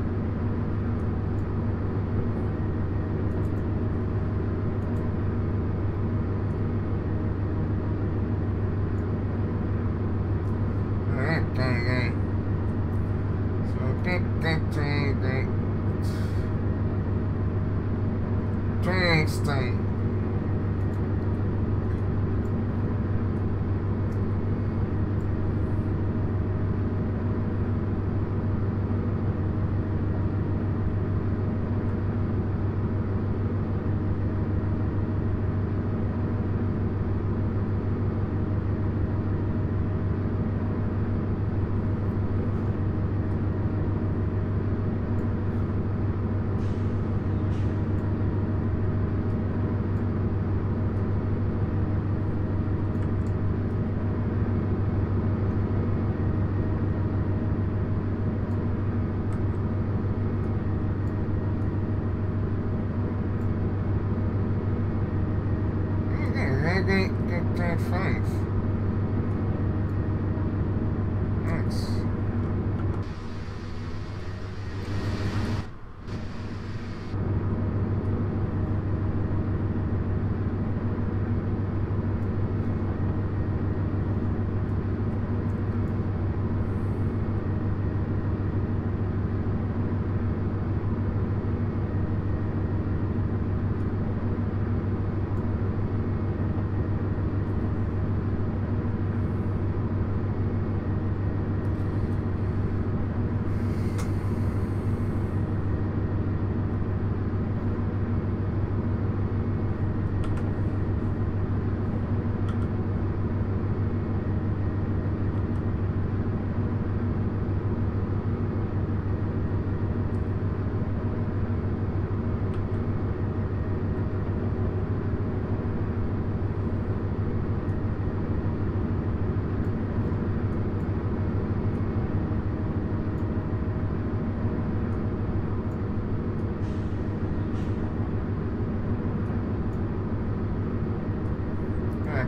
Okay, so pick that trade that trade state.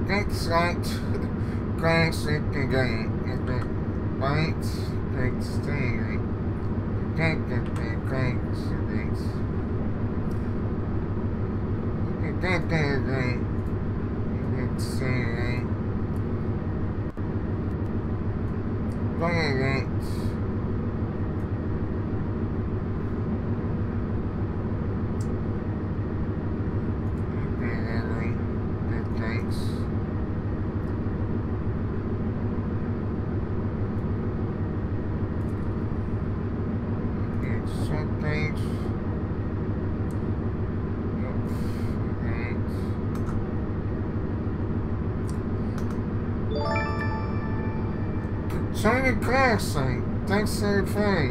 Thanks, right? Thanks, again. Right? Thanks, staying. Thanks, thanks, thanks. Thanks, thanks, thanks, staying. Thanks. Trying to class thing. Thanks for the phone.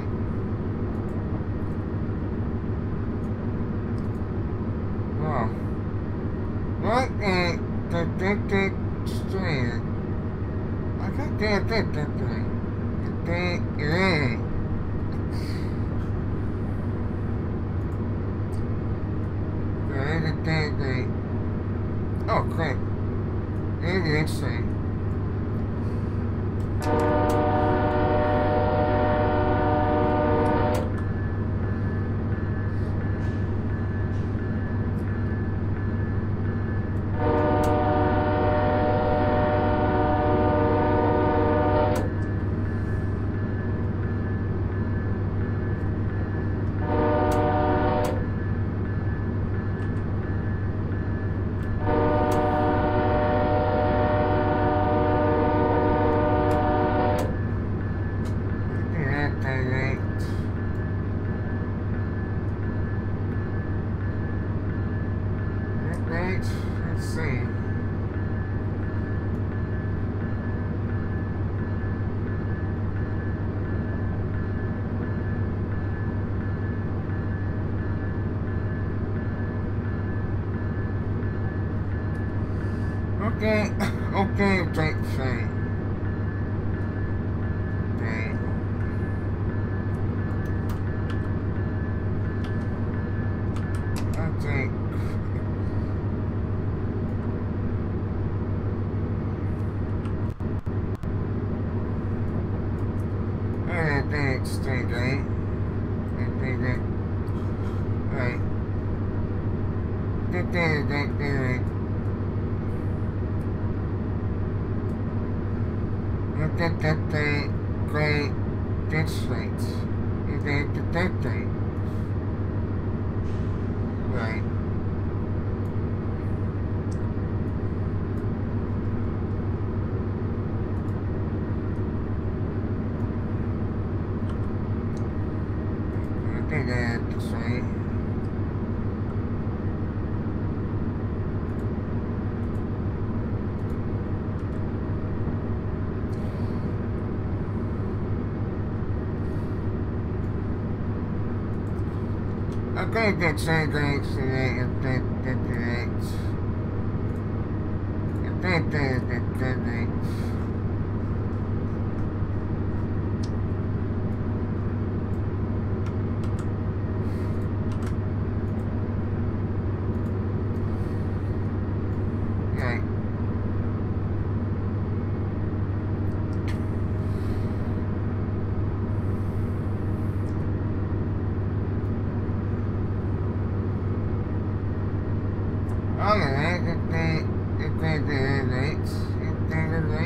Wow. What in the addicted stream? I got the addicted thing. The thing. Oh, great. Maybe interesting. Okay, okay, great thing. Okay. I think. I think it's thinking. I think it. Right. Good thing, good thing. Look at that thing, great districts. You get the that thing. Right. Look at that, right. I think that's some things today. I think that that's. I think that that's. Right. All right, I think, I think that it's, I think that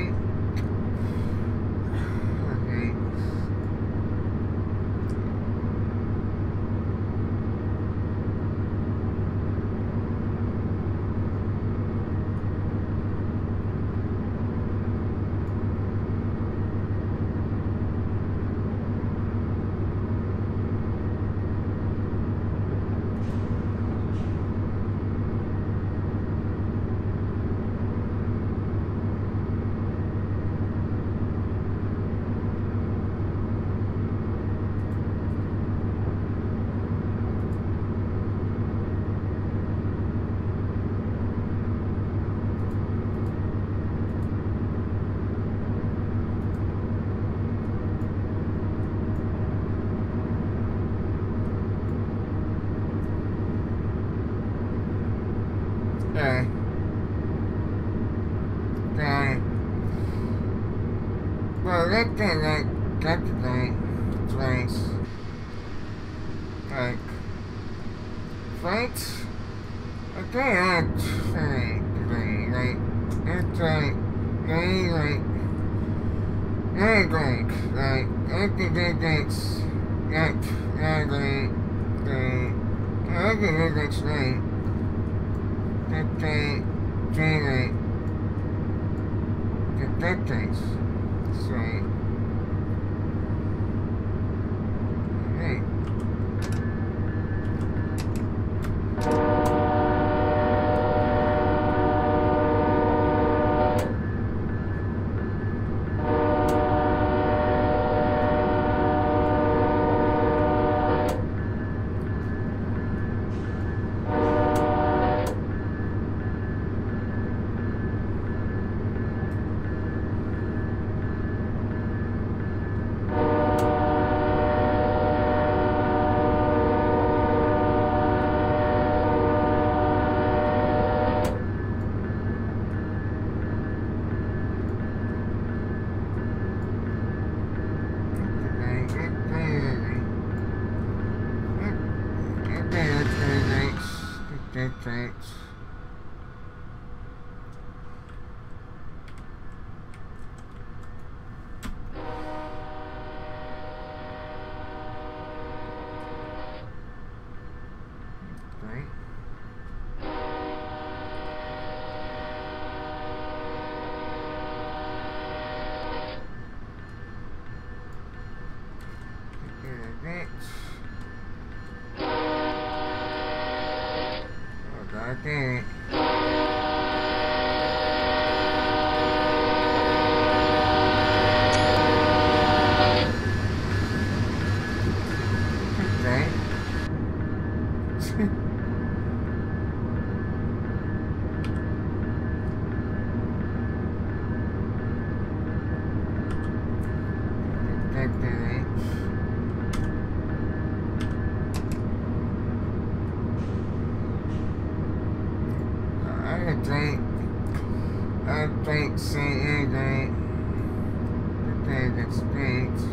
Well, that thing, like, got the thing, drinks, like, fights, I think that's thing, like, it's like, they, like, they're great, like, I think they thinks, like, they're great, they, I think they thinks great, that they, they, like, that that things, so, hey. Thanks. Right. Okay. I think, I think, say anything, the thing that speaks.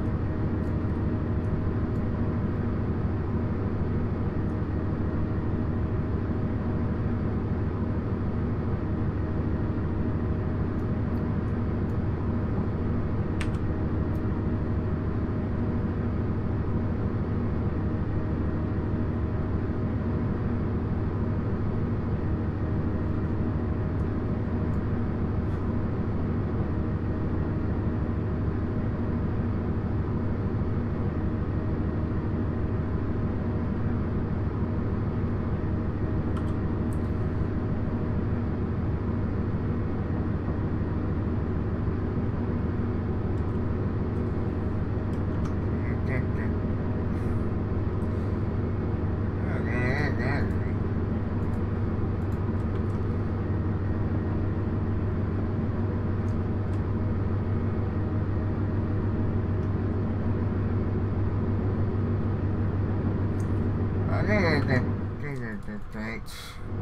Thanks.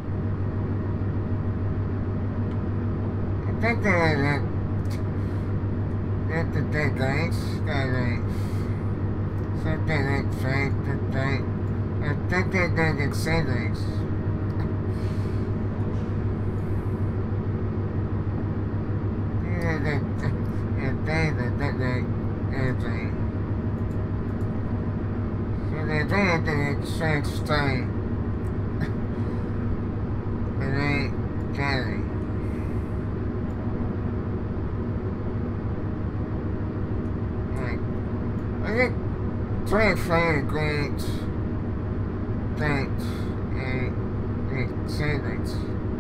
I think that that that the thing guys got like something like fake the thing. I think that they can say things. Yeah, that that thing that that like anything. So they do it to exchange time. It ain't Kelly. Like, I think trying to find a great thanks and great savings.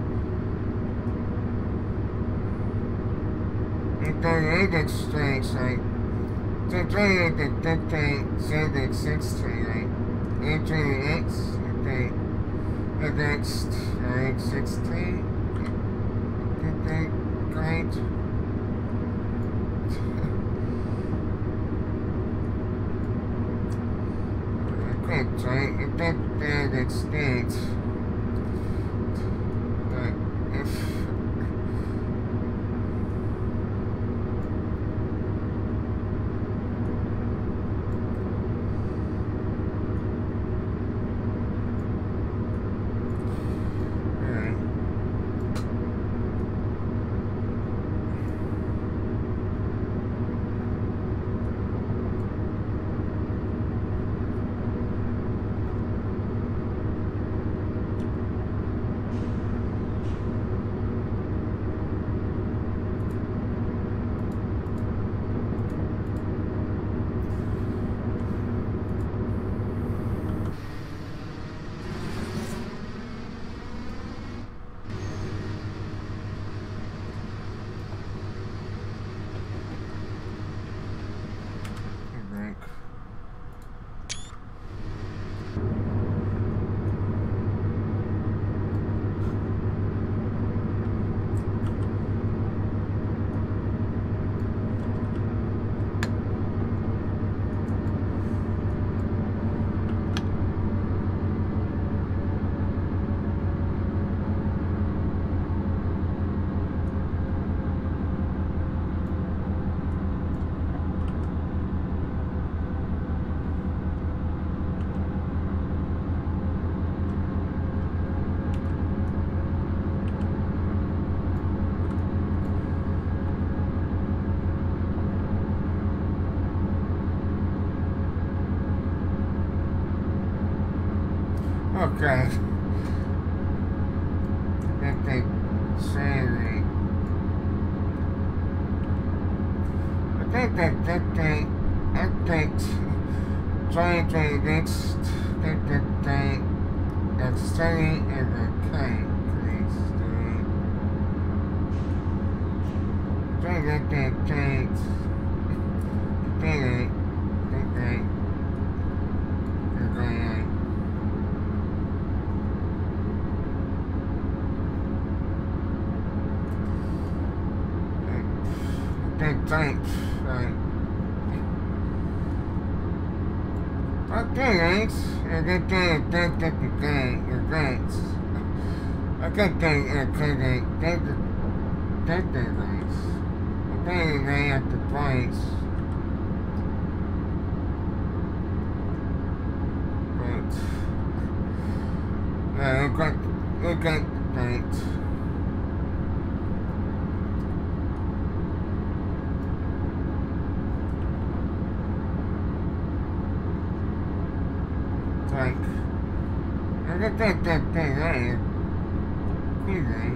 And then it strengths like to try to dictate savings sixty like entry X I think the next like sixteen I think great. Right? If that thing that states that if Okay. Okay. Sorry. Okay, okay, okay. Okay. Try to next. Okay, okay. That's study and okay. Please study. Try to okay, okay. Okay, okay. Okay. Okay, thanks. Right. Okay, thanks. Okay, okay, okay, okay, okay, thanks. Okay, okay, okay, okay, okay, okay, thanks. Okay, okay, at the place. But, yeah, okay, okay, thanks. Like, I got that, that, that, that, okay.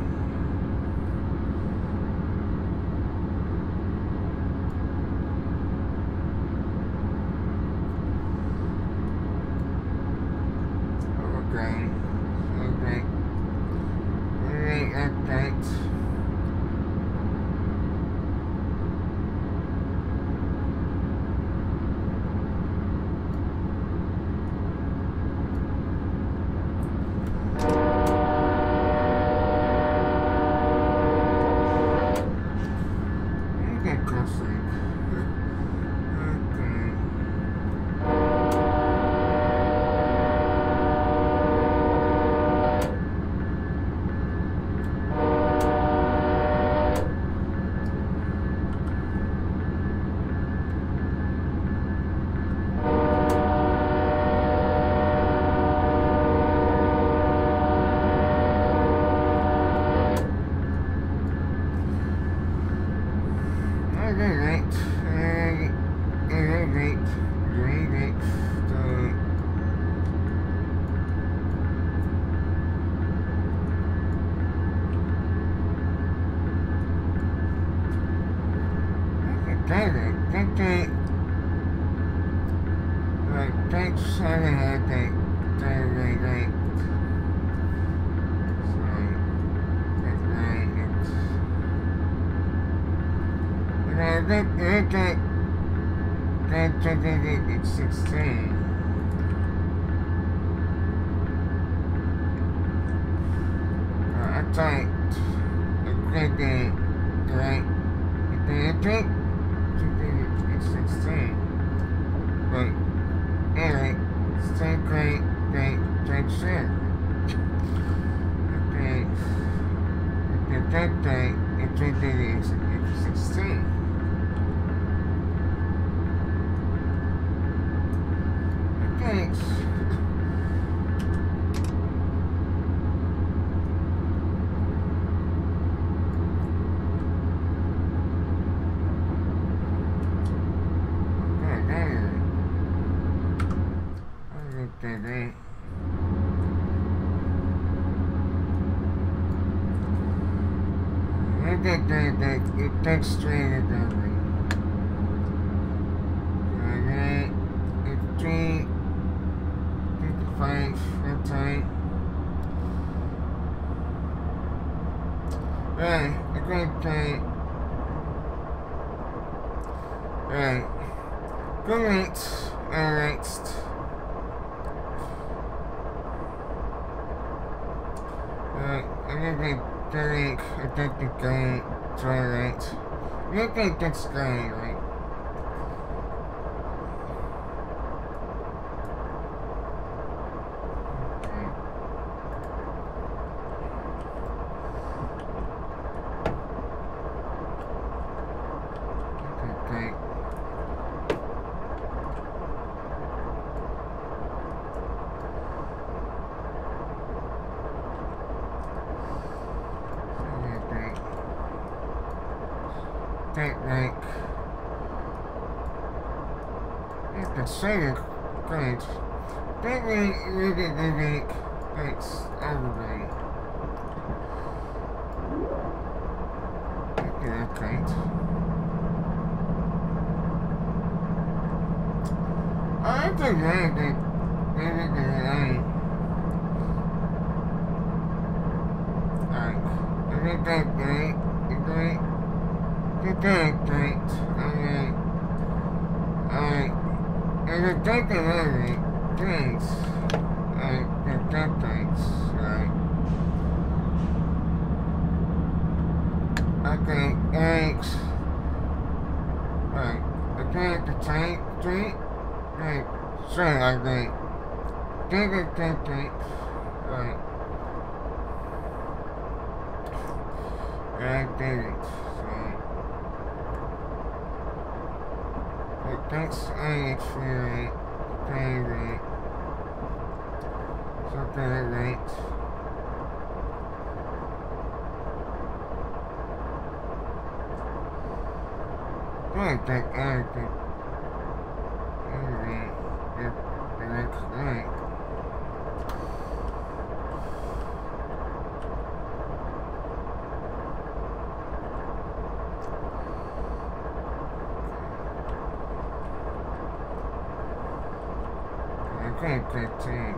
Okay, okay, okay, that, that. It's sixteen. Uh, I typed a great day, right? Okay, it's sixteen. But anyway, stay great, great, great shit. Okay, okay, that day, it's sixteen. Thanks. It takes straight at that way. Okay, it's three, fifty-five, that's right. Right, a great day. Right. Good night. Alright. Alright, I'm gonna be doing a technical guy. Alright. You think that's guy, right? Like, you can say it, great. Maybe, maybe, maybe, Thanks, everybody. Okay, okay. I think maybe, maybe the rain. Alright. I think that's great. Great. Great. Great. Alright. Alright. And I think the rain. Thanks. Alright. Thanks. Thanks. Alright. Okay. Thanks. Alright. I think the tank. Three. Right, sure, I agree. Think, think, think, think. Right. I did it. So, but thanks, I for it. Favorite. So, favorite. I think, I think. Right. Okay, okay,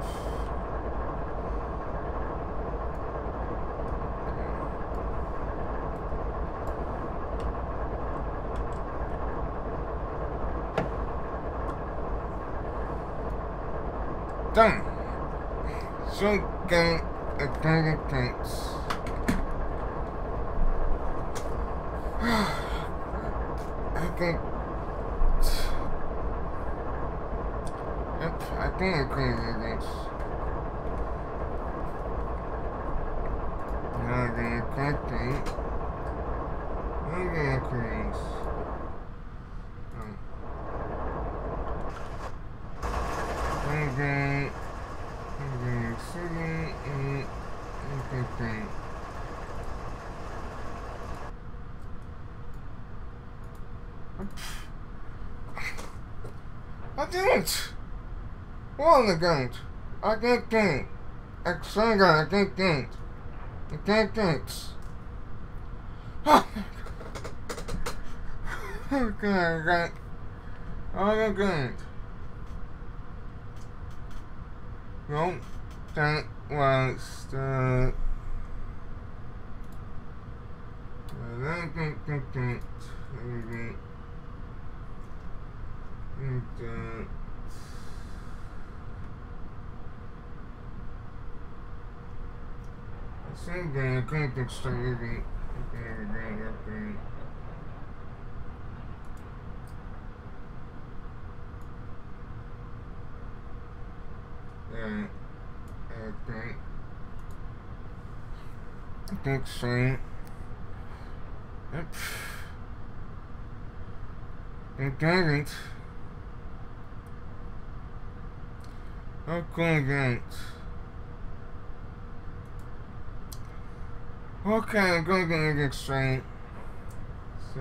done. So, gang, a thing of thanks. I think. Yep, I think I agree with this. Now, the good thing. Maybe I agree. Maybe. Maybe city and everything. I didn't! Well, I didn't. I didn't think. I sang I didn't think. I didn't think. Okay, I got. I got. No, that was the. I think think think. And uh, I think that I think it's the movie. Okay, okay, okay. Yeah, okay. I think so. Yep. I got it. Okay, great. Okay, I'm gonna get it straight. So,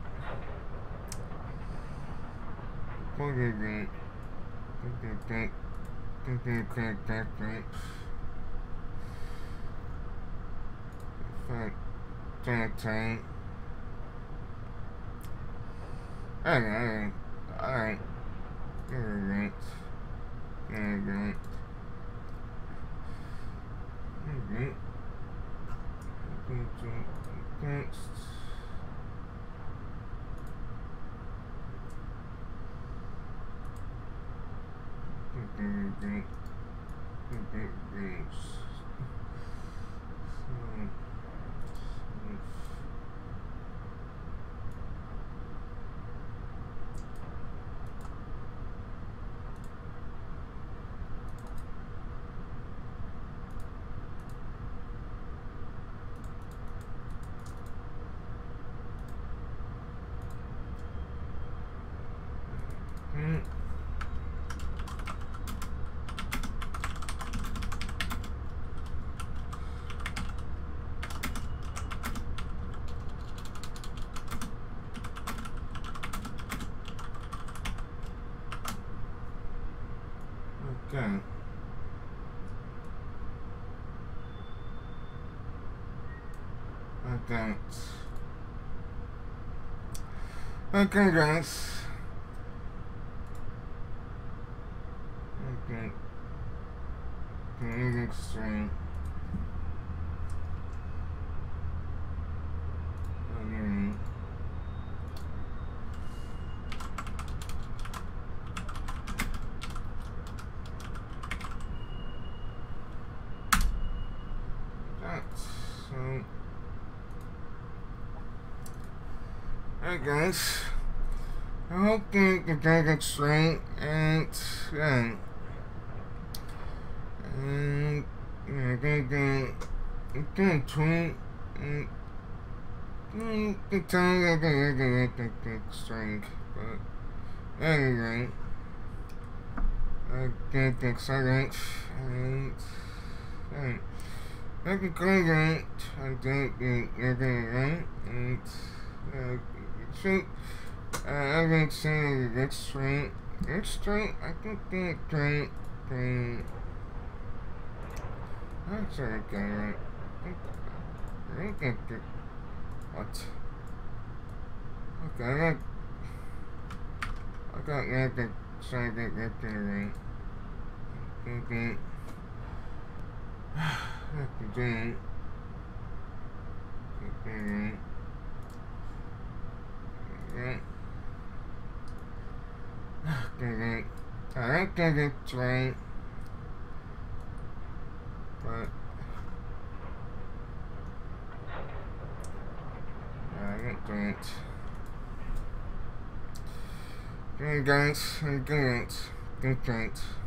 what is it? Okay, okay, okay, okay. Fuck, that time. Alright, alright. Alright. Alright. Alright. Next. Okay, okay, Mm. Okay. that. Okay, guys. Okay. Moving straight. Okay. That's so. Alright, guys. I hope you can get it straight and yeah. And yeah, I think they can tweet and the time I can get it straight, but anyway, I get excited and yeah. I can go right, I think you're going right and uh, shoot. Uh, I can say it's straight. It's straight. I think it's straight. Straight. That's okay, right? I think it. What? Okay, I got. I got that to say that that's right. Okay. That's the thing. Okay, right. Right. Okay, I don't think it's right, but I don't think it. Okay, guys, I didn't. Good thanks.